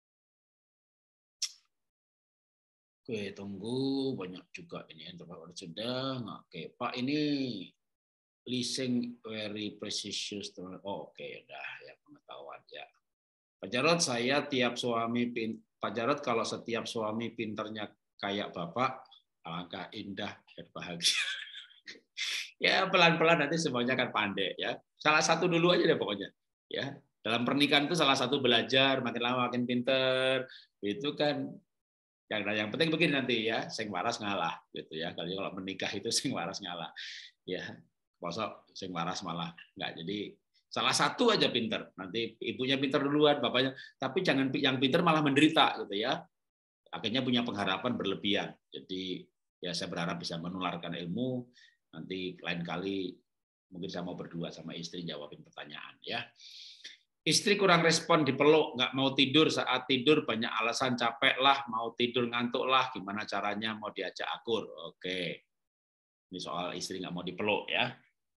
Oke, tunggu, banyak juga ini yang sudah. Oke, Pak, ini leasing very precious. Oh, oke, udah ya pengetahuan ya. Pak Jarod, Pak Jarod, kalau setiap suami pinternya kayak Bapak, alangkah indah dan bahagia. Ya, pelan-pelan nanti semuanya akan pandai ya. Salah satu dulu aja deh pokoknya. Ya, dalam pernikahan itu salah satu belajar, makin lama makin pinter. Itu kan yang penting begini nanti ya, sing waras ngalah gitu ya. Kalau menikah itu sing waras ngalah. Ya, kosok sing waras malah enggak. Jadi salah satu aja pinter. Nanti ibunya pinter duluan, bapaknya. Tapi jangan yang pinter malah menderita gitu ya. Akhirnya punya pengharapan berlebihan. Jadi ya saya berharap bisa menularkan ilmu. Nanti lain kali mungkin saya mau berdua sama istri jawabin pertanyaan ya. Istri kurang respon dipeluk, nggak mau tidur, saat tidur banyak alasan, capek lah, mau tidur ngantuk lah, gimana caranya, mau diajak akur. Oke, ini soal istri nggak mau dipeluk ya.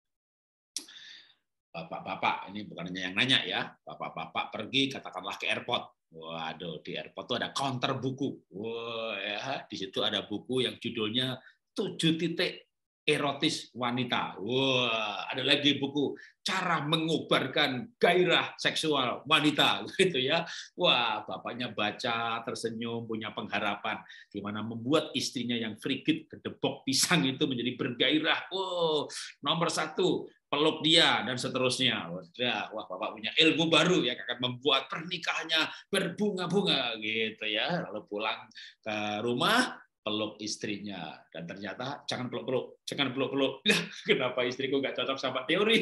Bapak-bapak, ini bukan hanya yang nanya ya, bapak-bapak pergi katakanlah ke airport. Waduh, di airport tuh ada counter buku. Wah, ya, di situ ada buku yang judulnya 7 titik erotis wanita. Wah, ada lagi buku cara mengobarkan gairah seksual wanita gitu ya. Wah, bapaknya baca tersenyum, punya pengharapan gimana membuat istrinya yang frigid kedebok pisang itu menjadi bergairah. Wow, nomor 1 peluk dia dan seterusnya. Wah, bapak punya ilmu baru yang akan membuat pernikahannya berbunga-bunga gitu ya. Lalu pulang ke rumah peluk istrinya dan ternyata jangan peluk-peluk. Lah, kenapa istriku nggak cocok sama teori?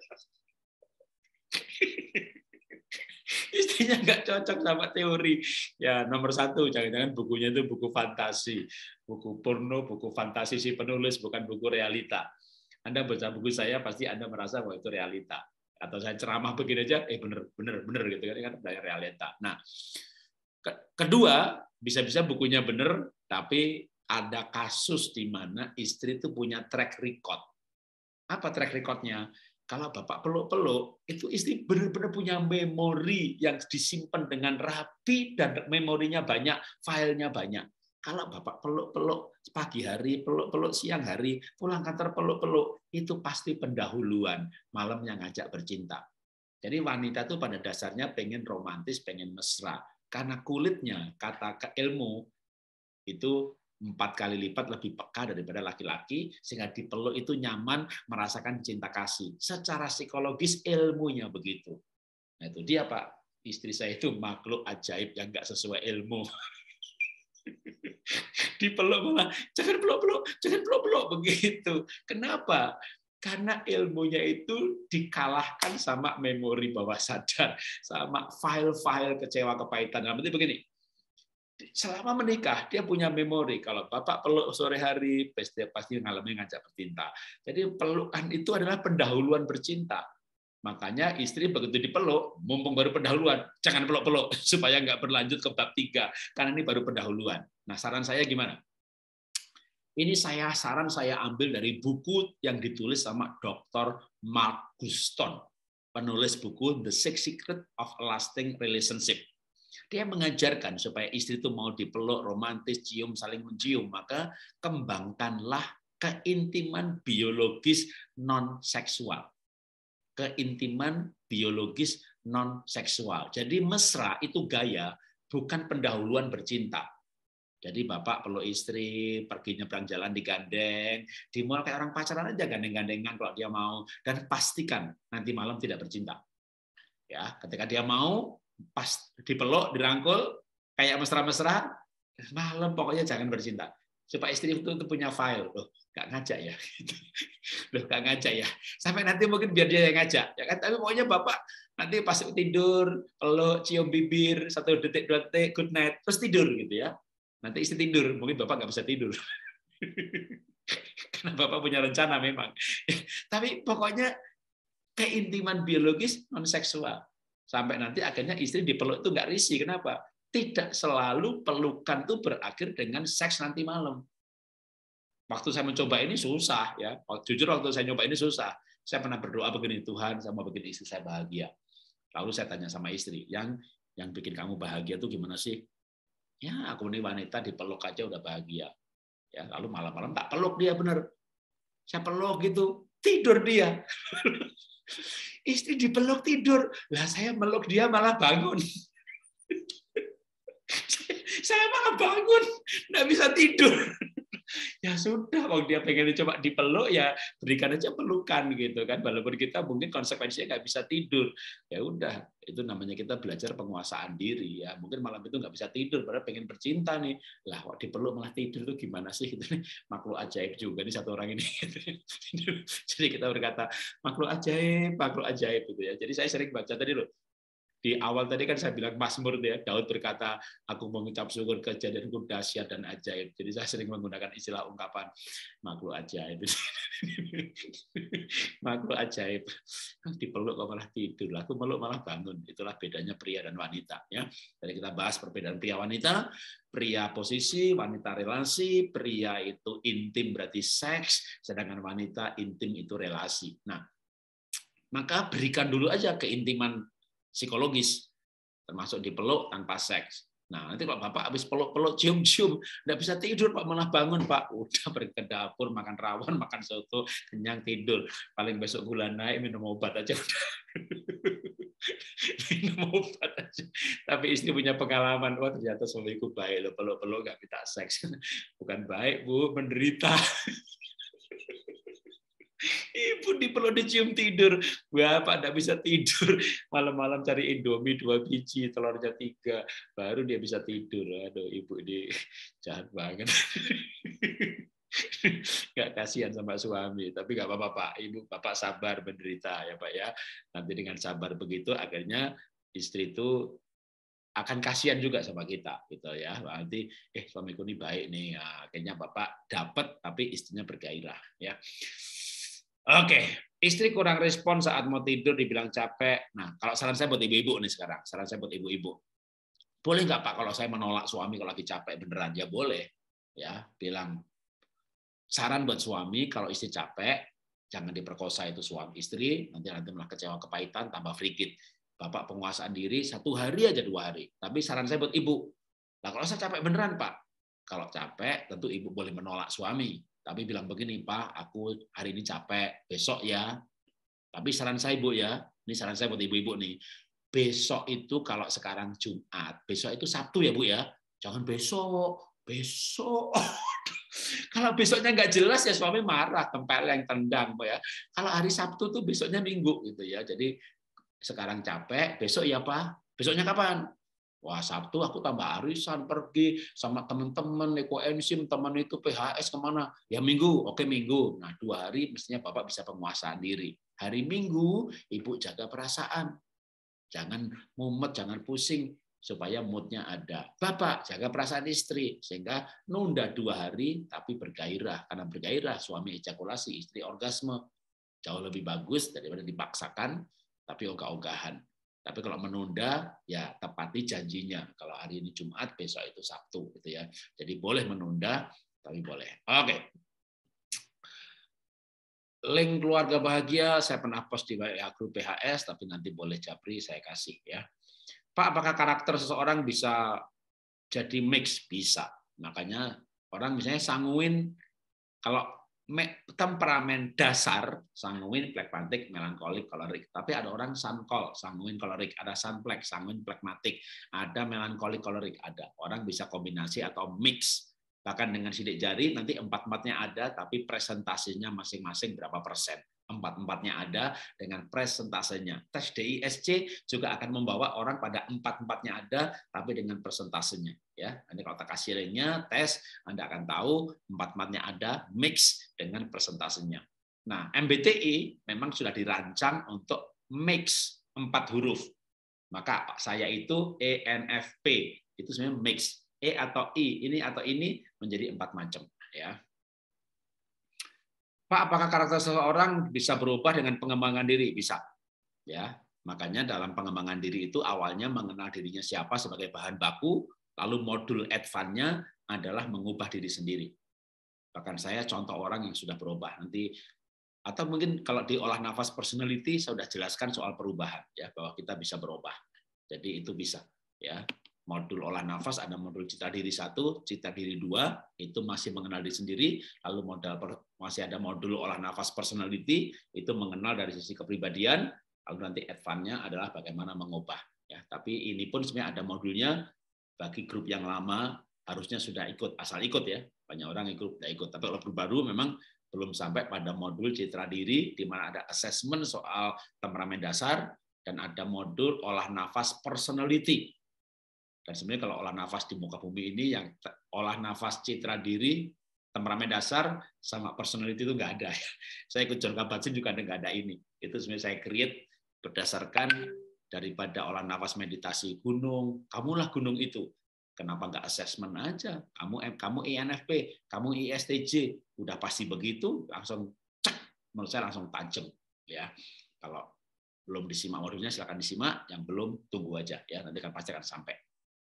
Istrinya nggak cocok sama teori. Ya, nomor 1, jangan-jangan bukunya itu buku fantasi, buku porno, buku fantasi si penulis, bukan buku realita. Anda baca buku saya pasti Anda merasa bahwa itu realita. Atau saya ceramah begini aja, bener gitu kan dari realita. Nah, kedua, bisa-bisa bukunya bener, tapi ada kasus di mana istri itu punya track record. Apa track recordnya? Kalau bapak peluk-peluk, itu istri benar-benar punya memori yang disimpan dengan rapi dan memorinya banyak, filenya banyak. Kalau bapak peluk-peluk pagi hari, peluk-peluk siang hari, pulang kantor peluk-peluk, itu pasti pendahuluan, malamnya ngajak bercinta. Jadi wanita itu pada dasarnya pengen romantis, pengen mesra. Karena kulitnya, kata ilmu, itu 4 kali lipat lebih peka daripada laki-laki, sehingga dipeluk itu nyaman, merasakan cinta kasih. Secara psikologis ilmunya begitu. Nah, itu dia Pak, istri saya itu makhluk ajaib yang nggak sesuai ilmu. Dipeluk malah, jangan peluk begitu. Kenapa? Karena ilmunya itu dikalahkan sama memori bawah sadar, sama file-file kecewa kepahitan. Nah, berarti begini, selama menikah dia punya memori. Kalau bapak peluk sore hari, pasti ngalamin ngajak bercinta. Jadi pelukan itu adalah pendahuluan bercinta. Makanya istri begitu dipeluk, mumpung baru pendahuluan, jangan peluk-peluk supaya nggak berlanjut ke bab 3, karena ini baru pendahuluan. Nah, saran saya gimana? Ini saran saya ambil dari buku yang ditulis sama Dr. Mark Guston, penulis buku The Six Secrets of a Lasting Relationship. Dia mengajarkan supaya istri itu mau dipeluk, romantis, cium, saling mencium, maka kembangkanlah keintiman biologis non-seksual. Keintiman biologis non-seksual. Jadi mesra itu gaya, bukan pendahuluan bercinta. Jadi bapak peluk istri, pergi nyebrang jalan digandeng, di mall kayak orang pacaran aja gandeng-gandengan kalau dia mau, dan pastikan nanti malam tidak bercinta. Ya, ketika dia mau, pas dipeluk, dirangkul, kayak mesra-mesra, malam pokoknya jangan bercinta. supaya istri itu punya file. Loh, nggak ngajak ya? Loh, nggak ngajak ya? Sampai nanti mungkin biar dia yang ngajak, ya kan? Tapi pokoknya bapak nanti pas tidur, peluk, cium bibir, 1 detik, 2 detik, good night, terus tidur gitu ya. Nanti istri tidur, mungkin bapak nggak bisa tidur. Karena bapak punya rencana memang. Tapi pokoknya keintiman biologis non seksual. Sampai nanti akhirnya istri dipeluk itu nggak risih. Kenapa? Tidak selalu pelukan itu berakhir dengan seks nanti malam. Waktu saya mencoba ini susah ya. Jujur waktu saya nyoba ini susah. Saya pernah berdoa begini, Tuhan saya mau bikin istri saya bahagia. Lalu saya tanya sama istri, yang bikin kamu bahagia itu gimana sih? Ya aku ini wanita dipeluk aja udah bahagia. Ya, lalu malam-malam tak peluk dia bener. Saya peluk gitu, tidur dia. Istri dipeluk tidur. Lah saya meluk dia malah bangun. Saya malah bangun, nggak bisa tidur. Ya sudah, kalau dia pengen coba dipeluk ya berikan aja pelukan gitu kan. Walaupun kita mungkin konsekuensinya nggak bisa tidur, ya udah itu namanya kita belajar penguasaan diri ya. Mungkin malam itu nggak bisa tidur, padahal pengen bercinta nih. Lah kok dipeluk malah tidur tuh gimana sih? Gitu. Makhluk ajaib juga nih satu orang ini. Jadi kita berkata makhluk ajaib gitu ya. Jadi saya sering baca tadi loh. Di awal tadi kan saya bilang Mazmur ya, Daud berkata, aku mengucap syukur kejadianku dahsyat dan ajaib. Jadi saya sering menggunakan istilah ungkapan makhluk ajaib. Makhluk ajaib. Dipeluk kok malah tidur, aku meluk malah bangun. Itulah bedanya pria dan wanita. Ya. Jadi kita bahas perbedaan pria wanita. Pria posisi, wanita relasi. Pria itu intim berarti seks, sedangkan wanita intim itu relasi. Nah, maka berikan dulu aja keintiman psikologis, termasuk dipeluk tanpa seks. Nah, nanti kalau bapak habis peluk-peluk, cium-cium, nggak bisa tidur, Pak, malah bangun, Pak. Udah pergi ke dapur, makan rawon, makan soto, kenyang tidur. Paling besok gula naik, minum obat aja. Minum obat aja. Tapi istri punya pengalaman, wah ternyata suamiku baik, loh, peluk-peluk nggak minta seks. Bukan baik, Bu, menderita. Ibu dipeluk dicium tidur, bapak tidak bisa tidur, malam-malam cari Indomie 2 biji, telurnya 3, baru dia bisa tidur. Aduh, ibu ini jahat banget. Nggak kasihan sama suami, tapi nggak apa-apa Pak, ibu bapak sabar menderita ya Pak ya. Nanti dengan sabar begitu, akhirnya istri itu akan kasihan juga sama kita gitu ya. Nanti suamiku ini baik nih, ya, akhirnya bapak dapat tapi istrinya bergairah ya. Oke, istri kurang respon saat mau tidur, dibilang capek. Nah, kalau saran saya buat ibu-ibu nih sekarang, saran saya buat ibu-ibu. Boleh nggak Pak kalau saya menolak suami kalau lagi capek beneran? Ya boleh. Ya, bilang saran buat suami kalau istri capek, jangan diperkosa itu suami istri, nanti malah kecewa kepahitan, tambah frigid. Bapak penguasaan diri 1 hari aja 2 hari. Tapi saran saya buat ibu, nah kalau saya capek beneran Pak, kalau capek tentu ibu boleh menolak suami. Tapi bilang begini, Pak, aku hari ini capek, besok ya. Tapi saran saya, Bu ya, ini saran saya buat ibu-ibu nih. Besok itu kalau sekarang Jumat, besok itu Sabtu ya, Bu ya. Jangan besok. Kalau besoknya nggak jelas ya suami marah, tempeleng, tendang, Bu ya. Kalau hari Sabtu tuh besoknya Minggu gitu ya. Jadi sekarang capek, besok ya, Pak. Besoknya kapan? Wah, Sabtu aku tambah arisan, pergi sama teman-teman, ekoenzim, teman itu PHS kemana? Ya Minggu, oke Minggu. Nah 2 hari mestinya Bapak bisa penguasaan diri. Hari Minggu, Ibu jaga perasaan. Jangan mumet, jangan pusing, supaya moodnya ada. Bapak jaga perasaan istri, sehingga nunda 2 hari, tapi bergairah. Karena bergairah, suami ejakulasi, istri orgasme. Jauh lebih bagus daripada dipaksakan, tapi ogah-ogahan. Tapi kalau menunda, ya tepati janjinya. Kalau hari ini Jumat, besok itu Sabtu, gitu ya. Jadi boleh menunda, tapi boleh. Oke. Link keluarga bahagia saya pernah post di grup PHS, tapi nanti boleh japri saya kasih ya. Pak, apakah karakter seseorang bisa jadi mix? Bisa. Makanya orang misalnya sanguin, kalau temperamen dasar sanguin, phlegmatik, melankolik, kolerik. Tapi ada orang sankol, sanguin, kolerik, ada sunplex, sanguin, phlegmatik, ada melankolik, kolerik, ada. Orang bisa kombinasi atau mix. Bahkan dengan sidik jari nanti 4-4-nya ada, tapi presentasinya masing-masing berapa persen. Empat-empatnya ada dengan presentasenya. Tes DISC juga akan membawa orang pada empat-empatnya ada, tapi dengan persentasenya. Ya, nanti kalau tak kasih linknya, tes, Anda akan tahu empat-empatnya ada, mix dengan persentasenya. Nah, MBTI memang sudah dirancang untuk mix 4 huruf. Maka saya itu ENFP, itu sebenarnya mix. E atau I, ini atau ini menjadi 4 macam. Ya. Pak, apakah karakter seseorang bisa berubah dengan pengembangan diri? Bisa. Ya, makanya dalam pengembangan diri itu awalnya mengenal dirinya siapa sebagai bahan baku, lalu modul advance-nya adalah mengubah diri sendiri. Bahkan saya contoh orang yang sudah berubah. Nanti atau mungkin kalau di olah nafas personality saya sudah jelaskan soal perubahan ya, bahwa kita bisa berubah. Jadi itu bisa ya. Modul olah nafas ada modul citra diri 1, citra diri 2 itu masih mengenal diri sendiri, lalu masih ada modul olah nafas personality itu mengenal dari sisi kepribadian, lalu nanti advance-nya adalah bagaimana mengubah ya. Tapi ini pun sebenarnya ada modulnya bagi grup yang lama harusnya sudah ikut, asal ikut ya. Banyak orang ikut, tidak ikut. Tapi kalau grup baru memang belum sampai pada modul citra diri di mana ada assessment soal temperamen dasar dan ada modul olah nafas personality. Dan sebenarnya kalau olah nafas di muka bumi ini yang olah nafas citra diri, temperamen dasar sama personality itu nggak ada. Saya ikut John Kabat-Zinn juga nggak ada ini. Itu sebenarnya saya create berdasarkan daripada olah nafas meditasi gunung. Kamulah gunung itu. Kenapa nggak assessment aja? Kamu ENFP, kamu ISTJ, udah pasti begitu, langsung cek, menurut saya langsung tajam ya. Kalau belum disimak modulnya silakan disimak, yang belum tunggu aja ya, nanti kan pasti akan sampai.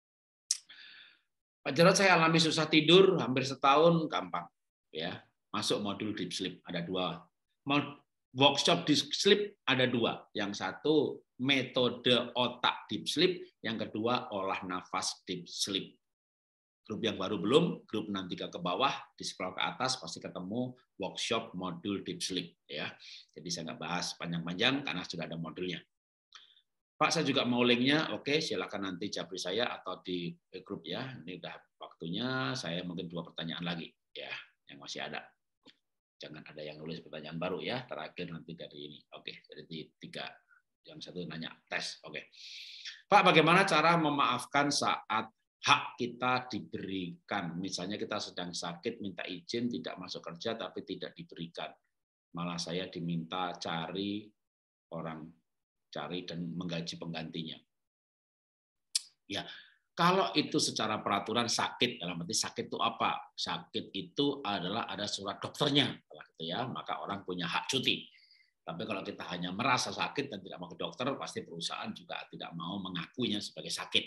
Pak Jarod, saya alami susah tidur hampir setahun, gampang ya. Masuk modul deep sleep ada 2. Workshop deep sleep ada 2. Yang satu metode otak deep sleep, yang kedua olah nafas deep sleep. Grup yang baru belum, grup 63 ke bawah, di scroll ke atas pasti ketemu workshop modul deep sleep ya. Jadi saya nggak bahas panjang-panjang karena sudah ada modulnya. Pak, saya juga mau linknya. Oke, silakan nanti japri saya atau di grup ya. Ini udah waktunya. Saya mungkin 2 pertanyaan lagi ya, yang masih ada. Jangan ada yang nulis pertanyaan baru ya. Terakhir nanti dari ini. Oke, jadi 3. Yang satu nanya tes. Oke. Pak, bagaimana cara memaafkan saat hak kita diberikan? Misalnya kita sedang sakit, minta izin tidak masuk kerja tapi tidak diberikan. Malah saya diminta cari dan menggaji penggantinya. Ya, kalau itu secara peraturan sakit, dalam arti sakit itu apa? Sakit itu adalah ada surat dokternya, gitu ya, maka orang punya hak cuti. Tapi kalau kita hanya merasa sakit dan tidak mau ke dokter, pasti perusahaan juga tidak mau mengakuinya sebagai sakit.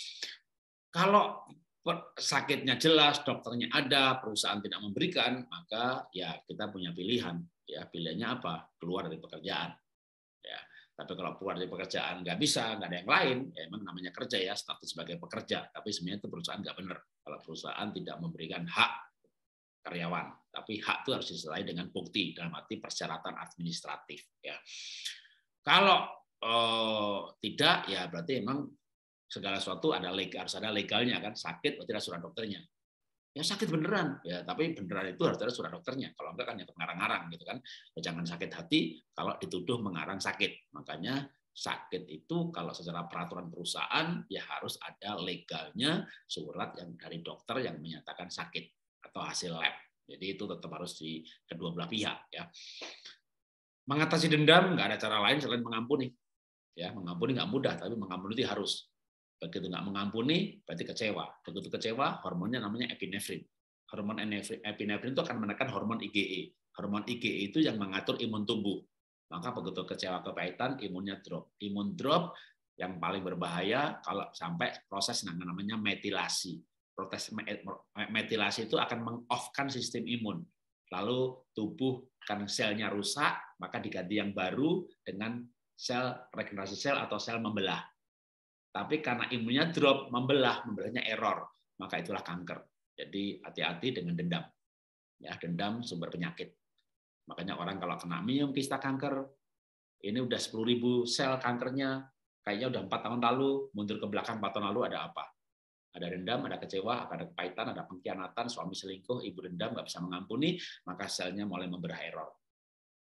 Kalau sakitnya jelas, dokternya ada, perusahaan tidak memberikan, maka ya kita punya pilihan. Ya, pilihannya apa? Keluar dari pekerjaan. Ya. Tapi kalau keluar dari pekerjaan nggak bisa, nggak ada yang lain, ya emang namanya kerja ya, status sebagai pekerja. Tapi sebenarnya itu perusahaan nggak benar. Kalau perusahaan tidak memberikan hak karyawan, tapi hak itu harus disertai dengan bukti dalam arti persyaratan administratif. Ya. Kalau tidak, ya berarti emang segala sesuatu harus ada legalnya kan. Sakit berarti ada surat dokternya. Ya sakit beneran ya, tapi beneran itu harus ada surat dokternya. Kalau enggak kan ya ngarang-ngarang gitu kan. Ya, jangan sakit hati kalau dituduh mengarang sakit. Makanya sakit itu kalau secara peraturan perusahaan ya harus ada legalnya, surat yang dari dokter yang menyatakan sakit atau hasil lab. Jadi itu tetap harus di kedua belah pihak ya. Mengatasi dendam nggak ada cara lain selain mengampuni. Ya, mengampuni nggak mudah, tapi mengampuni itu harus. Begitu nggak mengampuni, berarti kecewa. Begitu kecewa, hormonnya namanya epinefrin. Hormon epinefrin itu akan menekan hormon IgE. Hormon IgE itu yang mengatur imun tubuh. Maka begitu kecewa kepahitan, imunnya drop. Imun drop yang paling berbahaya kalau sampai proses namanya metilasi. Proses metilasi itu akan meng-off-kan sistem imun. Lalu tubuh kan selnya rusak, maka diganti yang baru dengan sel regenerasi sel atau sel membelah. Tapi karena imunnya drop, membelahnya error, maka itulah kanker. Jadi hati-hati dengan dendam. Ya, dendam sumber penyakit. Makanya orang kalau kena myom, kista kanker, ini udah 10.000 sel kankernya, kayaknya udah 4 tahun lalu, mundur ke belakang 4 tahun lalu ada apa? Ada dendam, ada kecewa, ada kepahitan, ada pengkhianatan, suami selingkuh, ibu dendam, nggak bisa mengampuni, maka selnya mulai memberah error.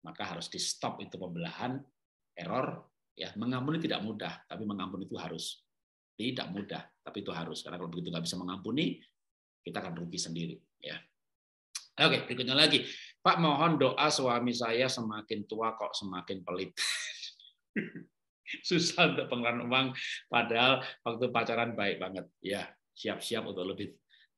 maka harus di stop itu pembelahan, error. Ya, mengampuni tidak mudah, tapi mengampuni itu harus. Tidak mudah, tapi itu harus. Karena kalau begitu nggak bisa mengampuni, kita akan rugi sendiri. Ya. Oke, berikutnya lagi. Pak, mohon doa suami saya semakin tua kok semakin pelit. Susah untuk pengeluaran uang, padahal waktu pacaran baik banget. Ya, siap-siap untuk lebih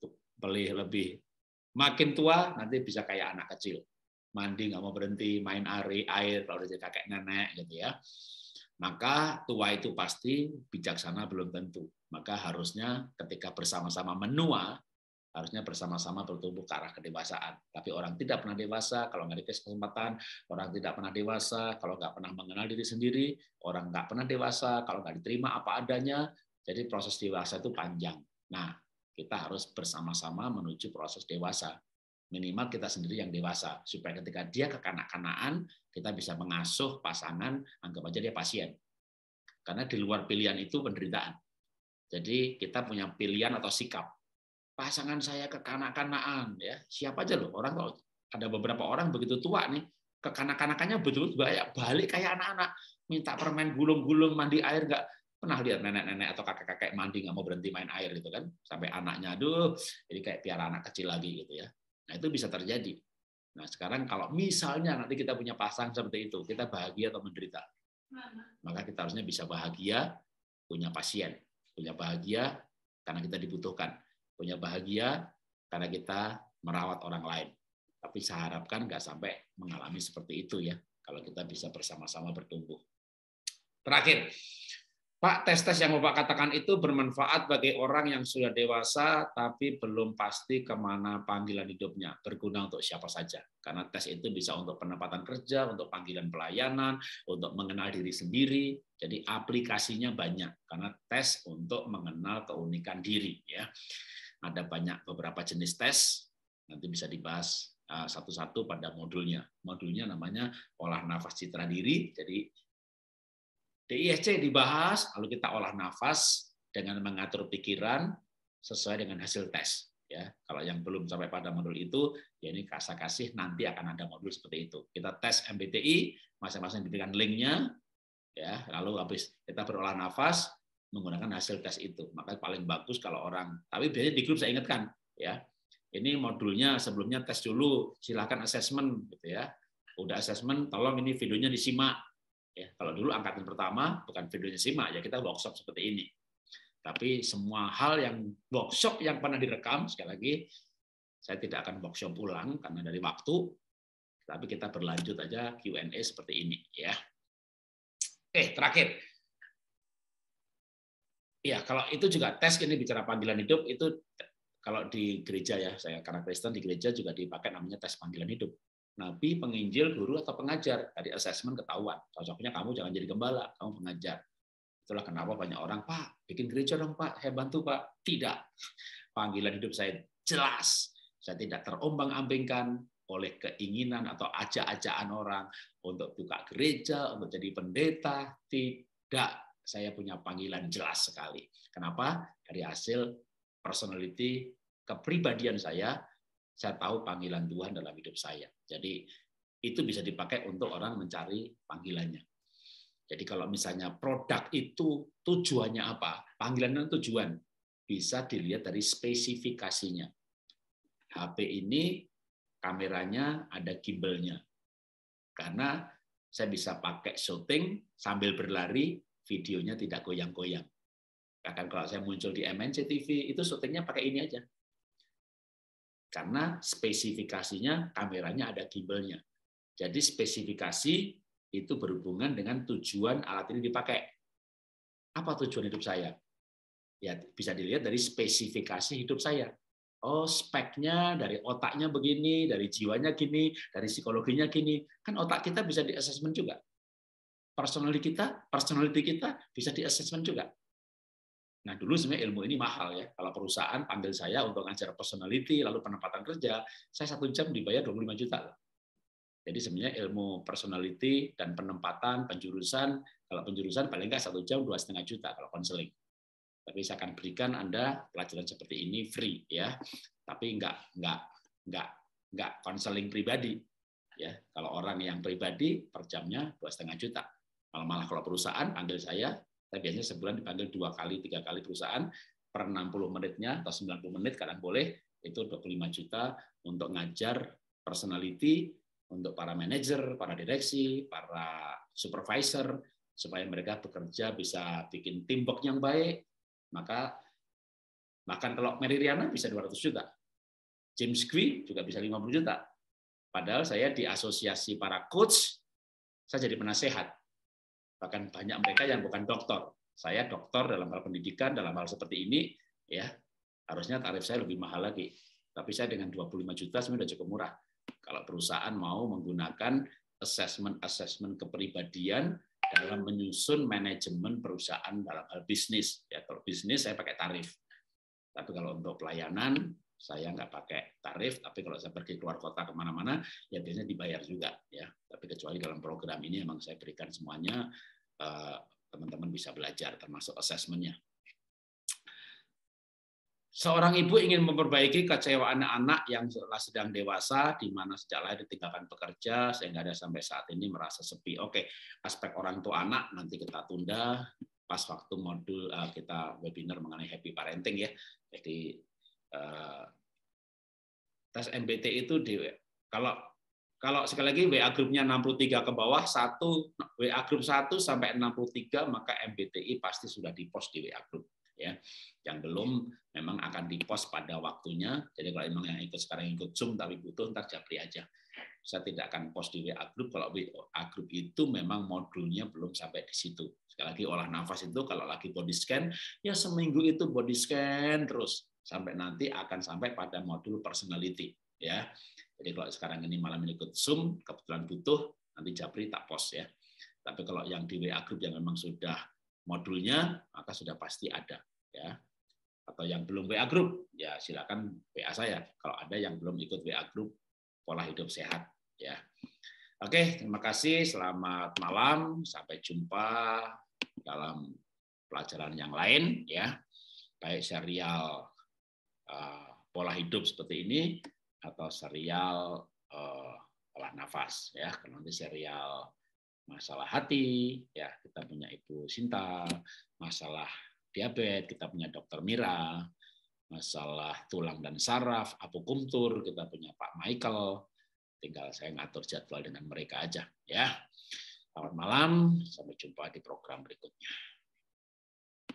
lebih. Makin tua, nanti bisa kayak anak kecil. Mandi nggak mau berhenti, main air kalau udah jadi kakek nenek gitu ya. Maka tua itu pasti, bijaksana belum tentu. Maka harusnya ketika bersama-sama menua, harusnya bersama-sama bertumbuh ke arah kedewasaan. Tapi orang tidak pernah dewasa kalau nggak dikasih kesempatan, orang tidak pernah dewasa kalau nggak pernah mengenal diri sendiri, orang nggak pernah dewasa kalau nggak diterima apa adanya. Jadi proses dewasa itu panjang. Nah, kita harus bersama-sama menuju proses dewasa. Minimal kita sendiri yang dewasa, supaya ketika dia kekanak-kanaan, kita bisa mengasuh pasangan, anggap aja dia pasien. Karena di luar pilihan itu penderitaan. Jadi kita punya pilihan atau sikap. Pasangan saya kekanak-kanaan, ya siapa aja loh, orang kalau ada beberapa orang begitu tua nih, kekanak-kanakannya betul-betul balik kayak anak-anak, minta permen gulung-gulung, mandi air, nggak pernah lihat nenek-nenek atau kakek-kakek mandi nggak mau berhenti main air gitu kan, sampai anaknya aduh, jadi kayak piara anak kecil lagi gitu ya. Nah, itu bisa terjadi. Nah, sekarang kalau misalnya nanti kita punya pasangan seperti itu, kita bahagia atau menderita? Maka kita harusnya bisa bahagia, punya pasien. Punya bahagia karena kita dibutuhkan. Punya bahagia karena kita merawat orang lain. Tapi saya harapkan nggak sampai mengalami seperti itu ya, kalau kita bisa bersama-sama bertumbuh. Terakhir, Pak, tes-tes yang Bapak katakan itu bermanfaat bagi orang yang sudah dewasa tapi belum pasti kemana panggilan hidupnya. Berguna untuk siapa saja. Karena tes itu bisa untuk penempatan kerja, untuk panggilan pelayanan, untuk mengenal diri sendiri. Jadi aplikasinya banyak. Karena tes untuk mengenal keunikan diri. Ya. Ada banyak beberapa jenis tes. Nanti bisa dibahas satu-satu pada modulnya. Modulnya namanya olah nafas citra diri. Jadi DISC dibahas, lalu kita olah nafas dengan mengatur pikiran sesuai dengan hasil tes. Ya, kalau yang belum sampai pada modul itu, ya ini kasih nanti akan ada modul seperti itu. Kita tes MBTI, masing-masing diberikan linknya, ya, lalu habis kita berolah nafas menggunakan hasil tes itu. Maka paling bagus kalau orang. Tapi biasanya di grup saya ingatkan, ya, ini modulnya sebelumnya tes dulu, silakan assessment, gitu ya. Udah assessment, tolong ini videonya disimak. Ya, kalau dulu angkatan pertama bukan videonya simak, ya kita workshop seperti ini. Tapi semua hal yang workshop yang pernah direkam, sekali lagi saya tidak akan workshop ulang karena dari waktu, tapi kita berlanjut aja Q&A seperti ini ya. Terakhir. Ya, kalau itu juga tes, ini bicara panggilan hidup itu kalau di gereja ya, saya karena Kristen di gereja juga dipakai namanya tes panggilan hidup. Nabi, penginjil, guru, atau pengajar. Dari assessment ketahuan. Cocoknya kamu jangan jadi gembala, kamu pengajar. Itulah kenapa banyak orang, Pak, bikin gereja dong, Pak. Saya bantu, Pak. Tidak. Panggilan hidup saya jelas. Saya tidak terombang-ambingkan oleh keinginan atau ajak-ajakan orang untuk buka gereja, untuk jadi pendeta. Tidak. Saya punya panggilan jelas sekali. Kenapa? Dari hasil personality, kepribadian saya tahu panggilan Tuhan dalam hidup saya. Jadi itu bisa dipakai untuk orang mencari panggilannya. Jadi kalau misalnya produk itu tujuannya apa? Panggilannya tujuan. Bisa dilihat dari spesifikasinya. HP ini kameranya ada gimbalnya. Karena saya bisa pakai syuting sambil berlari, videonya tidak goyang-goyang. Bahkan kalau saya muncul di MNC TV, itu syutingnya pakai ini aja. Karena spesifikasinya kameranya ada gimbalnya. Jadi spesifikasi itu berhubungan dengan tujuan alat ini dipakai. Apa tujuan hidup saya? Ya bisa dilihat dari spesifikasi hidup saya. Oh, speknya dari otaknya begini, dari jiwanya gini, dari psikologinya gini. Kan otak kita bisa di-assessment juga. Personality kita bisa di-assessment juga. Nah, dulu sebenarnya ilmu ini mahal ya. Kalau perusahaan panggil saya untuk ngajar personality, lalu penempatan kerja, saya 1 jam dibayar 25 juta. Jadi sebenarnya ilmu personality dan penempatan, penjurusan, kalau penjurusan paling nggak 1 jam 2,5 juta kalau konseling. Tapi saya akan berikan Anda pelajaran seperti ini free ya. Tapi nggak konseling pribadi. Ya, kalau orang yang pribadi per jamnya 2,5 juta. Malah kalau perusahaan panggil saya biasanya sebulan dipanggil 2 kali, 3 kali perusahaan per 60 menitnya atau 90 menit kadang boleh, itu 25 juta untuk ngajar personality untuk para manajer, para direksi, para supervisor, supaya mereka bekerja bisa bikin teamwork yang baik. Maka bahkan kalau Mary Riana bisa 200 juta. James Gui juga bisa 50 juta. Padahal saya di asosiasi para coach, saya jadi penasehat. Bahkan banyak mereka yang bukan dokter. Saya dokter dalam hal pendidikan, dalam hal seperti ini, ya harusnya tarif saya lebih mahal lagi. Tapi saya dengan 25 juta sebenarnya cukup murah. Kalau perusahaan mau menggunakan assessment kepribadian dalam menyusun manajemen perusahaan dalam hal bisnis. Ya, kalau bisnis saya pakai tarif. Tapi kalau untuk pelayanan, saya nggak pakai tarif, tapi kalau saya pergi keluar kota kemana-mana, ya biasanya dibayar juga. Ya. Tapi kecuali dalam program ini memang saya berikan semuanya, teman-teman bisa belajar, termasuk assessment-nya. Seorang ibu ingin memperbaiki kecewaan anak yang sedang dewasa, di mana sejak lahir ditinggalkan pekerja, sehingga ada sampai saat ini merasa sepi. Oke, aspek orang tua anak nanti kita tunda pas waktu modul kita webinar mengenai happy parenting ya. Jadi tes MBTI itu kalau sekali lagi WA grupnya 63 ke bawah, WA grup 1 sampai 63, maka MBTI pasti sudah di-post di WA grup. Ya, yang belum memang akan di-post pada waktunya. Jadi kalau memang yang ikut sekarang ikut Zoom tapi butuh, ntar japri aja. Saya tidak akan post di WA grup kalau WA grup itu memang modulnya belum sampai di situ. Sekali lagi olah nafas itu kalau lagi body scan, ya seminggu itu body scan terus sampai nanti akan sampai pada modul personality. Ya, jadi kalau sekarang ini malam ini ikut Zoom, kebetulan butuh, nanti japri tak post ya. Tapi kalau yang di WA grup yang memang sudah modulnya, maka sudah pasti ada ya. Atau yang belum WA grup, ya silakan WA saya. Kalau ada yang belum ikut WA grup pola hidup sehat ya. Oke, terima kasih. Selamat malam. Sampai jumpa dalam pelajaran yang lain ya. Baik serial pola hidup seperti ini atau serial olah nafas ya. Kalau nanti serial masalah hati, ya kita punya Ibu Sinta, masalah diabetes, kita punya Dokter Mira, masalah tulang dan saraf, akupunktur, kita punya Pak Michael, tinggal saya ngatur jadwal dengan mereka aja. Ya, selamat malam, sampai jumpa di program berikutnya.